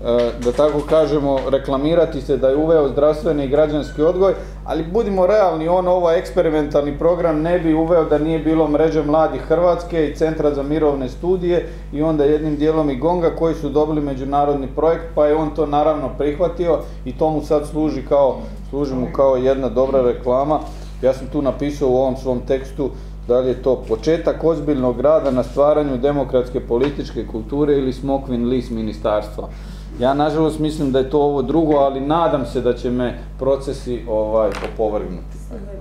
[SPEAKER 2] da tako kažemo, reklamirati se da je uveo zdravstveni i građanski odgoj, ali budimo realni, on ovaj eksperimentalni program ne bi uveo da nije bilo Mreže mladih Hrvatske i Centra za mirovne studije i onda jednim dijelom i Gonga koji su dobili međunarodni projekt, pa je on to naravno prihvatio i to mu sad služi kao, služi mu kao jedna dobra reklama. Ja sam tu napisao u ovom svom tekstu da li je to početak ozbiljnog rada na stvaranju demokratske političke kulture ili smokvin list ministarstva. Ja nažalost mislim da je to ovo drugo, ali nadam se da će me procesi ovaj, opovrgnuti.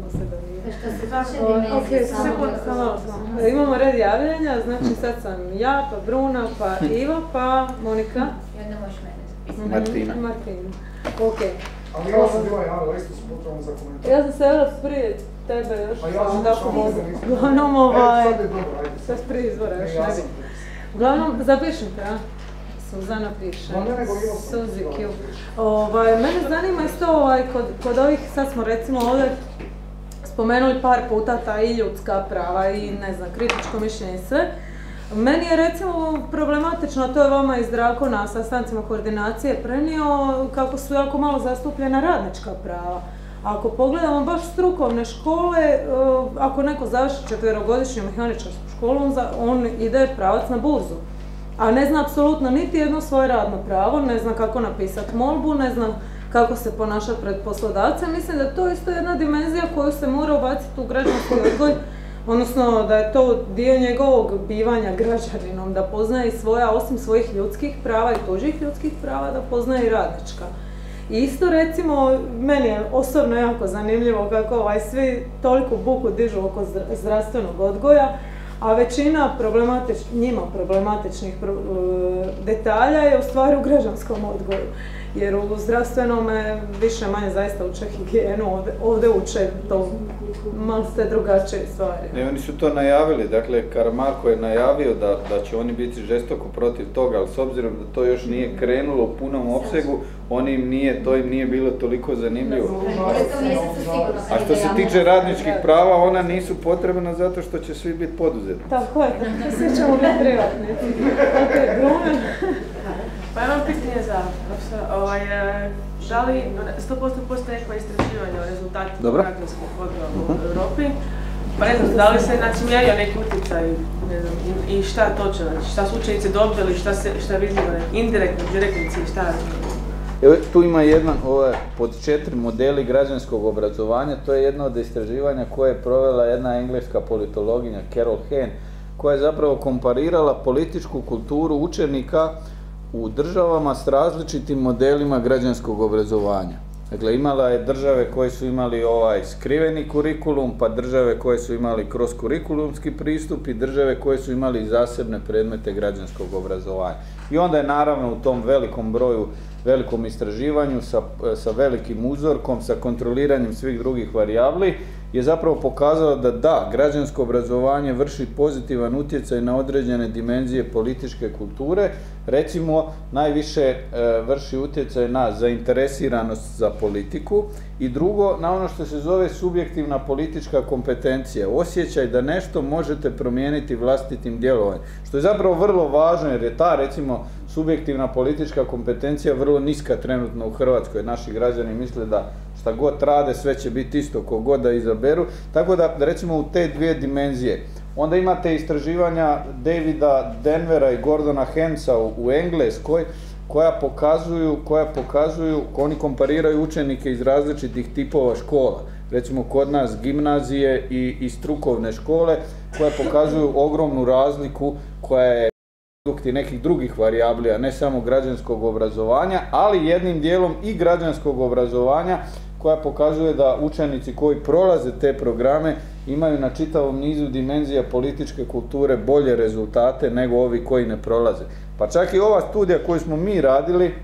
[SPEAKER 9] Imamo red javljanja, znači sad sam ja, pa Bruna, pa Iva, pa Monika.
[SPEAKER 3] I onda možeš mene zapisati.
[SPEAKER 2] Martina.
[SPEAKER 9] Martina, okej.
[SPEAKER 8] Ali ja sam bila javila, isto sam potrebno za komentar.
[SPEAKER 9] Ja sam se javila prije tebe još.
[SPEAKER 8] Pa ja sam što mogu.
[SPEAKER 9] Uglavnom ovaj...
[SPEAKER 8] Sad je dobro, ajde.
[SPEAKER 9] Sad prije izvora još
[SPEAKER 8] Ne, ja
[SPEAKER 9] ne
[SPEAKER 8] sam
[SPEAKER 9] bi. Uglavnom, zapišite, a? Suzana piše.
[SPEAKER 8] Ma ne, nego Ivo sam.
[SPEAKER 9] Suzi Q. Ovaj, mene zanima isto ovaj, kod, kod ovih, sad smo recimo ovdje spomenuli par puta ta i ljudska prava i ne znam, kritičko mišljenje i sve. Meni je recimo problematično, to je vama iz Zdravko na sastancima koordinacije prenio, kako su jako malo zastupljena radnička prava. Ako pogledamo baš strukovne škole, ako neko završi četverogodišnju mehaničarsku školu, on ide pravac na burzu. A ne zna apsolutno niti jedno svoje radno pravo, ne zna kako napisati molbu, ne zna kako se ponašati pred poslodavcem. Mislim da je to isto jedna dimenzija koju se mora ubaciti u građanski odgoj, odnosno da je to dio njegovog bivanja građaninom, da poznaje i svoja, osim svojih ljudskih prava i tuđih ljudskih prava, da poznaje i radnička. I isto recimo, meni je osobno jako zanimljivo kako ovaj, svi toliko buku dižu oko zdravstvenog odgoja, a većina problematič, njima problematičnih pro, detalja je u stvari u građanskom odgoju. Jer u zdravstvenom više manje zaista uče higijenu, ovdje, ovdje uče to malo ste drugačije stvari.
[SPEAKER 2] Ne, oni su to najavili, dakle Karamarko je najavio da, da će oni biti žestoko protiv toga, ali s obzirom da to još nije krenulo u punom opsegu, oni im nije, to im nije bilo toliko zanimljivo. A što se tiče radničkih prava, ona nisu potrebna zato što će svi biti poduzetni.
[SPEAKER 9] Tako je, svi ćemo biti privatni. Ok, Bruna.
[SPEAKER 1] Pa imam pitanje za profesora, ovaj, da li sto posto postoje nekakva istraživanja o rezultatima građanskog odgoja u Europi? Pa ne znam, da li se znači mjerio neki utjecaj, ne znam, i, i šta točno, znači šta su učenici dobili, šta se, šta vidimo, indirektno, direktno cilj, šta je?
[SPEAKER 2] Evo, tu ima jedan, ovaj, pod četiri modeli građanskog obrazovanja, to je jedno od istraživanja koje je provela jedna engleska politologinja Carol Hahn, koja je zapravo komparirala političku kulturu učenika u državama s različitim modelima građanskog obrazovanja. Dakle, imala je države koje su imali ovaj skriveni kurikulum, pa države koje su imali kroz kurikulumski pristup i države koje su imali zasebne predmete građanskog obrazovanja. I onda je naravno u tom velikom broju, velikom istraživanju sa, sa velikim uzorkom, sa kontroliranjem svih drugih varijabli, je zapravo pokazalo da da, građansko obrazovanje vrši pozitivan utjecaj na određene dimenzije političke kulture. Recimo, najviše e, vrši utjecaj na zainteresiranost za politiku i drugo, na ono što se zove subjektivna politička kompetencija. Osjećaj da nešto možete promijeniti vlastitim djelovanjem. Što je zapravo vrlo važno jer je ta, recimo, subjektivna politička kompetencija vrlo niska trenutno u Hrvatskoj. Naši građani misle da šta god rade, sve će biti isto, kogod da izaberu. Tako da, recimo, u te dvije dimenzije. Onda imate istraživanja Davida Denvera i Gordona Hensa u, u Engleskoj, koja pokazuju, koja pokazuju, oni kompariraju učenike iz različitih tipova škola. Recimo, kod nas gimnazije i, i strukovne škole, koje pokazuju ogromnu razliku koja je produkti nekih drugih varijabli, a ne samo građanskog obrazovanja, ali jednim dijelom i građanskog obrazovanja koja pokazuje da učenici koji prolaze te programe imaju na čitavom nizu dimenzija političke kulture bolje rezultate nego ovi koji ne prolaze. Pa čak i ova studija koju smo mi radili,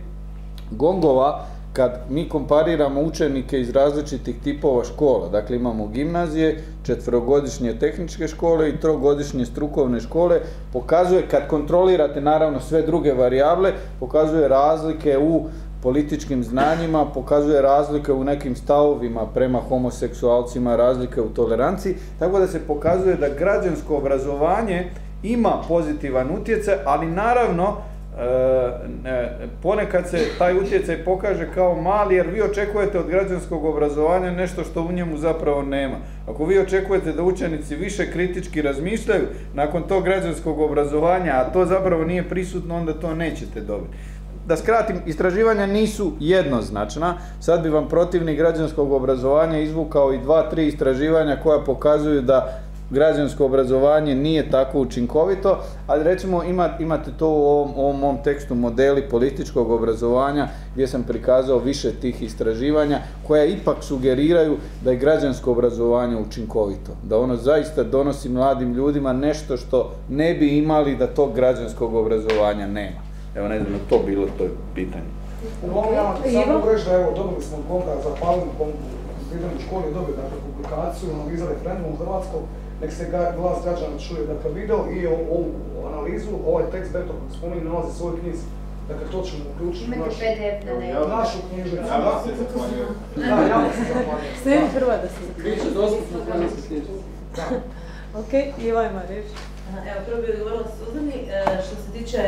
[SPEAKER 2] Gongova, kad mi kompariramo učenike iz različitih tipova škola, dakle imamo gimnazije, četverogodišnje tehničke škole i trogodišnje strukovne škole, pokazuje, kad kontrolirate naravno sve druge varijable, pokazuje razlike u političkim znanjima, pokazuje razlike u nekim stavovima prema homoseksualcima, razlike u toleranciji, tako da se pokazuje da građansko obrazovanje ima pozitivan utjecaj, ali naravno ponekad se taj utjecaj pokaže kao mali jer vi očekujete od građanskog obrazovanja nešto što u njemu zapravo nema. Ako vi očekujete da učenici više kritički razmišljaju nakon tog građanskog obrazovanja, a to zapravo nije prisutno, onda to nećete dobiti. Da skratim, istraživanja nisu jednoznačna. Sad bi vam protivnik građanskog obrazovanja izvukao i dva, tri istraživanja koja pokazuju da građansko obrazovanje nije tako učinkovito, ali recimo ima, imate to u ovom, ovom mom tekstu modeli političkog obrazovanja gdje sam prikazao više tih istraživanja koja ipak sugeriraju da je građansko obrazovanje učinkovito, da ono zaista donosi mladim ljudima nešto što ne bi imali da tog građanskog obrazovanja nema. Evo ne znam, to bilo to pitanje.
[SPEAKER 8] Mogu ja samo reći da evo, dobili smo kontra za palinu pitanju u školi, dobili dakle publikaciju, analiza referenduma u Hrvatskoj, nek se glas građana čuje, dakle video i ovu analizu, ovaj tekst Berto koji spominje nalazi u svojoj knjizi. Dakle, to ćemo uključiti u našu, našu knjižnicu.
[SPEAKER 5] Ja vam se zahvaljujem.
[SPEAKER 8] Da, ja vam se zahvaljujem.
[SPEAKER 9] Svi prva da se
[SPEAKER 6] Biće
[SPEAKER 9] zaključiti.
[SPEAKER 6] dostupno planinske knjižnice.
[SPEAKER 9] Ok, Iva ima riječ.
[SPEAKER 7] Evo, prvo bih odgovorila Suzani. Što se tiče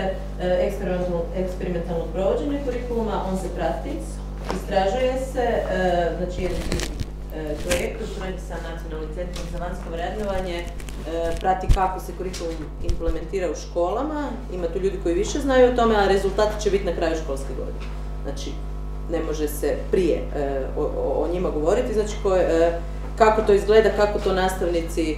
[SPEAKER 7] eksperimentalnog provođenja kurikuluma, on se prati, istražuje se, znači jedan projekt u suradnji sa Nacionalnim centrom za vanjsko vrednovanje prati kako se kurikulum implementira u školama. Ima tu ljudi koji više znaju o tome, a rezultati će biti na kraju školske godine. Znači, ne može se prije o, o njima govoriti, znači koje, kako to izgleda, kako to nastavnici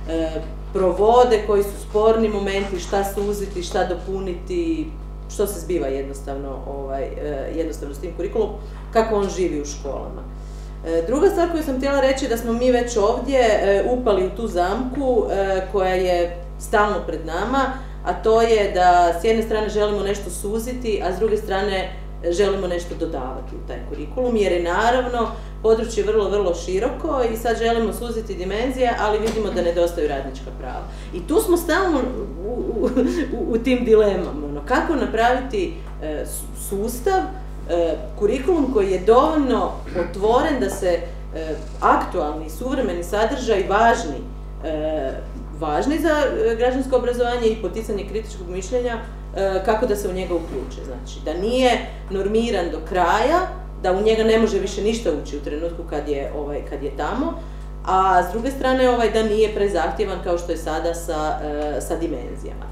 [SPEAKER 7] provode, koji su sporni momenti, šta suziti, šta dopuniti, što se zbiva jednostavno, ovaj, jednostavno s tim kurikulumom, kako on živi u školama. Druga stvar koju sam htjela reći je da smo mi već ovdje upali u tu zamku koja je stalno pred nama, a to je da s jedne strane želimo nešto suziti, a s druge strane želimo nešto dodavati u taj kurikulum, jer je naravno područje vrlo, vrlo široko i sad želimo suziti dimenzije, ali vidimo da nedostaju radnička prava. I tu smo stalno u, u, u, u tim dilemama. Ono, kako napraviti e, sustav, e, kurikulum koji je dovoljno otvoren da se e, aktualni, suvremeni sadržaj važni, e, važni za građansko obrazovanje i poticanje kritičkog mišljenja, kako da se u njega uključe. Znači, da nije normiran do kraja, da u njega ne može više ništa ući u trenutku kad je, ovaj, kad je tamo, a s druge strane ovaj, da nije prezahtjevan kao što je sada sa, sa dimenzijama.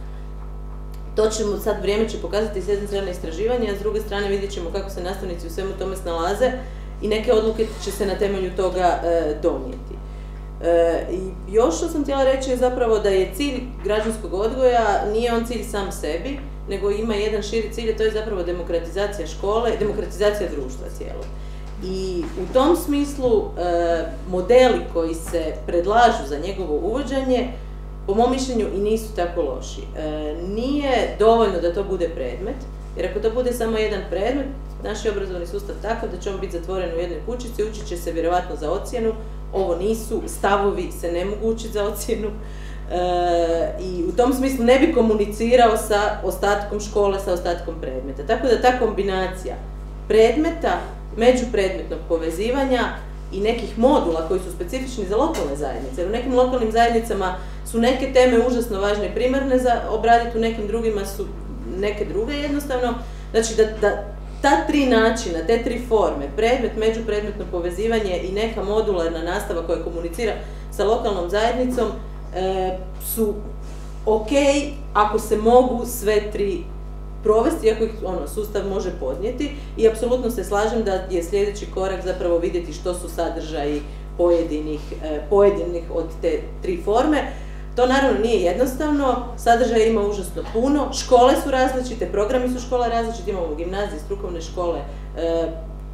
[SPEAKER 7] To ćemo sad, vrijeme će pokazati s jedne strane istraživanja, a s druge strane vidjet ćemo kako se nastavnici u svemu tome snalaze i neke odluke će se na temelju toga e, donijeti. E, I još što sam htjela reći je zapravo da je cilj građanskog odgoja, nije on cilj sam sebi, nego ima jedan širi cilj, a to je zapravo demokratizacija škole, demokratizacija društva cijelog. I u tom smislu e, modeli koji se predlažu za njegovo uvođenje, po mom mišljenju i nisu tako loši. E, nije dovoljno da to bude predmet, jer ako to bude samo jedan predmet, naš je obrazovni sustav takav da će on biti zatvoren u jednoj kućici, učit će se vjerovatno za ocjenu, ovo nisu, stavovi se ne mogu učiti za ocjenu e, i u tom smislu ne bi komunicirao sa ostatkom škole, sa ostatkom predmeta. Tako da ta kombinacija predmeta, međupredmetnog povezivanja i nekih modula koji su specifični za lokalne zajednice, jer u nekim lokalnim zajednicama su neke teme užasno važne i primarne za obraditi, u nekim drugima su neke druge jednostavno. Znači da, da ta tri načina, te tri forme, predmet, međupredmetno povezivanje i neka modularna nastava koja komunicira sa lokalnom zajednicom e, su ok ako se mogu sve tri provesti, ako ih ono, sustav može podnijeti i apsolutno se slažem da je sljedeći korak zapravo vidjeti što su sadržaji pojedinih, e, pojedinih od te tri forme. To naravno nije jednostavno, sadržaja ima užasno puno, škole su različite, programi su škola različiti, imamo gimnazije, strukovne škole. E,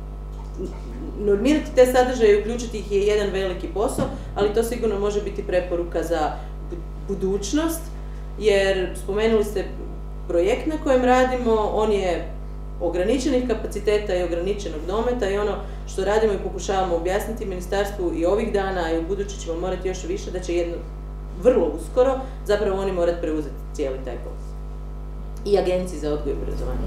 [SPEAKER 7] normirati te sadržaje i uključiti ih je jedan veliki posao, ali to sigurno može biti preporuka za budućnost, jer spomenuli ste projekt na kojem radimo, on je ograničenih kapaciteta i ograničenog dometa i ono što radimo i pokušavamo objasniti ministarstvu i ovih dana i u budući ćemo morati još više da će jedno vrlo uskoro, zapravo oni morati preuzeti cijeli taj posao. I agenciji za odgoj i obrazovanje.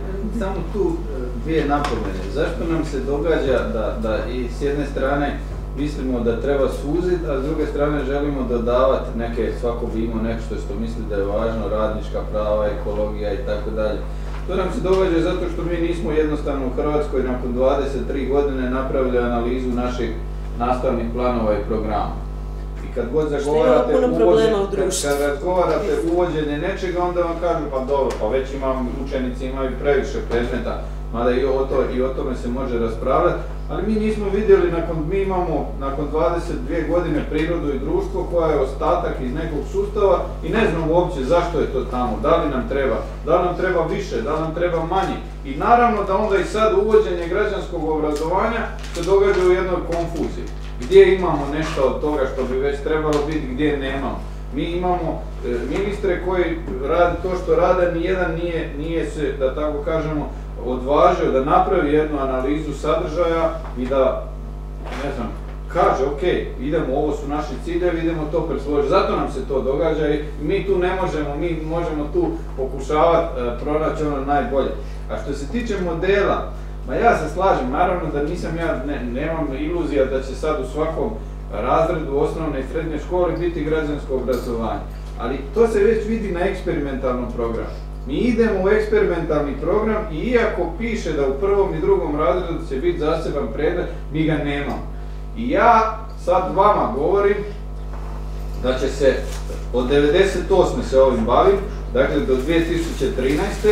[SPEAKER 2] Samo tu dvije napomene. Zašto nam se događa da, da i s jedne strane mislimo da treba suziti, a s druge strane želimo dodavati neke, svako bi imao nešto što misli da je važno, radnička prava, ekologija i tako dalje. To nam se događa zato što mi nismo jednostavno u Hrvatskoj nakon dvadeset tri godine napravili analizu naših nastavnih planova i programa. I kad god zagovarate uvođenje, kad razgovarate uvođenje nečega, onda vam kažu pa dobro, pa već imam, učenici imaju previše predmeta, mada i o, to, i o tome se može raspravljati, ali mi nismo vidjeli, nakon, mi imamo nakon dvadeset dvije godine prirodu i društvo koja je ostatak iz nekog sustava i ne znamo uopće zašto je to tamo, da li nam treba, da li nam treba više, da li nam treba manje. I naravno da onda i sad uvođenje građanskog obrazovanja se događa u jednoj konfuziji. Gdje imamo nešto od toga što bi već trebalo biti, gdje nemamo. Mi imamo e, ministre koji rade to što rade, nijedan nije, nije se, da tako kažemo, odvažio da napravi jednu analizu sadržaja i da, ne znam, kaže, ok, idemo, ovo su naši ciljevi, idemo to presložiti. Zato nam se to događa i mi tu ne možemo, mi možemo tu pokušavati e, pronaći ono najbolje. A što se tiče modela, ma ja se slažem, naravno da nisam ja, ne, nemam iluzija da će sad u svakom razredu osnovne i srednje škole biti građansko obrazovanje. Ali to se već vidi na eksperimentalnom programu. Mi idemo u eksperimentalni program i iako piše da u prvom i drugom razredu će biti zaseban predmet, mi ga nemamo. I ja sad vama govorim da će se od devedeset osme se ovim bavim, dakle do dvije tisuće trinaeste.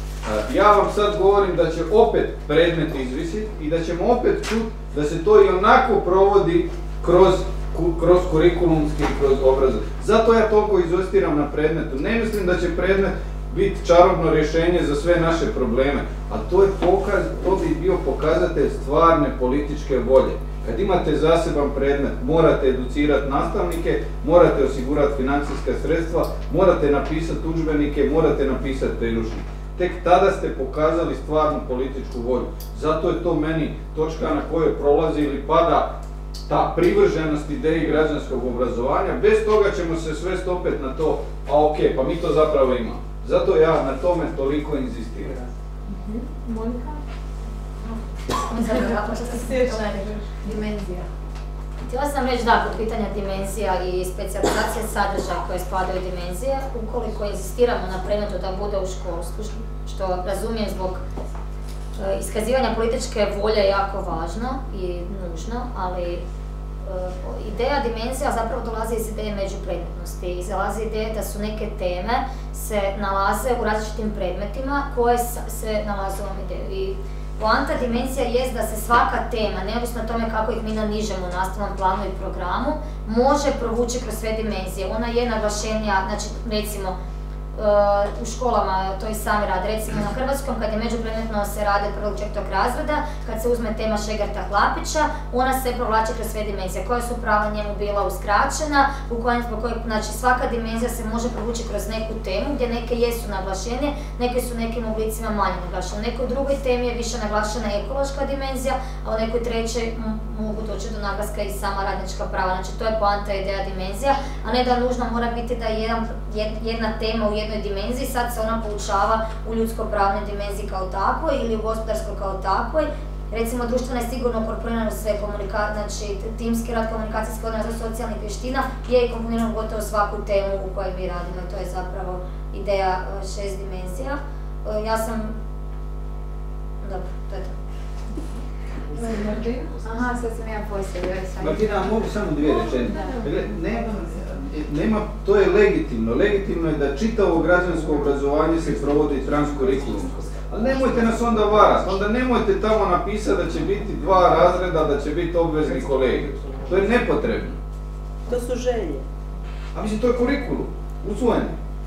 [SPEAKER 2] Ja vam sad govorim da će opet predmet izvisiti i da ćemo opet čuti da se to i onako provodi kroz, kroz kurikulumski, kroz obrazovanje. Zato ja toliko izostiram na predmetu. Ne mislim da će predmet biti čarobno rješenje za sve naše probleme, ali to, je pokaz, to bi bio pokazatelj stvarne političke volje. Kad imate zaseban predmet, morate educirati nastavnike, morate osigurati financijska sredstva, morate napisati udžbenike, morate napisati priručnik. Tek tada ste pokazali stvarnu političku volju. Zato je to meni točka na kojoj prolazi ili pada ta privrženost ideji građanskog obrazovanja. Bez toga ćemo se svesti opet na to, a ok, pa mi to zapravo imamo. Zato ja na tome toliko inzistiram.
[SPEAKER 9] Monika?
[SPEAKER 3] Dimenzija.
[SPEAKER 4] Htjela sam reći da, kod pitanja dimenzija i specijalizacije sadržaja koje spadaju u dimenzije, ukoliko insistiramo na predmetu da bude u školstvu, što razumijem zbog e, iskazivanja političke volje je jako važno i nužno, ali e, ideja dimenzija zapravo dolazi iz ideje međupredmetnosti, izlazi ideje da su neke teme se nalaze u različitim predmetima koje se nalaze u ovom ideju. I poanta dimenzija jest da se svaka tema, neovisno o tome kako ih mi nanižemo u nastavnom planu i programu, može provući kroz sve dimenzije. Ona je naglašenija, znači recimo u školama to i sami rade, recimo na hrvatskom kad je međupredmetno se rade prvog četvrtog razreda, kad se uzme tema Šegrta Hlapića, ona se provlači kroz sve dimenzije. Koja su prava njemu bila uskraćena, u kojem, zbog kojeg, znači svaka dimenzija se može provući kroz neku temu gdje neke jesu naglašenije, neke su nekim oblicima manje naglašene. U nekoj drugoj temi je više naglašena ekološka dimenzija, a u nekoj trećoj mogu doći do naglaska i sama radnička prava. Znači to je poanta ideja dimenzija, a ne da nužno mora biti da je jedan, jedna tema u jednoj dimenziji, sad se ona poučava u ljudsko-pravnoj dimenziji kao takvoj ili u gospodarskoj kao takvoj. Recimo, društvena je sigurno korporirana sve komunikacije, znači timski rad, komunikacijski odnos, socijalnih vještina je i komponirano gotovo svaku temu u kojoj mi radimo i to je zapravo ideja šest dimenzija. Ja sam... Dobro, to je to.
[SPEAKER 3] Aha, sad sam ja posljedila.
[SPEAKER 2] Martina, mogu samo dvije rečenice. Nema, nema, to je legitimno. Legitimno je da čitavo građansko obrazovanje se provodi transkurikulumsko. Ali nemojte nas onda varati, onda nemojte tamo napisati da će biti dva razreda, da će biti obvezni kolegij. To je nepotrebno.
[SPEAKER 7] To su želje.
[SPEAKER 2] A mislim, to je kurikulum, usvojen.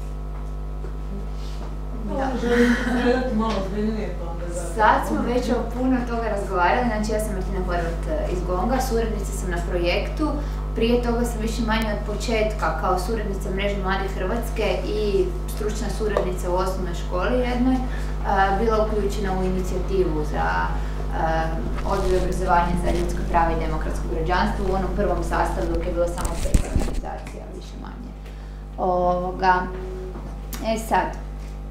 [SPEAKER 3] Sad smo već o puno toga razgovarali, znači ja sam Martina Horvat iz GONG-a, suradnica sam na projektu. Prije toga sam više manje od početka kao suradnica Mreže mladih Hrvatske i stručna suradnica u osnovnoj školi jednoj bila uključena u inicijativu za odgoj i obrazovanje za ljudsko pravo i demokratsko građanstvo u onom prvom sastavu dok je bilo samo pet organizacija, više manje. Ovoga. E sad,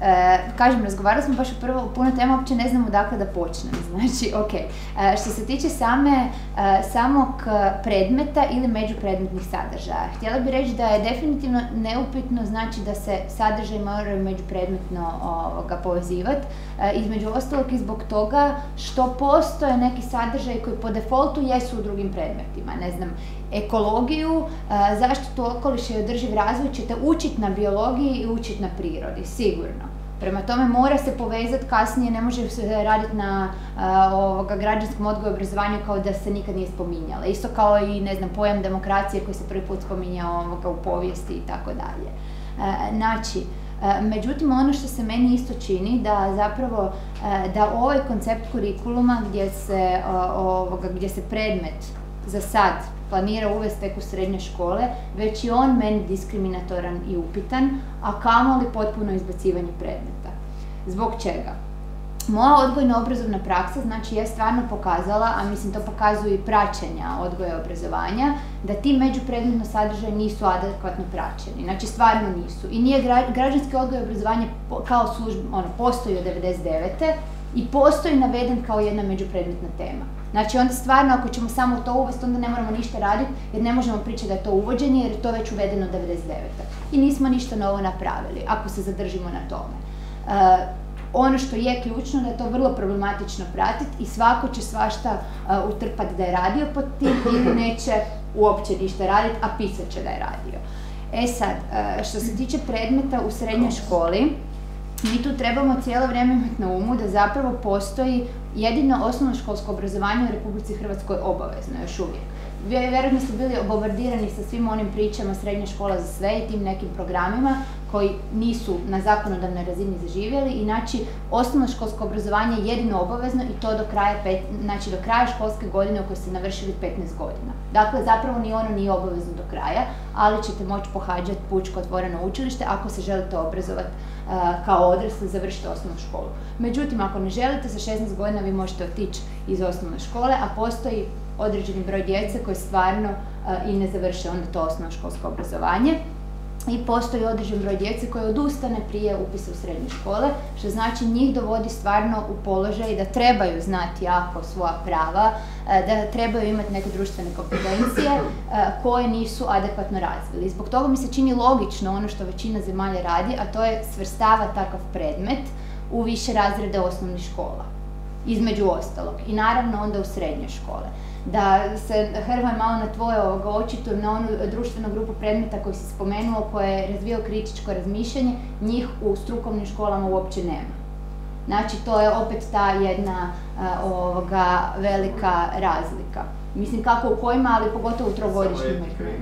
[SPEAKER 3] E, kažem, razgovarali smo baš u prvo puno tema, uopće ne znamo dakle da počnem. Znači, ok. E, što se tiče same, e, samog predmeta ili međupredmetnih sadržaja, htjela bih reći da je definitivno neupitno znači da se sadržaj moraju međupredmetno ovoga, povezivati. E, između ostalog i zbog toga što postoje neki sadržaj koji po defaultu jesu u drugim predmetima. Ne znam, ekologiju, e, zaštitu okoliša i održiv razvoj ćete učiti na biologiji i učiti na prirodi, sigurno. Prema tome mora se povezati kasnije, ne može se raditi na uh, ovoga, građanskom odgoju i obrazovanju kao da se nikad nije spominjala. Isto kao i, ne znam, pojam demokracije koji se prvi put spominjao ovoga, u povijesti i tako dalje. Uh, znači, uh, međutim, ono što se meni isto čini da zapravo uh, da ovaj koncept kurikuluma gdje se, uh, ovoga, gdje se predmet za sad planira uvesti tek u srednje škole, već i on meni diskriminatoran i upitan, a kamoli potpuno izbacivanje predmeta. Zbog čega? Moja odgojno-obrazovna praksa, znači, je stvarno pokazala, a mislim to pokazuju i praćenja odgoja i obrazovanja, da ti međupredmetno sadržaji nisu adekvatno praćeni. Znači, stvarno nisu. I nije građanski odgoj i obrazovanje kao služba, ono, postoji od devedeset devete i postoji naveden kao jedna međupredmetna tema. Znači, onda stvarno, ako ćemo samo to uvesti, onda ne moramo ništa raditi, jer ne možemo pričati da je to uvođenje, jer je to već uvedeno devedeset devete. I nismo ništa novo napravili, ako se zadržimo na tome. Uh, ono što je ključno, da je to vrlo problematično pratiti i svako će svašta uh, utrpati da je radio pod tim ili neće uopće ništa raditi, a pisat će da je radio. E sad, uh, što se tiče predmeta u srednjoj školi, mi tu trebamo cijelo vrijeme imati na umu da zapravo postoji jedino osnovnoškolsko obrazovanje u Republici Hrvatskoj obavezno još uvijek. Vjerojatno ste bili bombardirani sa svim onim pričama srednja škola za sve i tim nekim programima koji nisu na zakonodavnoj razini zaživjeli i znači osnovnoškolsko obrazovanje je jedino obavezno i to do kraja, pet, znači do kraja školske godine u kojoj ste navršili petnaest godina. Dakle, zapravo ni ono nije obavezno do kraja, ali ćete moći pohađati pučko otvoreno učilište ako se želite obrazovati uh, kao odrasli, završite osnovnu školu. Međutim, ako ne želite, sa šesnaest godina vi možete otići iz osnovne škole, a postoji određeni broj djece koji stvarno uh, i ne završe onda to osnovnoškolsko obrazovanje. I postoji određen broj djece koje odustane prije upisa u srednje škole, što znači njih dovodi stvarno u položaj da trebaju znati jako svoja prava, da trebaju imati neke društvene kompetencije koje nisu adekvatno razvili. Zbog toga mi se čini logično ono što većina zemalja radi, a to je svrstava takav predmet u više razrede osnovnih škola, između ostalog, i naravno onda u srednje škole. Da se, Hrvoje, malo na tvoje ovoga očitujem na onu društvenu grupu predmeta koju si spomenuo, koje je razvio kritičko razmišljanje, njih u strukovnim školama uopće nema. Znači, to je opet ta jedna a, ovoga velika razlika. Mislim, kako u kojima, ali pogotovo u trogodišnjim.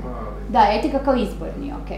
[SPEAKER 3] Da, etika kao izborni, ok.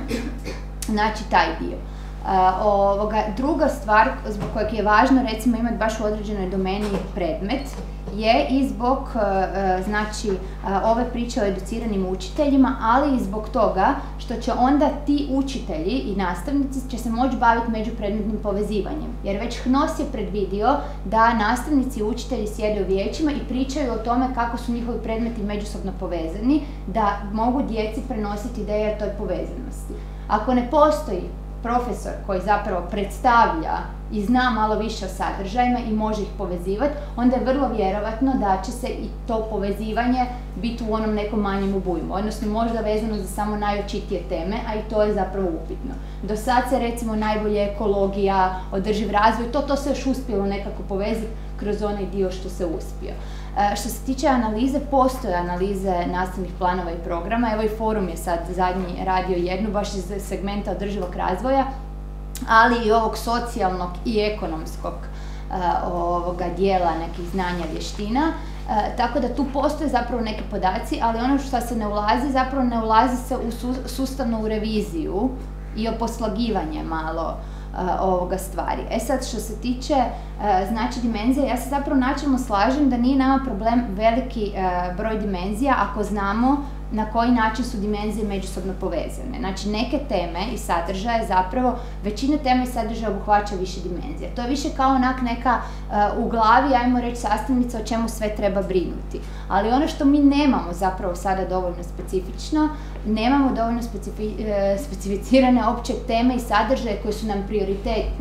[SPEAKER 3] Znači, taj dio. Uh, ovoga, druga stvar zbog kojeg je važno recimo imati baš u određenoj domeni predmet je i zbog uh, znači uh, ove priče o educiranim učiteljima, ali i zbog toga što će onda ti učitelji i nastavnici će se moći baviti međupredmetnim povezivanjem. Jer već H N O S je predvidio da nastavnici i učitelji sjede u vijećima i pričaju o tome kako su njihovi predmeti međusobno povezani, da mogu djeci prenositi ideje o toj povezanosti. Ako ne postoji profesor koji zapravo predstavlja i zna malo više o sadržajima i može ih povezivati, onda je vrlo vjerovatno da će se i to povezivanje biti u onom nekom manjem obujmu, odnosno možda vezano za samo najočitije teme, a i to je zapravo upitno. Do sad se recimo najbolje ekologija, održiv razvoj, to, to se još uspjelo nekako povezati kroz onaj dio što se uspio. E, što se tiče analize, postoje analize nastavnih planova i programa. Evo i Forum je sad zadnji radio jednu, baš iz segmenta održivog razvoja, ali i ovog socijalnog i ekonomskog e, ovoga dijela nekih znanja, vještina. E, tako da tu postoje zapravo neki podaci, ali ono što se ne ulazi, zapravo ne ulazi se u su, sustavno u reviziju i oposlagivanje malo Uh, ovoga stvari. E sad, što se tiče uh, znači dimenzije, ja se zapravo načelno slažem da nije nama problem veliki uh, broj dimenzija ako znamo na koji način su dimenzije međusobno povezane. Znači, neke teme i sadržaje zapravo, većina tema i sadržaja obuhvaća više dimenzija. To je više kao onak neka uh, u glavi, ajmo reći, sastavnica o čemu sve treba brinuti. Ali ono što mi nemamo zapravo sada dovoljno specifično, nemamo dovoljno specifi, uh, specificirane opće teme i sadržaje koji su nam prioritetni.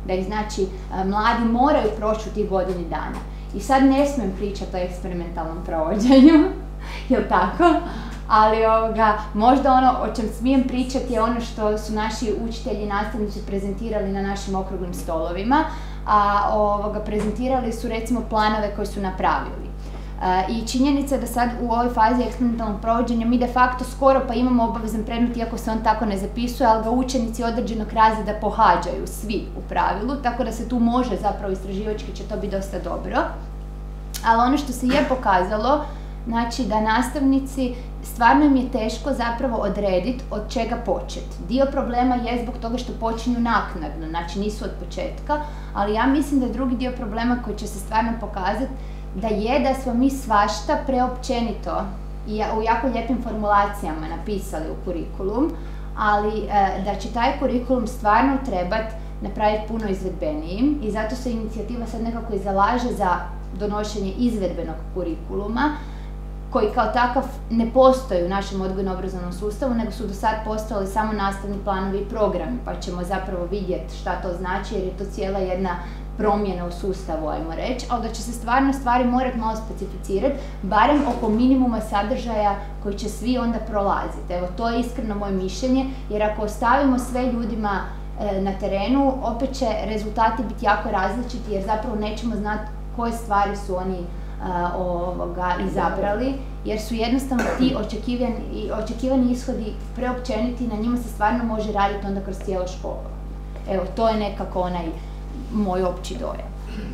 [SPEAKER 3] Da ih znači mladi moraju proći u tih godini dana. I sad ne smijem pričati o eksperimentalnom provođenju, jel tako? Ali ovoga, možda ono o čem smijem pričati je ono što su naši učitelji i nastavnici prezentirali na našim okruglim stolovima, a ovoga, prezentirali su recimo planove koje su napravili. E, I činjenica je da sad u ovoj fazi eksperimentalnog provođenja mi de facto skoro pa imamo obavezan predmet, iako se on tako ne zapisuje, ali ga učenici određenog razreda pohađaju, svi u pravilu, tako da se tu može zapravo istraživački će to biti dosta dobro. Ali ono što se je pokazalo, znači da nastavnici stvarno im je teško zapravo odrediti od čega početi. Dio problema je zbog toga što počinju naknadno, znači nisu od početka, ali ja mislim da je drugi dio problema koji će se stvarno pokazati da je da smo mi svašta preopćenito i u jako lijepim formulacijama napisali u kurikulum, ali da će taj kurikulum stvarno trebati napraviti puno izvedbenijim i zato se inicijativa sad nekako i zalaže za donošenje izvedbenog kurikuluma koji kao takav ne postoji u našem odgojno-obrazovnom sustavu, nego su do sad postojali samo nastavni planovi i programi, pa ćemo zapravo vidjeti šta to znači, jer je to cijela jedna promjena u sustavu, ajmo reći, ali da će se stvarno stvari morati malo specificirati, barem oko minimuma sadržaja koji će svi onda prolaziti. Evo, to je iskreno moje mišljenje, jer ako ostavimo sve ljudima e, na terenu, opet će rezultati biti jako različiti, jer zapravo nećemo znati koje stvari su oni uh, ovoga, izabrali, jer su jednostavno ti očekivani, očekivani ishodi preopćeniti, na njima se stvarno može raditi onda kroz cijelo školu. Evo, to je nekako onaj moj opći dojam.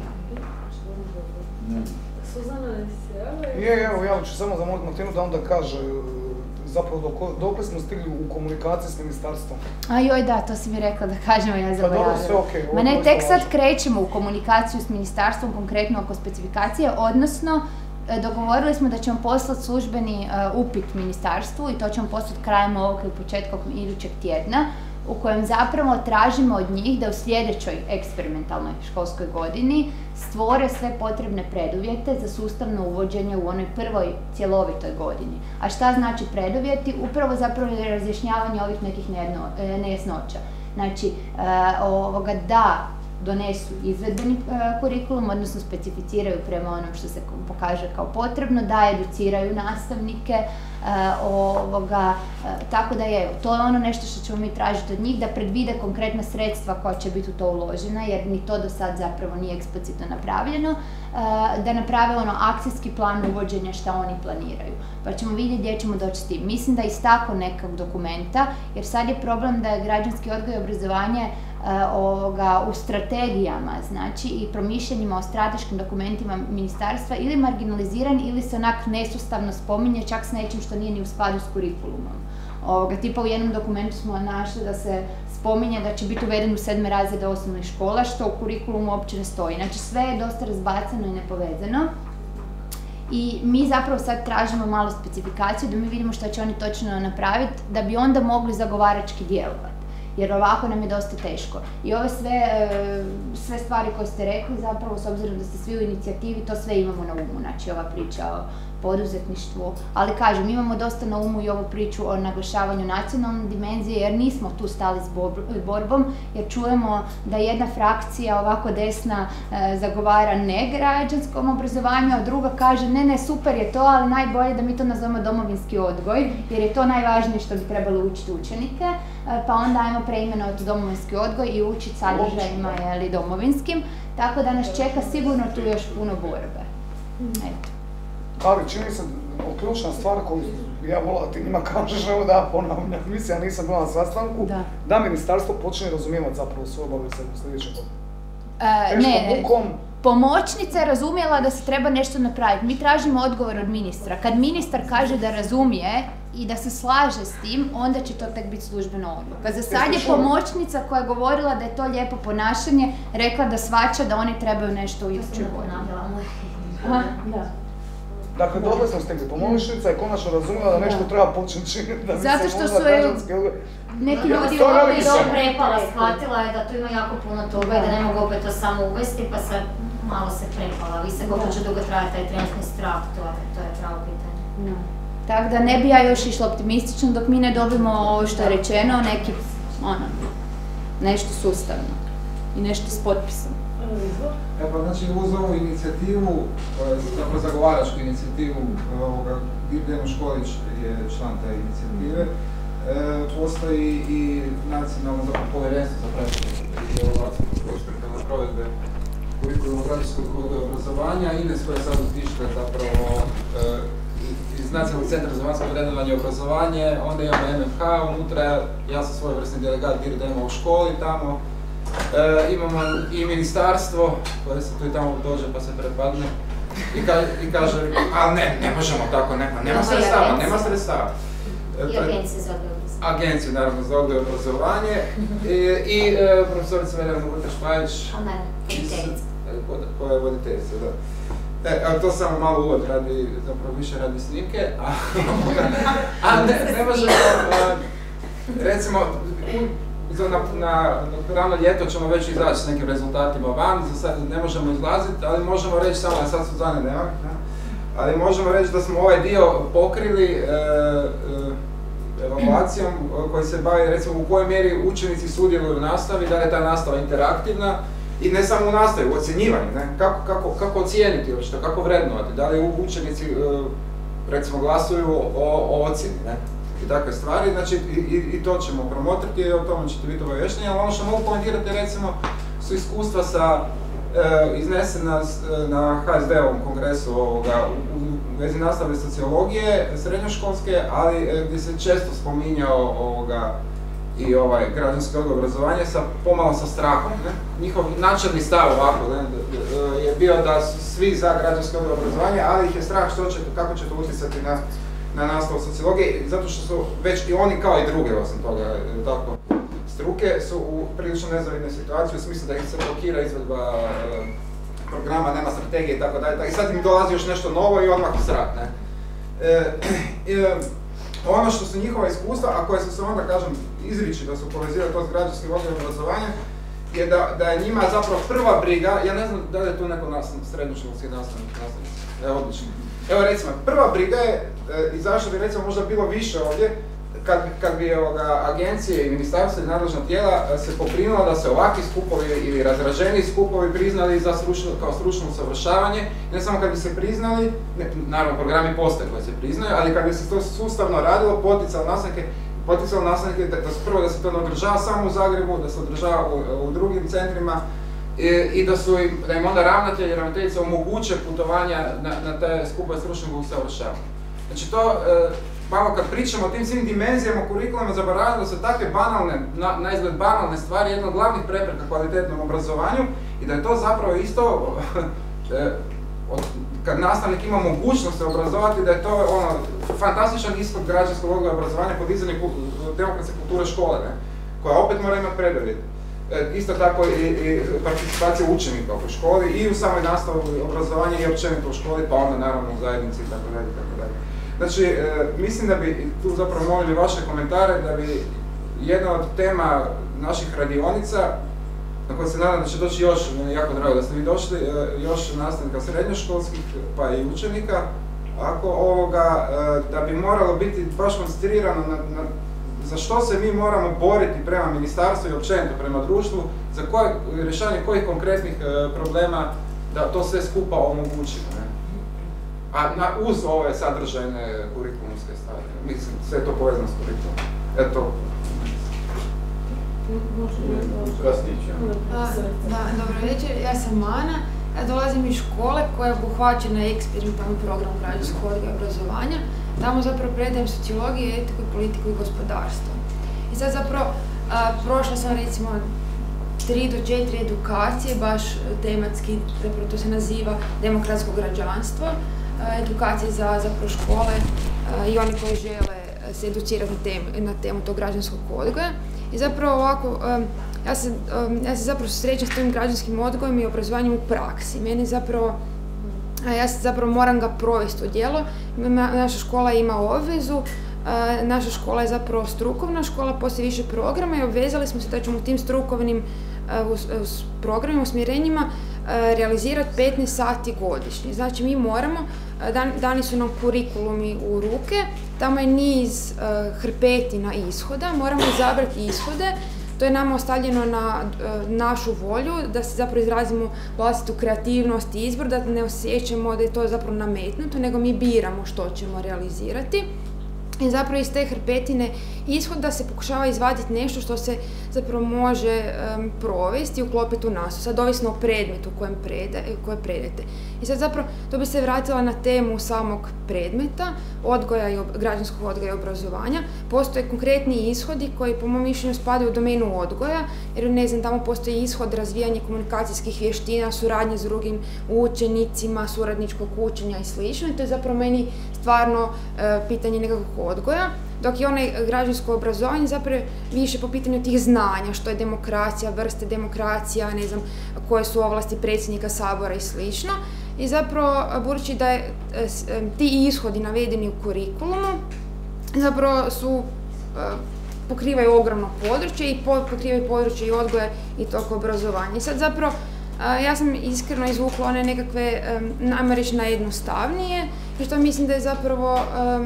[SPEAKER 9] Suzana, si javila?
[SPEAKER 8] Je, evo, ja ću samo zamoliti Martinu da onda kaže zapravo dok, dokle smo stigli u komunikaciji s ministarstvom.
[SPEAKER 3] A joj da, to si mi rekla da kažemo, ja zaboravila.
[SPEAKER 8] Pa dobro, sve okej.
[SPEAKER 3] Ma ne, tek sad krećemo u komunikaciju s ministarstvom, konkretno oko specifikacije, odnosno dogovorili smo da ćemo poslati službeni uh, upit ministarstvu i to ćemo poslati krajem ovog i početkom idućeg tjedna, u kojem zapravo tražimo od njih da u sljedećoj eksperimentalnoj školskoj godini stvore sve potrebne preduvjete za sustavno uvođenje u onoj prvoj cjelovitoj godini. A šta znači preduvjeti? Upravo zapravo razjašnjavanje ovih nekih nejasnoća. Znači, ovoga da donesu izvedbeni kurikulum, odnosno specificiraju prema onom što se pokaže kao potrebno, da educiraju nastavnike, ovoga, tako da je, to je ono nešto što ćemo mi tražiti od njih, da predvide konkretna sredstva koja će biti u to uložena, jer ni to do sad zapravo nije eksplicitno napravljeno, da naprave ono akcijski plan uvođenja šta oni planiraju. Pa ćemo vidjeti gdje ćemo doći s tim. Mislim da iz tako nekog dokumenta, jer sad je problem da je građanski odgoj i obrazovanje ovoga, u strategijama, znači i promišljanjima o strateškim dokumentima ministarstva ili marginaliziran ili se onak nesustavno spominje čak s nečim što nije ni u skladu s kurikulumom. Ovoga, tipa u jednom dokumentu smo našli da se spominje da će biti uveden u sedme razrede osnovnih škola, što u kurikulumu uopće ne stoji. Znači sve je dosta razbacano i nepovezano. I mi zapravo sad tražimo malo specifikaciju da mi vidimo što će oni točno napraviti, da bi onda mogli zagovarački djelovati. Jer ovako nam je dosta teško. I ove sve, sve stvari koje ste rekli, zapravo s obzirom da ste svi u inicijativi, to sve imamo na umu. Znači ova priča o poduzetništvu, ali kažem, imamo dosta na umu i ovu priču o naglašavanju nacionalne dimenzije, jer nismo tu stali s borbom, jer čujemo da jedna frakcija ovako desna e, zagovara negrađanskom obrazovanju, a druga kaže ne, ne, super je to, ali najbolje da mi to nazovemo domovinski odgoj, jer je to najvažnije što bi trebalo učiti učenike, e, pa onda ajmo preimenovati domovinski odgoj i učiti sadržajima jeli, domovinskim, tako da nas čeka sigurno tu još puno borbe. Eto.
[SPEAKER 8] Ali čini se ključna stvar koju ja volila da ti njima kažeš, evo da ja ponavljam, mislim, ja nisam bila na sastanku, da, da ministarstvo počne razumijevati zapravo svoje obaveze u sljedećem godinu.
[SPEAKER 3] E, ne, bukom. Pomoćnica je razumjela da se treba nešto napraviti. Mi tražimo odgovor od ministra. Kad ministar kaže da razumije i da se slaže s tim, onda će to tek biti službena odluka. Za sad je pomoćnica koja je govorila da je to lijepo ponašanje, rekla da shvaća da oni trebaju nešto u idućoj godini. Da.
[SPEAKER 8] Dakle, dobro sam stigli. Pomoćnica je konačno razumjela da nešto treba početi činiti da bi
[SPEAKER 3] zato
[SPEAKER 8] se
[SPEAKER 3] što
[SPEAKER 8] možda građanski odgoj...
[SPEAKER 3] Neki
[SPEAKER 8] ja,
[SPEAKER 3] ljudi
[SPEAKER 4] ovdje i dobro prepala, shvatila je da tu ima jako puno toga i da ne mogu opet to samo uvesti, pa sad malo se prepala. Vi se koliko će dugo trajati taj trenutni strah, to je, to je pravo pitanje.
[SPEAKER 3] No. Tako da ne bi ja još išla optimistično dok mi ne dobimo ovo što je rečeno, neki, ono, nešto sustavno.
[SPEAKER 9] i nešto s potpisom.
[SPEAKER 6] E pa znači uz ovu inicijativu, tako zagovaračku inicijativu, ovoga, Demo Školić je član te inicijative, e, postoji i nacionalno povjerenstvo za praćenje i evaluaciju eksperimentalne provedbe kurikuluma građanskog odgoja i obrazovanja, Ines koja je sad otišla zapravo e, iz Nacionalnog centra za vanjsko vrednovanje i obrazovanje, onda imamo M F H, unutra ja sam svojevrsni delegat Dir Demo u školi tamo. E, imamo i ministarstvo koje se tu i tamo dođe pa se prepadne i, ka, i kaže, a ne, ne možemo tako, ne, nema sredstava, nema sredstava.
[SPEAKER 4] I agencije za odgoj i obrazovanje.
[SPEAKER 6] Agencije, naravno, za odgoj i obrazovanje i, i e, profesorica Veljana Murteš-Pajić, koja je voditeljica, da. E, a to samo malo uvod radi, zapravo više radi snimke, a, a ne, ne možemo, a, recimo, Na, na, na rano ljeto ćemo već izaći s nekim rezultatima van, za sad ne možemo izlaziti, ali možemo reći samo, sad Suzane nema, ali možemo reći da smo ovaj dio pokrili e, e, evaluacijom koji se bavi, recimo, u kojoj mjeri učenici sudjeluju u nastavi, da li je ta nastava interaktivna i ne samo u nastavi, u ocjenjivanju, ne? Kako, kako, kako ocijeniti očito, kako vrednovati, da li učenici e, recimo glasuju o, o ocjeni, ne? I takve stvari, znači i, i, i to ćemo promotriti i o tome ćete biti obavješteni, ali ono što mogu komentirati recimo su iskustva sa e, iznesena na H S D-ovom kongresu ovoga, u, u vezi nastave sociologije srednjoškolske, ali e, gdje se često spominjao ovoga, i ovaj građanski odgoj i obrazovanje sa pomalo sa strahom. Ne? Njihov načelni stav ovako ne, je bio da su svi za građanski odgoj i obrazovanje, ali ih je strah što će, kako će to utjecati na na nastavu sociologije, zato što su već i oni kao i druge, osim toga, tako, struke, su u prilično nezavidnoj situaciji, u smislu da ih se blokira izvedba e, programa, nema strategije i tako dalje, i sad im dolazi još nešto novo i odmah srat, ne. E, e, ono što su njihova iskustva, a koje su se onda, kažem, izriči da su povezivali to s građanskim odgojem i obrazovanjem, je da, da je njima zapravo prva briga, ja ne znam da li je tu neko nastavnik, srednjoškolski nastavnik, nastavnici, evo odlično. Evo recimo, prva briga je, e, i zašto bi recimo možda bilo više ovdje, kad, kad bi ovoga, agencije i ministarstvo i nadležna tijela se poprinula da se ovakvi skupovi ili razraženiji skupovi priznali za stručno, kao stručno usavršavanje, ne samo kad bi se priznali, ne, naravno programi postoje koji se priznaju, ali kad bi se to sustavno radilo, poticalo nastavnike, poticalo nastavnike da, da prvo da se to ne održava samo u Zagrebu, da se održava u, u drugim centrima, I, i da, su im, da im onda ravnatelji i ravnateljice omoguće putovanja na, na te skupove stručnog usavršavanja. Znači to, e, malo kad pričamo o tim svim dimenzijama kurikuluma, zaboravljamo da su takve banalne, na, na izgled banalne stvari jedna od glavnih prepreka kvalitetnom obrazovanju i da je to zapravo isto, e, od, kad nastavnik ima mogućnost se obrazovati, da je to ono, fantastičan ishod građanskog odgoja i obrazovanja, podizanje demokratske kulture škole, ne? Koja opet mora imati preduvjet. Isto tako i, i participacija učenika u školi i u samoj nastavi obrazovanja i općenito u školi, pa onda naravno u zajednici itd. itd. Znači, e, mislim da bi tu zapravo molili vaše komentare, da bi jedna od tema naših radionica, na koje se nadam da će doći još, meni je jako drago da ste vi došli, e, još nastavnika srednjoškolskih pa i učenika, ako ovoga, e, da bi moralo biti baš koncentrirano na, na za što se mi moramo boriti prema ministarstvu i općenito prema društvu, za koje, rješavanje kojih konkretnih e, problema da to sve skupa omogućimo. Ne? A na, uz ove sadržajne kurikulumske stvari, mislim, sve je to povezano s kurikulumom. Eto.
[SPEAKER 10] Da, dobro večer, ja sam Mana, ja dolazim iz škole koja je obuhvaćena eksperimentalnim programom građanskog odgoja i obrazovanja. Tamo zapravo predajem sociologiju, etiku, politiku i gospodarstvo. I sad zapravo a, prošla sam recimo tri do četiri edukacije, baš tematski, zapravo to se naziva demokratsko građanstvo, a, edukacije za zapravo škole a, i oni koji žele se educirati na temu, na temu tog građanskog odgoja. I zapravo ovako, a, ja se, a, ja se zapravo susrećem s tim građanskim odgojem i obrazovanjem u praksi. Meni zapravo Ja se zapravo moram ga provesti u djelo. Naša škola ima obvezu, naša škola je zapravo strukovna škola, poslije više programa i obvezali smo se da ćemo u tim strukovnim programima, usmjerenjima realizirati petnaest sati godišnje. Znači mi moramo, dani su nam kurikulumi u ruke, tamo je niz hrpetina ishoda, moramo izabrati ishode to je nama ostavljeno na našu volju, da se zapravo izrazimo vlastitu kreativnost i izbor, da ne osjećamo da je to zapravo nametnuto, nego mi biramo što ćemo realizirati. I zapravo iz te hrpetine ishoda se pokušava izvaditi nešto što se zapravo može um, provesti i uklopiti u nastavu, sad ovisno o predmetu kojem prede, koje predete. I sad zapravo to bi se vratila na temu samog predmeta, odgoja i ob, građanskog odgoja i obrazovanja. Postoje konkretni ishodi koji po mom mišljenju spadaju u domenu odgoja, jer ne znam, tamo postoji ishod razvijanja komunikacijskih vještina, suradnje s drugim učenicima, suradničkog učenja i slično. I to je zapravo meni stvarno uh, pitanje nekakvog odgoja, dok je onaj građansko obrazovanje zapravo više po pitanju tih znanja, što je demokracija, vrste demokracija, ne znam, koje su ovlasti predsjednika Sabora i slično. I zapravo, budući da je ti ishodi navedeni u kurikulumu, zapravo su, pokrivaju ogromno područje i pokrivaju područje i odgoja i tog obrazovanja. I sad zapravo, ja sam iskreno izvukla one nekakve, ajmo reći, najjednostavnije, i što mislim da je zapravo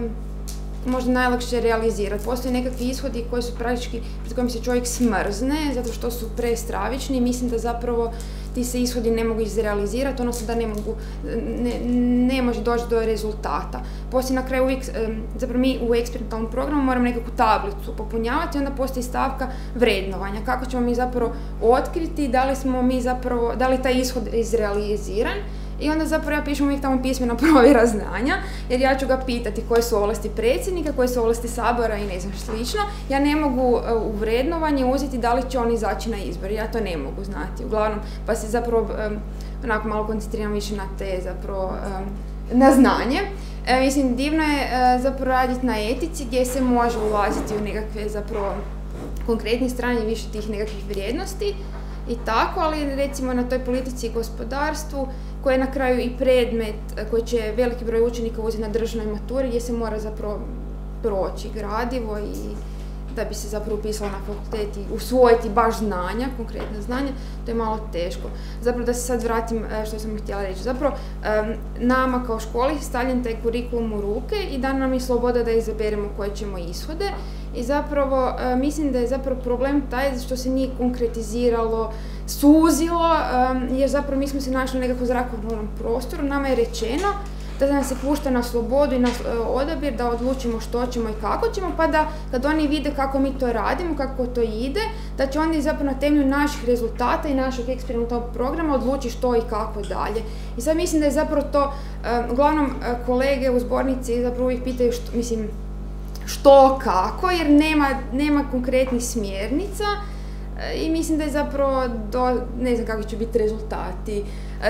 [SPEAKER 10] možda najlakše realizirati. Postoje nekakvi ishodi koji su praktički, pred kojim se čovjek smrzne, zato što su prestravični i mislim da zapravo ti se ishodi ne mogu izrealizirati, odnosno da ne mogu, ne, ne može doći do rezultata. Poslije na kraju uvijek, zapravo mi u eksperimentalnom programu moramo nekakvu tablicu popunjavati i onda postoji stavka vrednovanja. Kako ćemo mi zapravo otkriti da li smo mi zapravo, da li taj ishod izrealiziran. I onda zapravo ja pišem uvijek tamo pismena provjera znanja, jer ja ću ga pitati koje su ovlasti predsjednika, koje su ovlasti Sabora i ne znam slično. Ja ne mogu u vrednovanje uzeti da li će on izaći na izbor, ja to ne mogu znati. Uglavnom, pa se zapravo um, onako malo koncentriram više na te zapravo, um, na znanje. E, mislim, divno je uh, zapravo raditi na etici gdje se može ulaziti u nekakve zapravo konkretne strane više tih nekakvih vrijednosti i tako, ali recimo na toj politici i gospodarstvu, koji je na kraju i predmet koji će veliki broj učenika uzeti na državnoj maturi, gdje se mora zapravo proći gradivo i da bi se zapravo upisalo na fakultet i usvojiti baš znanja, konkretna znanja, to je malo teško. Zapravo da se sad vratim što sam htjela reći. Zapravo nama kao školi stavljen taj kurikulum u ruke i da nam je sloboda da izaberemo koje ćemo ishode. I zapravo mislim da je zapravo problem taj što se nije konkretiziralo, suzilo, jer zapravo mi smo se našli u nekakvom zrakoplovnom prostoru, nama je rečeno da nam se pušta na slobodu i na odabir da odlučimo što ćemo i kako ćemo, pa da kad oni vide kako mi to radimo, kako to ide, da će oni zapravo na temelju naših rezultata i našeg eksperimentalnog programa odlučiti što i kako dalje. I sad mislim da je zapravo to, uglavnom kolege u zbornici zapravo uvijek pitaju što, mislim, što, kako, jer nema, nema konkretnih smjernica i mislim da je zapravo, do, ne znam kakvi će biti rezultati.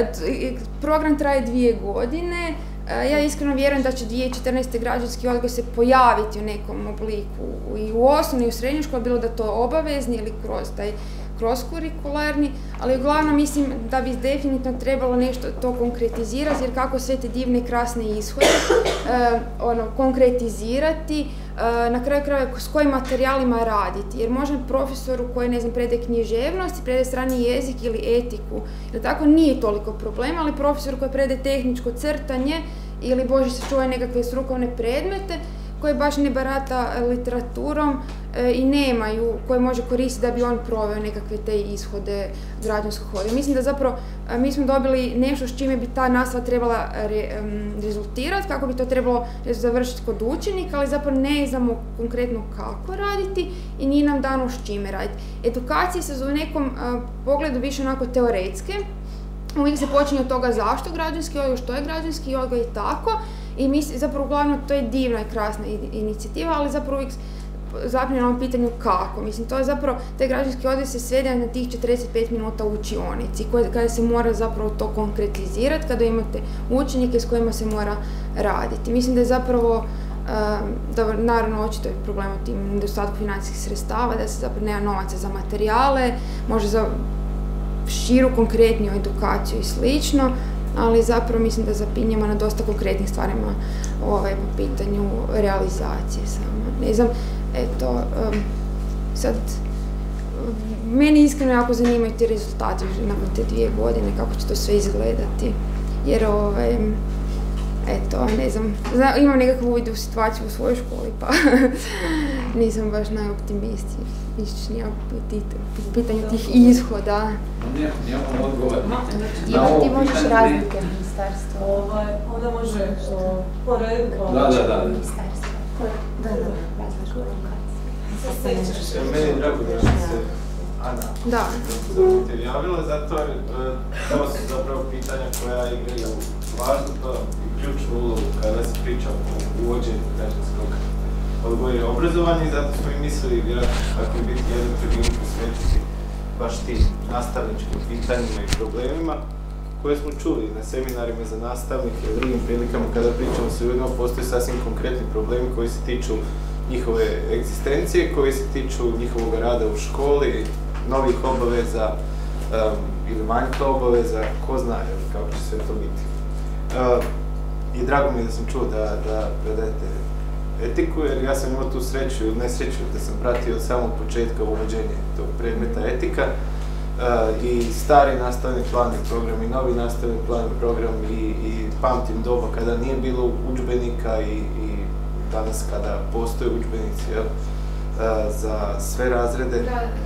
[SPEAKER 10] Program traje dvije godine, ja iskreno vjerujem da će dvije tisuće četrnaeste. građanski odgoj se pojaviti u nekom obliku i u osnovnoj i u srednjoj školi, bilo da to obavezni ili kroz taj kroz kurikularni, ali uglavnom mislim da bi definitivno trebalo nešto to konkretizirati, jer kako sve te divne i krasne ishode uh, ono, konkretizirati, uh, na kraju krajeva s kojim materijalima raditi, jer možda profesoru koji, ne znam, predaje književnost, predaje strani jezik ili etiku, ili tako nije toliko problema, ali profesor koji predaje tehničko crtanje ili bože se čuva nekakve strukovne predmete, koji baš ne barata literaturom e, i nemaju, koje može koristiti da bi on proveo nekakve te ishode građanskog odgoja. Mislim da zapravo a, mi smo dobili nešto s čime bi ta nastava trebala re, um, rezultirati, kako bi to trebalo završiti kod učenika, ali zapravo ne znamo konkretno kako raditi i nije nam dano s čime raditi. Edukacije se u nekom a, pogledu više onako teoretske. Uvijek se počinje od toga zašto građanski odgoj, što je građanski odgoj i tako. I mislim, zapravo uglavnom to je divna i krasna inicijativa, ali zapravo uvijek zapinje na ovom pitanju kako. Mislim, to je zapravo, taj građanski odgoj se svede na tih četrdeset pet minuta u učionici, kada se mora zapravo to konkretizirati, kada imate učenike s kojima se mora raditi. Mislim da je zapravo, um, dobro, naravno očito je problem u tim nedostatku financijskih sredstava, da se zapravo nema novaca za materijale, može za širu, konkretniju edukaciju i slično, ali zapravo mislim da zapinjemo na dosta konkretnih stvarima ovaj, po pitanju realizacije samo. Ne znam, eto, um, sad, meni iskreno jako zanimaju ti rezultati nakon te dvije godine, kako će to sve izgledati, jer ovaj, eto, ne znam, zna, imam nekakvu uvid u situaciju u svojoj školi, pa nisam baš najoptimističnija po pitanju tih ishoda.
[SPEAKER 2] Nijemamo odgovor.
[SPEAKER 3] Ti možeš razlike ministarstva.
[SPEAKER 9] Onda može po redu.
[SPEAKER 2] Da, da, da.
[SPEAKER 3] Ministarstva. Da, da, različka lokacija.
[SPEAKER 5] Meni je drago da se Ana
[SPEAKER 10] da
[SPEAKER 5] te javila, zato jer to su zapravo pitanja koja igraju važnu i ključnu ulogu kada se priča o uvođenju građanskog odgoja i obrazovanja, i zato smo i mislili vjerojatno ako je biti jednu tribinu posvećiti baš tim nastavničkim pitanjima i problemima koje smo čuli na seminarima za nastavnike i u drugim prilikama kada pričamo se ujedno, postoje sasvim konkretni problemi koji se tiču njihove egzistencije, koji se tiču njihovog rada u školi, novih obaveza um, ili manjka obaveza, ko zna kako će sve to biti. Uh, I drago mi je da sam čuo da, da predajete etiku, jer ja sam imao tu sreću ili nesreću da sam pratio od samog početka uvođenje tog predmeta etika. Uh, I stari nastavni plan i program, i novi nastavni plan i program, i, i pamtim doba kada nije bilo udžbenika i, i danas kada postoje udžbenici, jel, uh, za sve razrede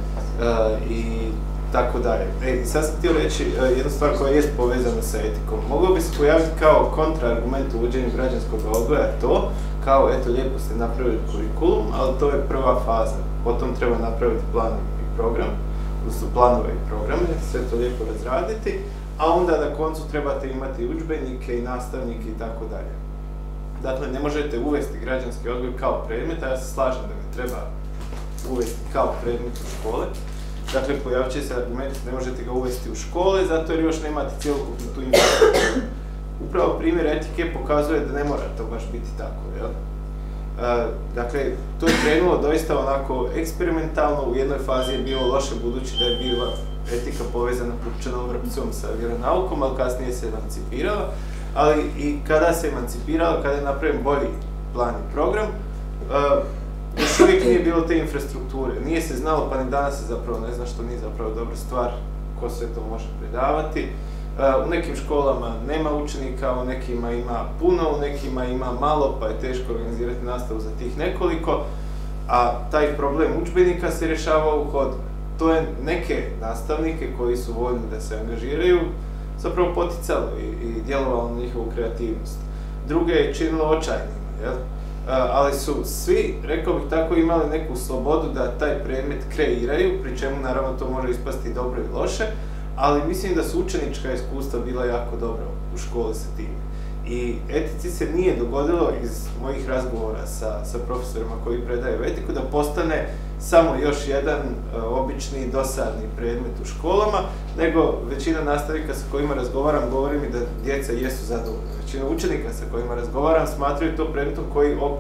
[SPEAKER 5] uh, i tako dalje. E, sad sam htio reći uh, jednu stvar koja jest povezana sa etikom. Moglo bi se pojaviti kao kontraargument u uvođenju građanskog odgoja to, kao eto lijepo ste napravili kurikulum, ali to je prva faza. Potom treba napraviti plan i program, odnosno planove i programe, sve to lijepo razraditi, a onda na koncu trebate imati udžbenike i nastavnike i tako dalje. Dakle, ne možete uvesti građanski odgoj kao predmet, a ja se slažem da ga treba uvesti kao predmet u škole. Dakle, pojavit će se argument da ne možete ga uvesti u škole, zato jer još nemate cjelokupnu tu infrastrukturu. Upravo primjer etike pokazuje da ne mora to baš biti tako, jel? Uh, dakle, to je krenulo doista onako eksperimentalno, u jednoj fazi je bilo loše budući da je bila etika povezana pupčanom vrpcom sa vjeronaukom, ali kasnije se emancipirala. Ali i kada se emancipirala, kada je napravljen bolji plan i program, uh, još uvijek nije bilo te infrastrukture. Nije se znalo, pa ni danas se zapravo ne zna, što nije zapravo dobra stvar, ko sve to može predavati. Uh, u nekim školama nema učenika, u nekima ima puno, u nekima ima malo, pa je teško organizirati nastavu za tih nekoliko, a taj problem udžbenika se rješavao u hodu. To je neke nastavnike koji su voljni da se angažiraju zapravo poticalo i, i djelovalo na njihovu kreativnost. Druge je činilo očajnima, jel? Uh, ali su svi, rekao bih tako, imali neku slobodu da taj predmet kreiraju, pri čemu naravno to može ispasti dobro i loše, ali mislim da su učenička iskustva bila jako dobra u školi sa tim. I etici se nije dogodilo iz mojih razgovora sa, sa profesorima koji predaju etiku da postane samo još jedan uh, obični dosadni predmet u školama, nego većina nastavnika sa kojima razgovaram govori mi da djeca jesu zadovoljna. Većina učenika sa kojima razgovaram smatraju to predmetom koji, ok,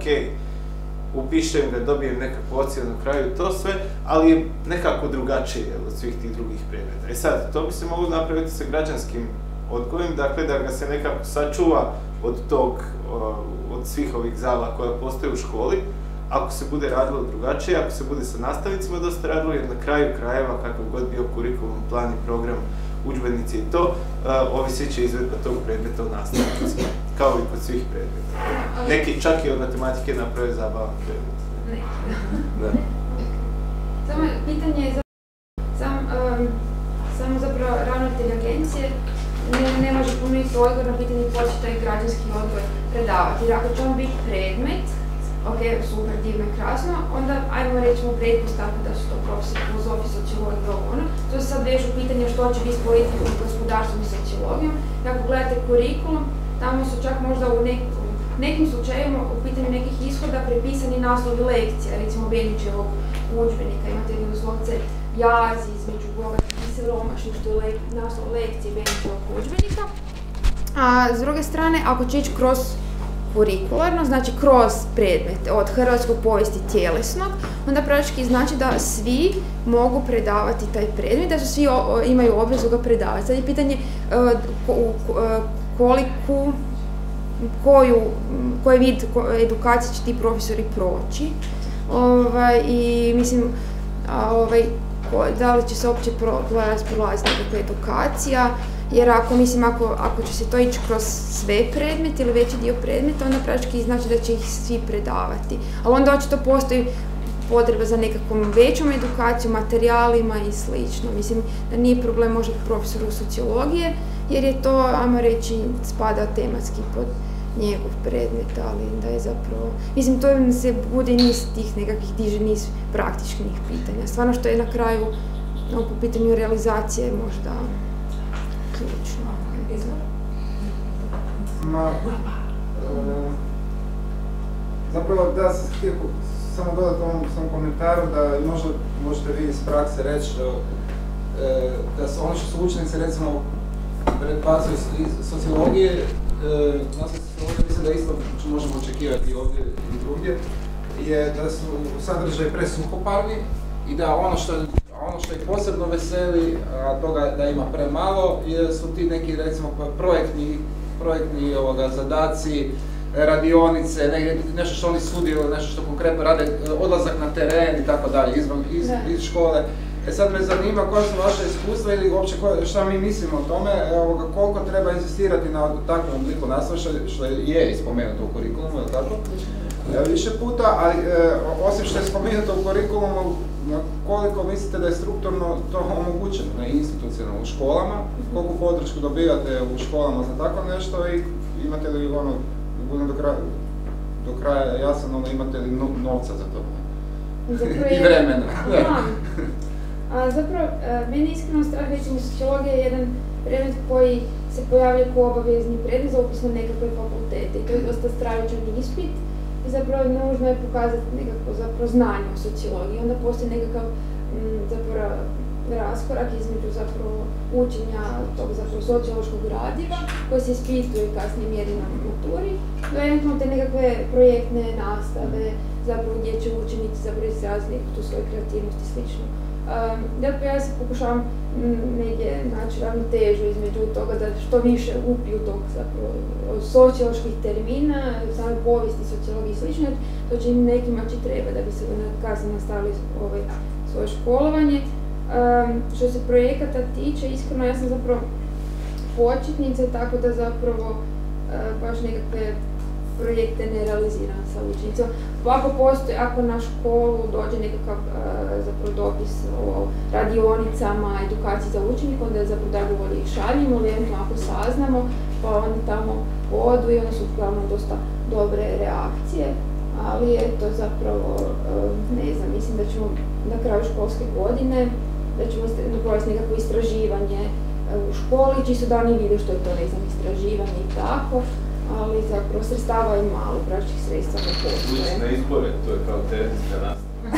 [SPEAKER 5] upišem ga, dobijem nekakvu ocjenu na kraju, to sve, ali je nekako drugačije od svih tih drugih predmeta. E sad, to bi se moglo napraviti sa građanskim odgojem, dakle da ga se nekako sačuva od tog, od svih ovih zala koja postoje u školi, ako se bude radilo drugačije, ako se bude sa nastavnicima dosta radilo, jer na kraju krajeva, kakav god bio kurikulum, plan i program, udžbenici i to, uh, ovisit će izvedba tog predmeta u nastavnicima, kao i kod svih predmeta. Neki čak i od matematike naprave zabavan predmet.
[SPEAKER 10] Ne.
[SPEAKER 5] Da.
[SPEAKER 10] Samo pitanje je za... Sam, um, samo zapravo ravnatelj agencije ne, ne može ponuditi odgovor na pitanje ko će taj građanski odgoj predavati. Jer ako će on biti predmet, ok, super, divno i krasno, onda ajmo rećemo pretpostavku da su to profesori filozofije, sociologije, ovo ono. To se sad vežu pitanje što će biti s politikom, gospodarstvom i sociologijom. I ako gledate kurikulum, tamo su čak možda u nekim, nekim slučajevima u pitanju nekih ishoda prepisani naslovi lekcija, recimo Benićevog udžbenika, imate doslovce jaz između bogatih i siromašnih, što je le, naslov lekcije Benićevog udžbenika. A s druge strane, ako će ići kroz kurikularno, znači kroz predmete od hrvatskog povijesti tjelesnog, onda praktički znači da svi mogu predavati taj predmet, da su svi o, imaju obvezu ga predavati. Sad je pitanje uh, ko, uh, koliku, koju, koji vid edukacije će ti profesori proći. Ovaj, I mislim, a, ovaj, ko, da li će se uopće prolaziti nekakva edukacija jer ako, mislim, ako, ako će se to ići kroz sve predmete ili veći dio predmeta, onda praktički znači da će ih svi predavati. Ali onda očito postoji potreba za nekakvom većom edukacijom, materijalima i slično. Mislim da nije problem možda profesoru sociologije, jer je to, ajmo reći, spada tematski pod njegov predmet, ali da je zapravo... Mislim, to se bude niz tih nekakvih, diže niz praktičnih pitanja. Stvarno što je na kraju, no, po pitanju realizacije možda ključno.
[SPEAKER 6] Ma, e, zapravo da se htio samo dodati ovom svom komentaru da možda možete vi iz prakse reći e, da su ono što su učenici recimo predbacuju iz sociologije, e, nas iz sociologije mislim da isto što možemo očekivati ovdje i drugdje, je da su sadržaji presuhoparni i da ono što ono što ih posebno veseli, a toga da ima premalo, su ti neki recimo projektni, projektni ovoga, zadaci, radionice, ne, nešto što oni sudjeluju, nešto što konkretno rade, odlazak na teren i tako dalje, izvan, iz, iz škole. E sad me zanima koja su vaše iskustva ili uopće koje, šta mi mislimo o tome, ovoga, koliko treba insistirati na takvom obliku nastave, što, što je ispomenuto u kurikulumu, ili tako? E, više puta, ali e, osim što je spomenuto u kurikulumu, koliko mislite da je strukturno to omogućeno, ne institucionalno u školama, koliko podršku dobivate u školama za tako nešto i imate li ono, budem do kraja, do kraja jasan, ono, imate li novca za to?
[SPEAKER 10] Zapravo
[SPEAKER 6] i vremena.
[SPEAKER 10] A, zapravo, meni iskreno strah recimo sociologija je jedan predmet koji se pojavlja kao obavezni predmet za upis na nekakve fakultete i to je dosta stravičan ispit i zapravo nužno je pokazati nekako zapravo znanje o sociologiji. Onda postoji nekakav m, zapravo raskorak između zapravo učenja tog zapravo sociološkog gradiva koje se ispituje i kasnije mjeri na maturi, do eventualno te nekakve projektne nastave, zapravo gdje će učenici zapravo izraziti tu svoju kreativnost i slično. Um, dakle, ja se pokušavam negdje naći ravnotežu između toga da što više upiju tog zapravo socioloških termina, same povijesti, sociologije i slično, to će im nekima će treba da bi se kasnije nastavili ovaj, svoje školovanje. Um, što se projekata tiče, iskreno ja sam zapravo početnica, tako da zapravo uh, baš nekakve projekte ne realiziram sa učenicima. Ako postoji, ako na školu dođe nekakav uh, zapravo dopis o radionicama, edukaciji za učenika, onda je zapravo da bolje ih šaljimo, ili eventualno ako saznamo, pa oni tamo odu i one su uglavnom dosta dobre reakcije. Ali je to zapravo, uh, ne znam, mislim da ćemo na kraju školske godine da ćemo provesti nekako istraživanje u školi, čisto da oni vide što je to, ne znam, istraživanje i tako, ali zapravo sredstava je malo, praćih sredstva ne postoje.
[SPEAKER 5] Ući na izbore, to je kao terenska nastava.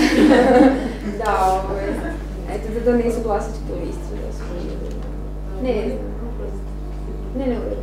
[SPEAKER 10] Da, ovo je, eto da donesu glasačku listu, da su ne, ne znam, ne, ne uvjerujem.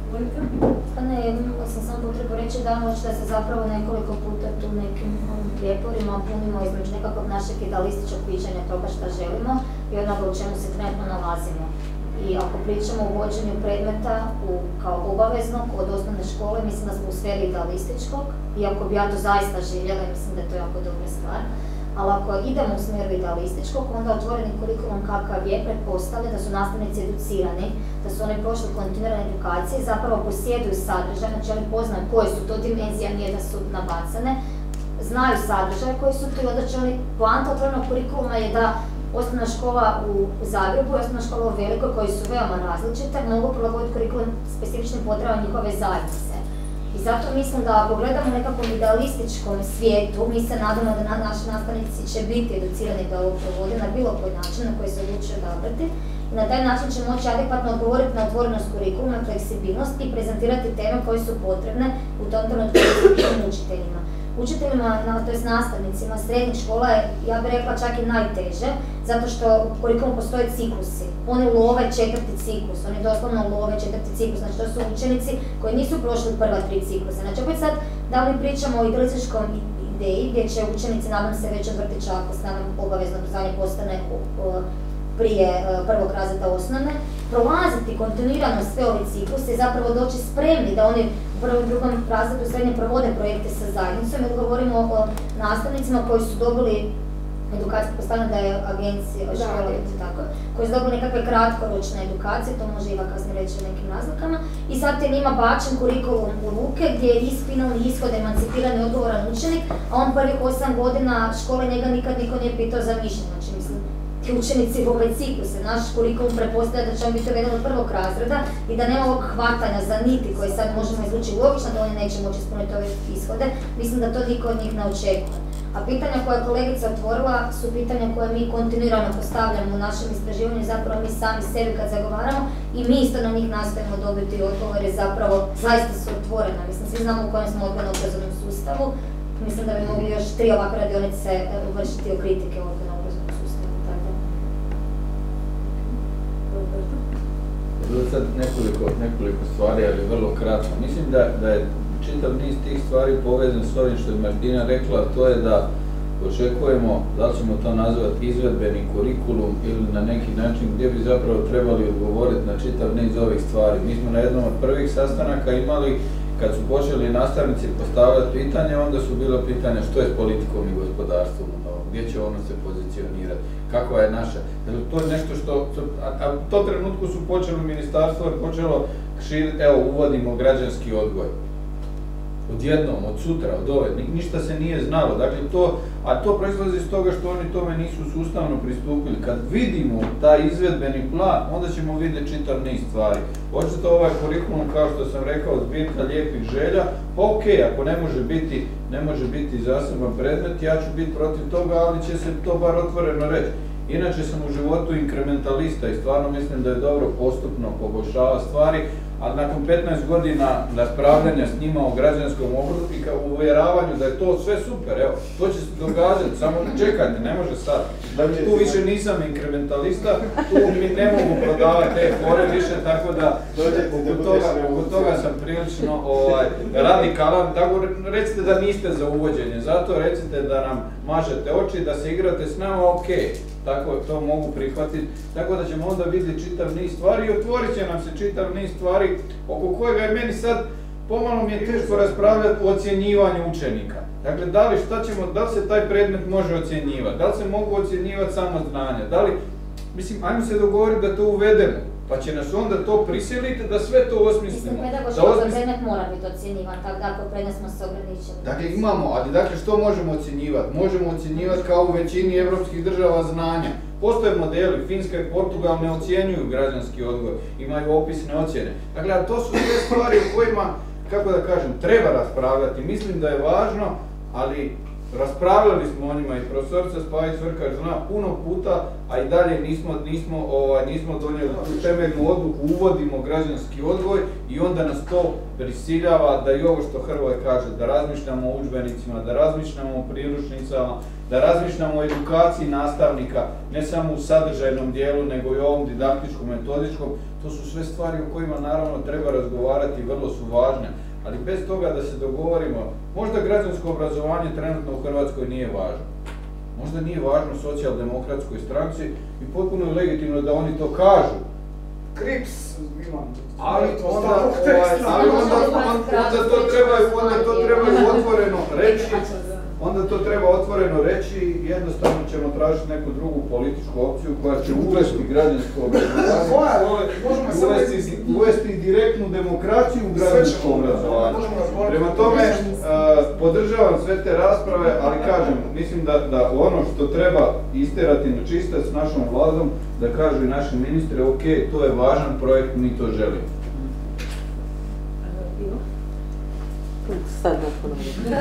[SPEAKER 4] Pa ne, imala sam samo potrebu reći da možda se zapravo nekoliko puta tu nekim prijeporima punimo između nekakvog našeg idealističkog viđenja toga šta želimo i onoga u čemu se trenutno nalazimo. I ako pričamo o uvođenju predmeta u, kao obaveznog od osnovne škole, mislim da smo u sferi idealističkog, iako bi ja to zaista željela i mislim da je to jako dobra stvar. Ali ako idemo u smjeru idealističkog, onda otvoreni kurikulum kakav je pretpostavlja da su nastavnici educirani, da su oni prošli kontinuirane edukacije, zapravo posjeduju sadržaj, znači oni poznaju koje su to dimenzije, nije da su nabacane, znaju sadržaje koji su to i onda će oni, poanta otvorenog kurikuluma je da osnovna škola u Zagrebu i osnovna škola u Velikoj, koji su veoma različite, mogu prilagoditi kurikulum specifičnim potrebama njihove zajednice. I zato mislim da ako gledamo u nekakvom idealističkom svijetu, mi se nadamo da na, naši nastavnici će biti educirani da ovo provode na bilo koji način na koji se odlučuje odabrati. I na taj način će moći adekvatno odgovoriti na otvorenost kurikuluma, fleksibilnost i prezentirati teme koje su potrebne u tom trenutku učiteljima. Učiteljima, to jest nastavnicima srednjih škola je, ja bih rekla, čak i najteže, zato što u kurikulumu postoje ciklusi. Oni love četvrti ciklus, oni doslovno love četvrti ciklus, znači to su učenici koji nisu prošli prva tri ciklusa. Znači opet sad, da li pričamo o idealističkom ideji, gdje će učenici, nadam se, već od vrtića, ako se nadam obavezno obrazovanje postane prije prvog razreda osnovne, prolaziti kontinuirano sve ove cikluse i zapravo doći spremni da oni u prvom i drugom razredu srednje provode projekte sa zajednicom, jer govorimo o nastavnicima koji su dobili edukacija, postavljena da je agencija, škola i tako, koji su dobili nekakve kratkoročne edukacije, to može Iva kasnije reći u nekim naznakama, i sad je njima bačen kurikulum u ruke gdje je finalni ishod emancipiran i odgovoran učenik, a on prvih osam godina škole njega nikad niko nije pitao za mišljenje. Znači, mislim, ti učenici u ovaj ciklus, naš kurikulum prepostavlja da će on biti uveden od prvog razreda i da nema ovog hvatanja za niti koje sad možemo izvući logično da oni neće moći ispuniti ove ishode, mislim da to niko od njih ne očekuje. A pitanja koje je kolegica otvorila su pitanja koje mi kontinuirano postavljamo u našem istraživanju, zapravo mi sami sebi kad zagovaramo i mi isto na njih nastojimo dobiti odgovore, zapravo zaista su otvorena. Mislim, svi znamo u kojem smo odgojno-obrazovnom sustavu, mislim da bi mogli još tri ovakve radionice uvršiti o kritike u odgojno-obrazovnom sustavu.
[SPEAKER 2] Sad nekoliko, nekoliko stvari, ali vrlo kratko. Mislim da, da je čitav niz tih stvari povezan s ovim što je Martina rekla, to je da očekujemo, da li ćemo to nazvati izvedbeni kurikulum ili na neki način gdje bi zapravo trebali odgovoriti na čitav niz ovih stvari. Mi smo na jednom od prvih sastanaka imali, kad su počeli nastavnici postavljati pitanje, onda su bilo pitanja što je s politikom i gospodarstvom, gdje će ono se pozicionirati, kakva je naša. Dakle, to je nešto što, a, a u tom trenutku su počeli ministarstvo je počelo širiti, evo uvodimo građanski odgoj. Odjednom, od sutra, od ove, ništa se nije znalo. Dakle, to, a to proizlazi iz toga što oni tome nisu sustavno pristupili. Kad vidimo taj izvedbeni plan, onda ćemo vidjeti čitav niz stvari. Očito ovaj kurikulum, kao što sam rekao, zbirka lijepih želja, ok, ako ne može biti, ne može biti zaseban predmet, ja ću biti protiv toga, ali će se to bar otvoreno reći. Inače sam u životu inkrementalista i stvarno mislim da je dobro postupno poboljšavati stvari, ali nakon petnaest godina raspravljanja s njima o građanskom obrazovanju i u uvjeravanju da je to sve super, evo, to će se događati, samo čekajte, ne može sad. Dakle, tu više nisam inkrementalista, tu mi ne mogu prodavati te fore više, tako da oko toga, oko toga sam prilično ovaj, radikalan. Tako recite da niste za uvođenje, zato recite da nam mažete oči, da se igrate s nama, ok. Tako to mogu prihvatiti, tako da ćemo onda vidjeti čitav niz stvari i otvorit će nam se čitav niz stvari oko kojega je meni sad pomalo mi je teško raspravljati o ocjenjivanju učenika. Dakle, da li, šta ćemo, da li se taj predmet može ocjenjivati, da li se mogu ocjenjivati samo znanja, da li, mislim, ajmo se dogovoriti da to uvedemo, pa će nas onda to prisiliti da sve to osmislimo.
[SPEAKER 4] Mislim, pedagoški predmet mora biti ocjenjivan, tako da ako predmet smo se ograničili.
[SPEAKER 2] Dakle, imamo, ali dakle, što možemo ocjenjivati? Možemo ocjenjivati kao u većini evropskih država znanja. Postoje modeli, Finska i Portugal ne ocjenjuju građanski odgoj, imaju opisne ocjene. Dakle, a to su sve stvari u kojima, kako da kažem, treba raspravljati. Mislim da je važno, ali raspravljali smo o njima i profesorica Spajić-Vrkač zna puno puta, a i dalje nismo, nismo, ovaj, nismo donijeli tu temeljnu odluku, uvodimo građanski odgoj i onda nas to prisiljava da i ovo što Hrvoje kaže, da razmišljamo o udžbenicima, da razmišljamo o priručnicama, da razmišljamo o edukaciji nastavnika, ne samo u sadržajnom dijelu, nego i o ovom didaktičkom, metodičkom. To su sve stvari o kojima naravno treba razgovarati i vrlo su važne. Ali bez toga da se dogovorimo, možda građansko obrazovanje trenutno u Hrvatskoj nije važno. Možda nije važno socijaldemokratskoj stranci i potpuno je legitimno da oni to kažu.
[SPEAKER 8] Krips imam.
[SPEAKER 2] Ali onda, ali onda, onda to treba, onda to treba otvoreno reći. Onda to treba otvoreno reći i jednostavno ćemo tražiti neku drugu političku opciju koja će uvesti građansko obrazovanje, uvesti, uvesti direktnu demokraciju u građansko obrazovanje. Prema tome, uh, podržavam sve te rasprave, ali kažem, mislim da, da ono što treba isterati na čistac s našom vladom, da kažu i naši ministri, ok, to je važan projekt, mi to želimo.
[SPEAKER 7] Sad nakon ovdje.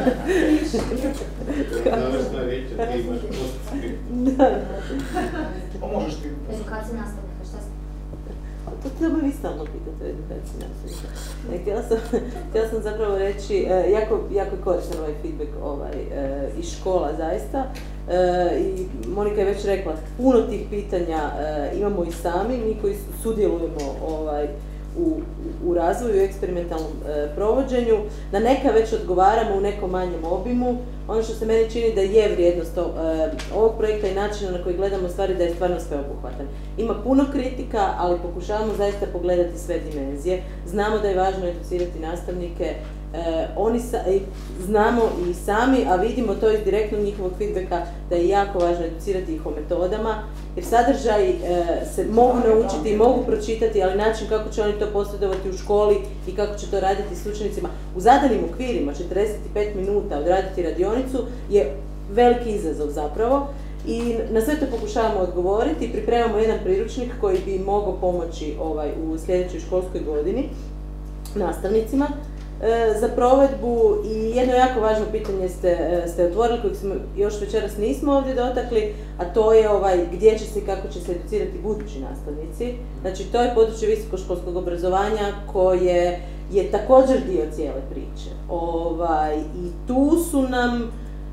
[SPEAKER 5] Završna riječ, ti imaš postoji.
[SPEAKER 8] Pa možeš ti.
[SPEAKER 4] Edukacija nastavnika, šta ste?
[SPEAKER 7] To treba vi stalno pitati o edukaciji nastavnika. Htjela sam, htjela sam zapravo reći, jako, jako je koristan ovaj feedback ovaj, iz škola zaista. I Monika je već rekla, puno tih pitanja imamo i sami, mi koji sudjelujemo ovaj, U, u razvoju i eksperimentalnom e, provođenju, na neka već odgovaramo u nekom manjem obimu. Ono što se meni čini da je vrijednost to, e, ovog projekta i načina na koji gledamo stvari da je stvarno sveobuhvatan. Ima puno kritika, ali pokušavamo zaista pogledati sve dimenzije. Znamo da je važno educirati nastavnike, E, oni sa, e, znamo i sami, a vidimo to iz direktnog njihovog feedbacka da je jako važno educirati ih o metodama, jer sadržaj e, se mogu naučiti i mogu pročitati, ali način kako će oni to posredovati u školi i kako će to raditi s učenicima u zadanim okvirima, četrdeset pet minuta odraditi radionicu je veliki izazov zapravo. I na sve to pokušavamo odgovoriti i pripremamo jedan priručnik koji bi mogao pomoći ovaj, u sljedećoj školskoj godini nastavnicima e, za provedbu. I jedno jako važno pitanje ste, e, ste otvorili, kojeg smo još večeras nismo ovdje dotakli, a to je ovaj, gdje će se i kako će se educirati budući nastavnici. Znači, to je područje visokoškolskog obrazovanja koje je također dio cijele priče. Ovaj, I tu su nam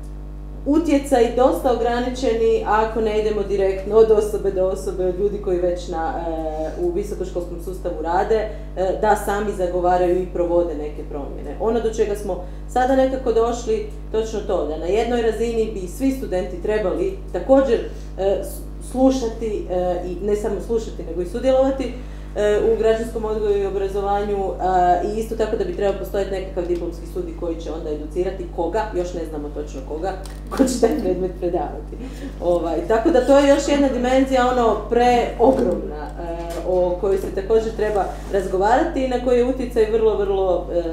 [SPEAKER 7] utjecaj dosta ograničeni ako ne idemo direktno od osobe do osobe, od ljudi koji već na, e, u visokoškolskom sustavu rade, e, da sami zagovaraju i provode neke promjene. Ono do čega smo sada nekako došli, točno to, da na jednoj razini bi svi studenti trebali također e, slušati e, i ne samo slušati, nego i sudjelovati u građanskom odgoju i obrazovanju i isto tako da bi trebao postojati nekakav diplomski studij koji će onda educirati koga, još ne znamo točno koga, ko će taj predmet predavati. Ovaj, tako da to je još jedna dimenzija ono preogromna o kojoj se također treba razgovarati i na koji je utjecaj vrlo, vrlo e,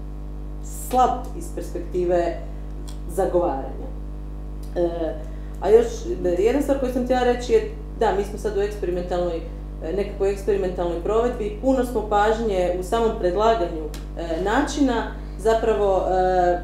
[SPEAKER 7] slab iz perspektive zagovaranja. E, a još jedna stvar koju sam htjela reći je da, mi smo sad u eksperimentalnoj nekakvoj eksperimentalnoj provedbi i puno smo pažnje u samom predlaganju e, načina zapravo e,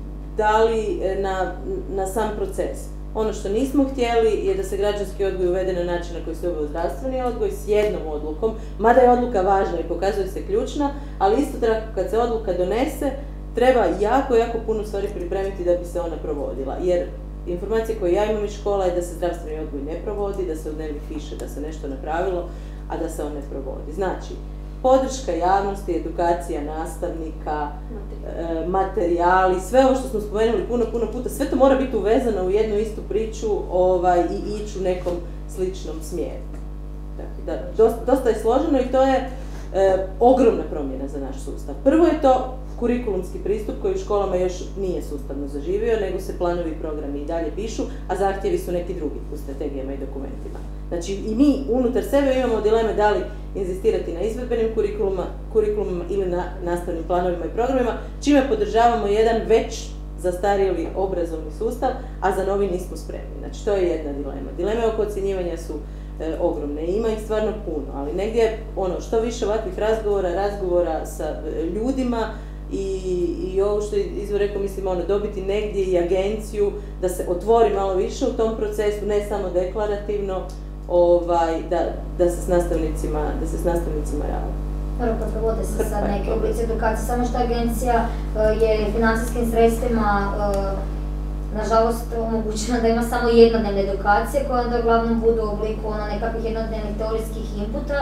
[SPEAKER 7] dali na, na sam proces. Ono što nismo htjeli je da se građanski odgoj uvede na način na koji se uveo zdravstveni odgoj s jednom odlukom, mada je odluka važna i pokazuje se ključna, ali isto tako kad se odluka donese, treba jako, jako puno stvari pripremiti da bi se ona provodila. Jer informacije koje ja imam iz škola je da se zdravstveni odgoj ne provodi, da se u dnevnik piše da se nešto napravilo, a da se on ne provodi. Znači, podrška javnosti, edukacija nastavnika, e, materijali, sve ovo što smo spomenuli puno, puno puta, sve to mora biti uvezano u jednu istu priču ovaj, i ići u nekom sličnom smjeru. Dakle, da, dosta, dosta je složeno i to je e, ogromna promjena za naš sustav. Prvo je to kurikulumski pristup koji u školama još nije sustavno zaživio, nego se planovi i programi i dalje pišu, a zahtjevi su neki drugi u strategijama i dokumentima. Znači i mi unutar sebe imamo dileme da li inzistirati na izvedbenim kurikulumima ili na nastavnim planovima i programima, čime podržavamo jedan već zastarjeli obrazovni sustav, a za novi nismo spremni. Znači to je jedna dilema. Dileme oko ocjenjivanja su e, ogromne i ima ih stvarno puno, ali negdje ono, što više ovakvih razgovora, razgovora sa ljudima, I, i ovo što je Izvor rekao, mislim, ono, dobiti negdje i agenciju da se otvori malo više u tom procesu, ne samo deklarativno, ovaj, da, da se s nastavnicima, da se s nastavnicima radi.
[SPEAKER 4] Prvo, kad provode se sad neke oblici edukacije, samo što agencija uh, je financijskim sredstvima uh, nažalost omogućena da ima samo jednodnevne edukacije koje onda uglavnom budu u obliku ono, nekakvih jednodnevnih teorijskih inputa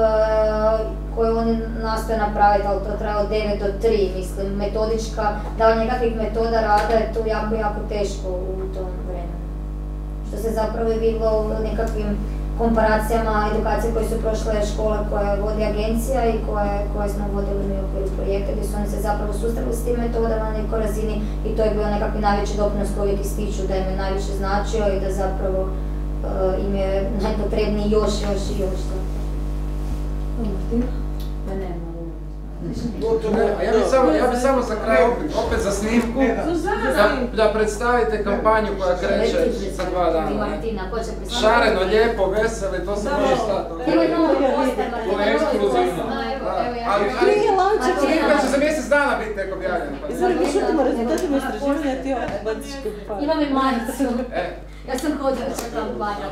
[SPEAKER 4] uh, koje oni nastoje napraviti, ali to traje od devet do tri, mislim, metodička, davanje nekakvih metoda rada je tu jako, jako teško u tom vremenu. Što se zapravo je vidjelo u nekakvim komparacijama edukacije koje su prošle škole koje vodi agencija i koje, koje smo vodili mi u okviru projekta, gdje su oni se zapravo susreli s tim metodama na nekoj razini i to je bio nekakvi najveći doprinos koji uvijek ističu da im je najviše značio i da zapravo uh, im je najpotrebniji još, još i još.
[SPEAKER 3] Ma nema.
[SPEAKER 6] Ja bih samo, ja bi samo za kraj opet, opet za snimku da, da predstavite kampanju koja kreće za dva dana. Šareno, lijepo, veseli, to se može stati. To je ekskluzivno. Ali snimka će za mjesec dana biti tek objavljena.
[SPEAKER 7] Izvori, mi šutimo rezultatima istraživanja, ti baciš kampanju.
[SPEAKER 4] Imam i majicu. Ja sam hodila sa kampanjom.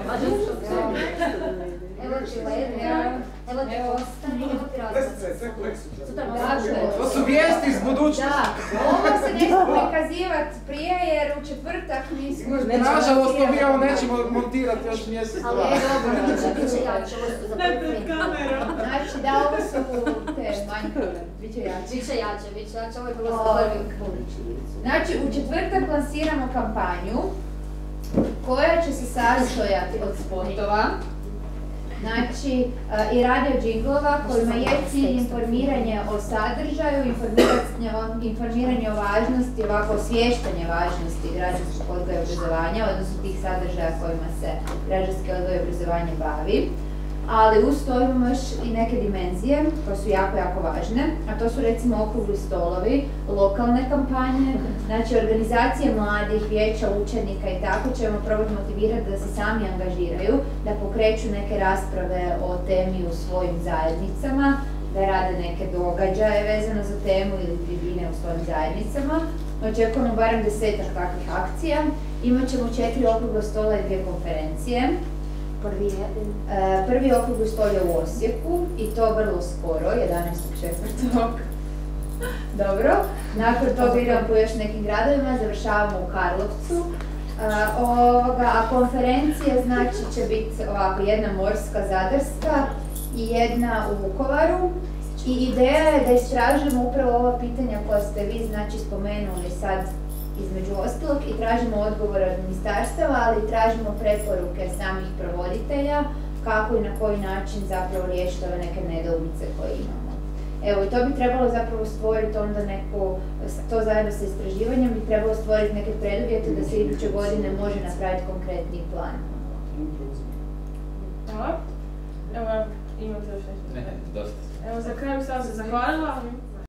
[SPEAKER 4] Evo ti led, evo ti ostan, evo ti različno.
[SPEAKER 6] To su vijesti iz budućnosti.
[SPEAKER 3] Da, ovo se ne smije prikazivati prije jer u četvrtak nismo...
[SPEAKER 6] Nažalost, to mi ovo nećemo montirati još mjesec dva.
[SPEAKER 4] Ali je dobro, bit će jače, ovo su za prvi
[SPEAKER 3] Znači da, ovo su te manji program, bit će jače.
[SPEAKER 4] Bit će jače, bit će jače, ovo je bilo za prvi.
[SPEAKER 3] Znači, u četvrtak lansiramo kampanju koja će se sastojati od spotova Znači, i radio džinglova kojima je cilj informiranje o sadržaju, informiranje, informiranje o važnosti, ovako osvještanje važnosti građanskog odgoja i obrazovanja, odnosno tih sadržaja kojima se građanski odgoj i obrazovanje bavi. Ali uz to imamo još i neke dimenzije koje su jako, jako važne, a to su recimo okrugli stolovi, lokalne kampanje, znači organizacije mladih, vijeća učenika i tako ćemo probati motivirati da se sami angažiraju, da pokreću neke rasprave o temi u svojim zajednicama, da rade neke događaje vezano za temu ili tribine u svojim zajednicama. Očekujemo barem desetak takvih akcija, imat ćemo četiri okrugla stola i dvije konferencije.
[SPEAKER 4] Prvi je?
[SPEAKER 3] E, prvi okrugli stol je u Osijeku i to vrlo skoro, jedanaestog četvrtog Dobro, nakon toga idemo po još nekim gradovima, završavamo u Karlovcu. E, ovoga, a konferencije znači će biti ovako, jedna morska, zadarska i jedna u Vukovaru. I ideja je da istražimo upravo ova pitanja koja ste vi znači spomenuli sad između ostalog i tražimo odgovore od ministarstava, ali tražimo preporuke samih provoditelja kako i na koji način zapravo riješiti ove neke nedoumice koje imamo. Evo i to bi trebalo zapravo stvoriti onda neku, to zajedno sa istraživanjem bi trebalo stvoriti neke preduvjete da se iduće godine može napraviti konkretni plan.
[SPEAKER 1] Hvala. Evo, imate još nešto?
[SPEAKER 2] Ne, dosta.
[SPEAKER 1] Evo, za kraj bih sam se zahvalila.